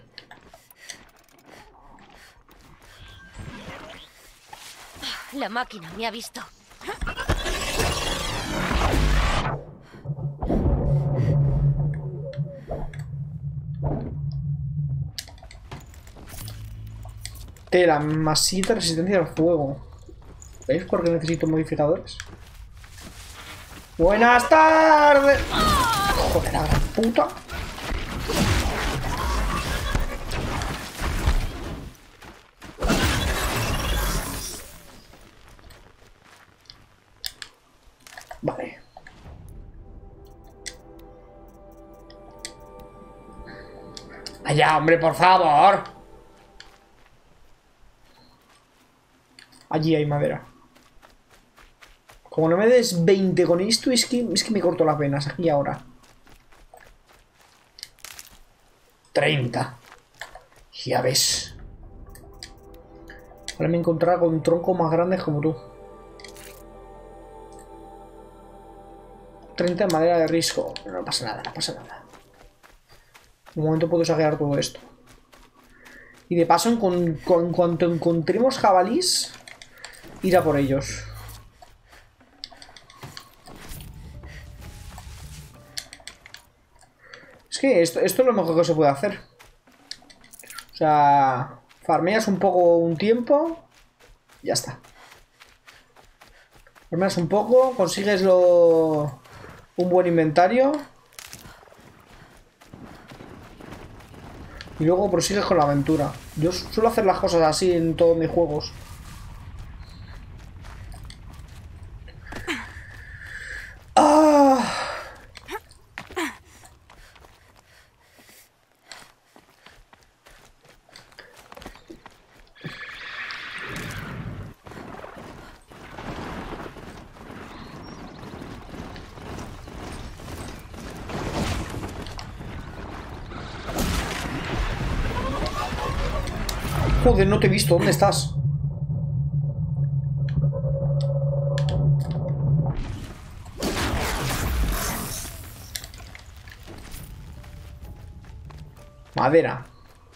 La máquina me ha visto. Tela, masita, resistencia al fuego. ¿Veis por qué necesito modificadores? ¡Buenas tardes! Joder, la gran puta. Vale. Allá, hombre, por favor. Allí hay madera. Como no me des veinte con esto, es que, es que me corto las venas aquí ahora. treinta. Ya ves. Ahora me encontrará con troncos más grandes como tú. treinta de madera de risco. No pasa nada, no pasa nada. De momento puedo saquear todo esto. Y de paso, en, con, con, en cuanto encontremos jabalís, ir a por ellos. Es que esto, esto es lo mejor que se puede hacer. O sea, farmeas un poco un tiempo. Ya está. Farmeas un poco, consigues lo, un buen inventario. Y luego prosigues con la aventura. Yo suelo hacer las cosas así en todos mis juegos. ¡Ah! Joder, no te he visto. ¿Dónde estás? Madera.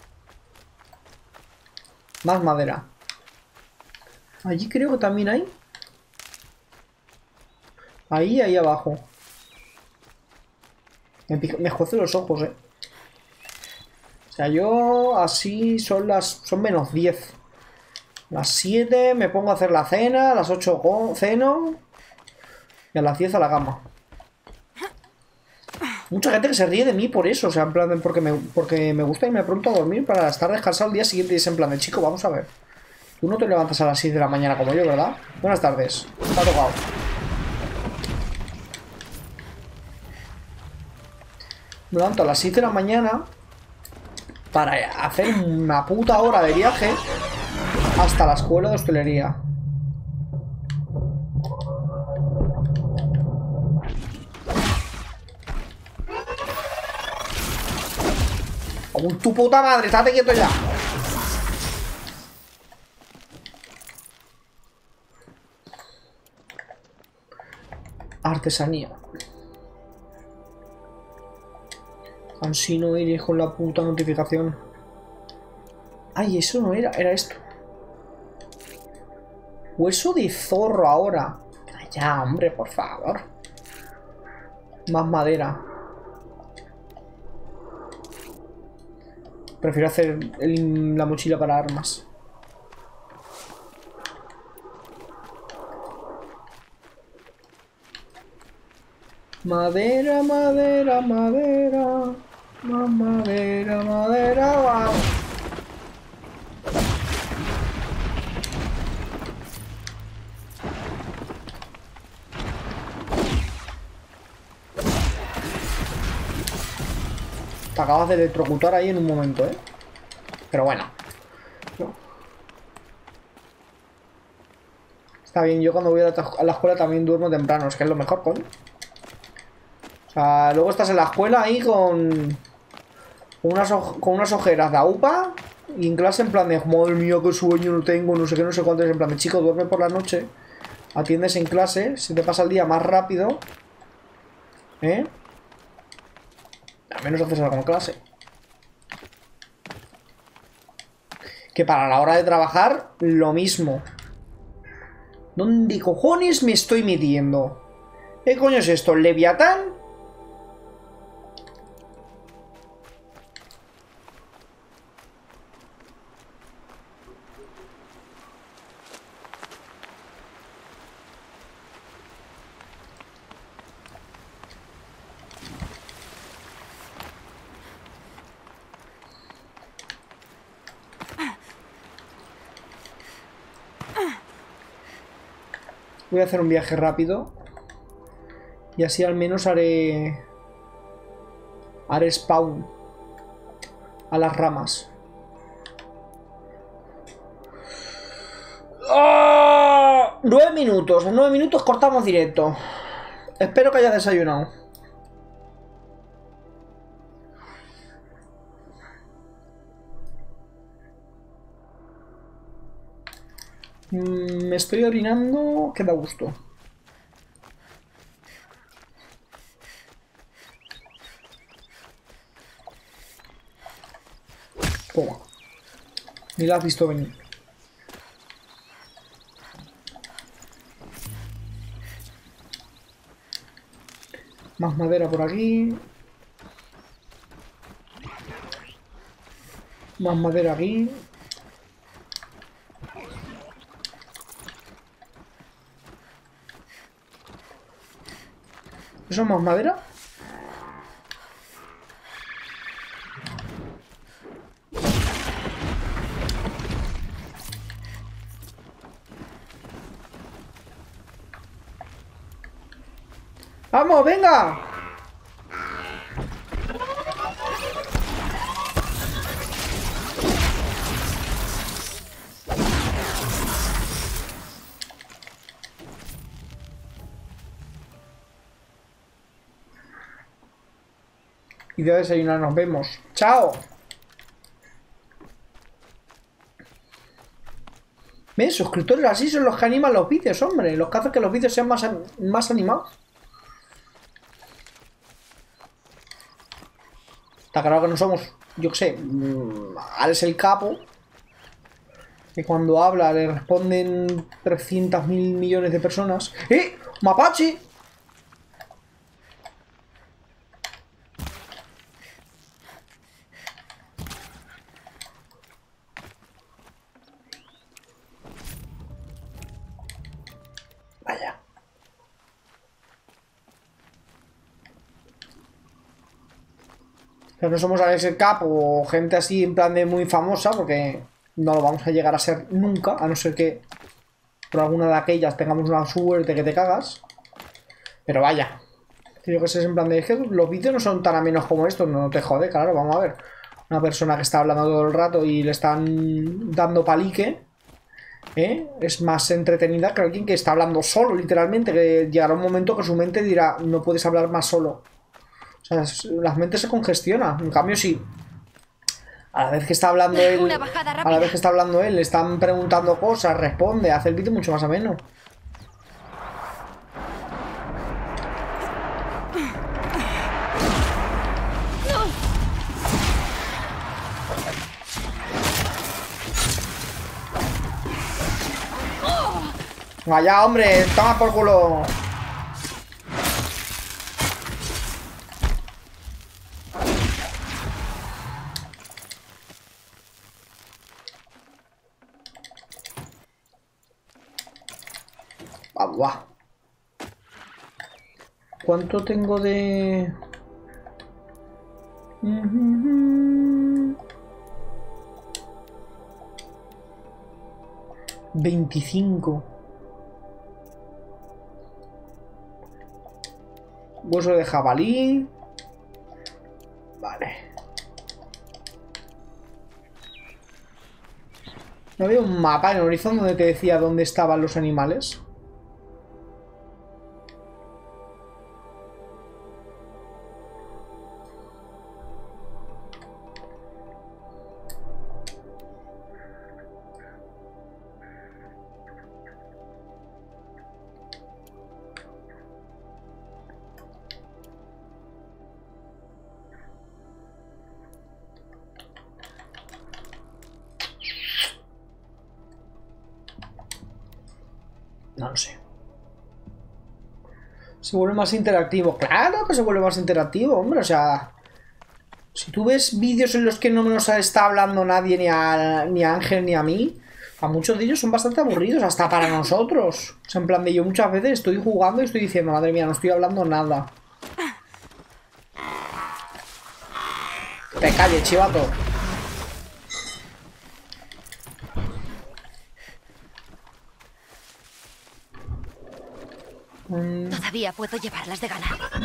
Más madera. Allí creo que también hay. Ahí, ahí abajo. Me, me juece los ojos, eh. O sea, yo así son las... Son menos diez. Las siete me pongo a hacer la cena. A las ocho ceno. Y a las diez a la cama. Mucha gente que se ríe de mí por eso. O sea, en plan, porque me, porque me gusta irme pronto a dormir para estar descansado el día siguiente. Y es en plan de, chico, vamos a ver. Tú no te levantas a las seis de la mañana como yo, ¿verdad? Buenas tardes. Te ha tocado. Me levanto a las seis de la mañana para hacer una puta hora de viaje hasta la escuela de hostelería. ¡Oh, tu puta madre! ¡Estate quieto ya! Artesanía. Así no iré con la puta notificación. Ay, eso no era, era esto. Hueso de zorro ahora. Ya, hombre, por favor. Más madera. Prefiero hacer el, la mochila para armas. Madera, madera, madera. Más madera, madera, va. Te acabas de electrocutar ahí en un momento, ¿eh? Pero bueno, Perfecto. Está bien, yo cuando voy a la, a la escuela también duermo temprano, es que es lo mejor, coño. O sea, luego estás en la escuela ahí con... Con unas, con unas ojeras de aupa. Y en clase en plan de, madre mía, qué sueño no tengo, no sé qué, no sé cuánto. Es en plan de, chico, duerme por la noche. Atiendes en clase, se te pasa el día más rápido. ¿Eh? Al menos haces algo en clase. Que para la hora de trabajar, lo mismo. ¿Dónde cojones me estoy metiendo? ¿Qué coño es esto? ¿Leviatán? Voy a hacer un viaje rápido. Y así al menos haré... Haré spawn. A las ramas. ¡Oh! Nueve minutos. En nueve minutos cortamos directo. Espero que hayas desayunado. Me estoy orinando, que da gusto. Toma. Ni la has visto venir. Más madera por aquí. Más madera aquí. ¿Eso es más madera? ¡Vamos, venga! Y de desayunar nos vemos. ¡Chao! ¿Ves? Suscriptores así son los que animan los vídeos, hombre. Los que hacen que los vídeos sean más, más animados. Está claro que no somos, yo qué sé, Alex el Capo, que cuando habla le responden trescientos mil millones de personas. ¡Eh! ¡Mapache! Vaya. Pero no somos Alex el Capo o gente así en plan de muy famosa, porque no lo vamos a llegar a ser nunca, a no ser que por alguna de aquellas tengamos una suerte que te cagas. Pero vaya, yo que sé, es en plan de, es que los vídeos no son tan amenos como estos, no te jode, claro, vamos a ver. Una persona que está hablando todo el rato y le están dando palique, ¿eh? Es más entretenida que alguien que está hablando solo, literalmente, que llegará un momento que su mente dirá, no puedes hablar más solo. O sea, las mentes se congestionan. En cambio, sí, a la vez que está hablando él, a la vez que está hablando él, le están preguntando cosas, responde, hace el vídeo mucho más ameno. Vaya, hombre, toma por culo. Agua. ¿Cuánto tengo de...? veinticinco. Hueso de jabalí. Vale. ¿No había un mapa en Horizon donde te decía dónde estaban los animales? No lo sé. Se vuelve más interactivo. Claro que se vuelve más interactivo, hombre. O sea, si tú ves vídeos en los que no nos está hablando nadie, ni a, ni a Ángel ni a mí, a muchos de ellos son bastante aburridos, hasta para nosotros. O sea, en plan de yo muchas veces estoy jugando y estoy diciendo, madre mía, no estoy hablando nada. Te calles, chivato. Todavía puedo llevarlas de gana.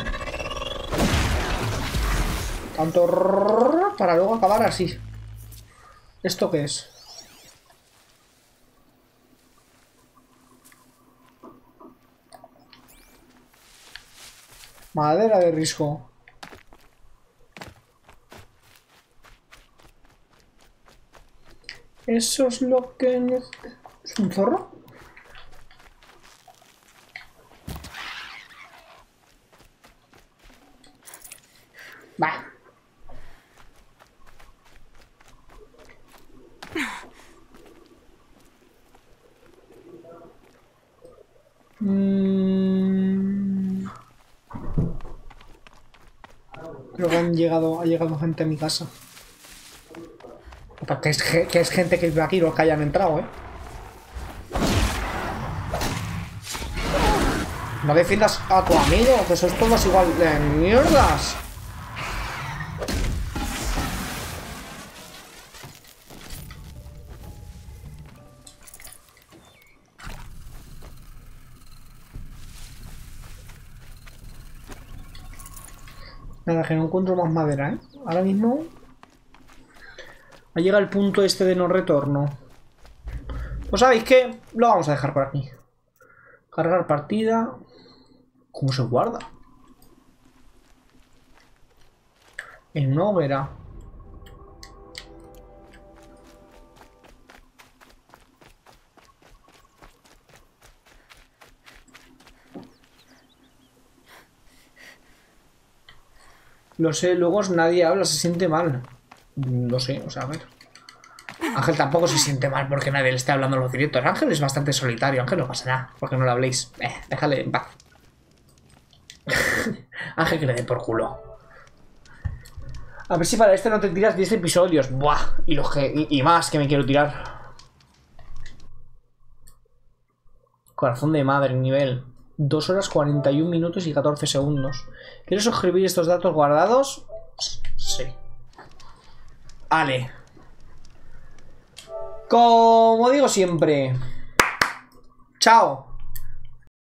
Tanto rrr, para luego acabar así. ¿Esto qué es? Madera de risco. Eso es lo que... ¿Es un zorro? Va. Mm. Creo que han llegado, ha llegado gente a mi casa. Que es, que es gente que vive aquí, los que hayan entrado, ¿eh? No defiendas a tu amigo, que sois todos igual de mierdas. Nada, que no encuentro más madera, ¿eh? Ahora mismo ha llegado el punto este de no retorno. Pues ¿sabéis qué? Lo vamos a dejar por aquí. Cargar partida. ¿Cómo se guarda? En una hoguera. Lo sé, luego nadie habla, se siente mal. Lo sé, o sea, a ver. Ángel tampoco se siente mal porque nadie le está hablando en los directos. Ángel es bastante solitario, Ángel no pasa nada, porque no le habléis. Eh, déjale en paz. Ángel que le dé por culo. A ver si para este no te tiras diez episodios. Buah, y, los que, y, y más que me quiero tirar. Corazón de madre, nivel dos horas cuarenta y un minutos y catorce segundos. ¿Quieres suscribir estos datos guardados? Sí. Vale. Como digo siempre. Chao.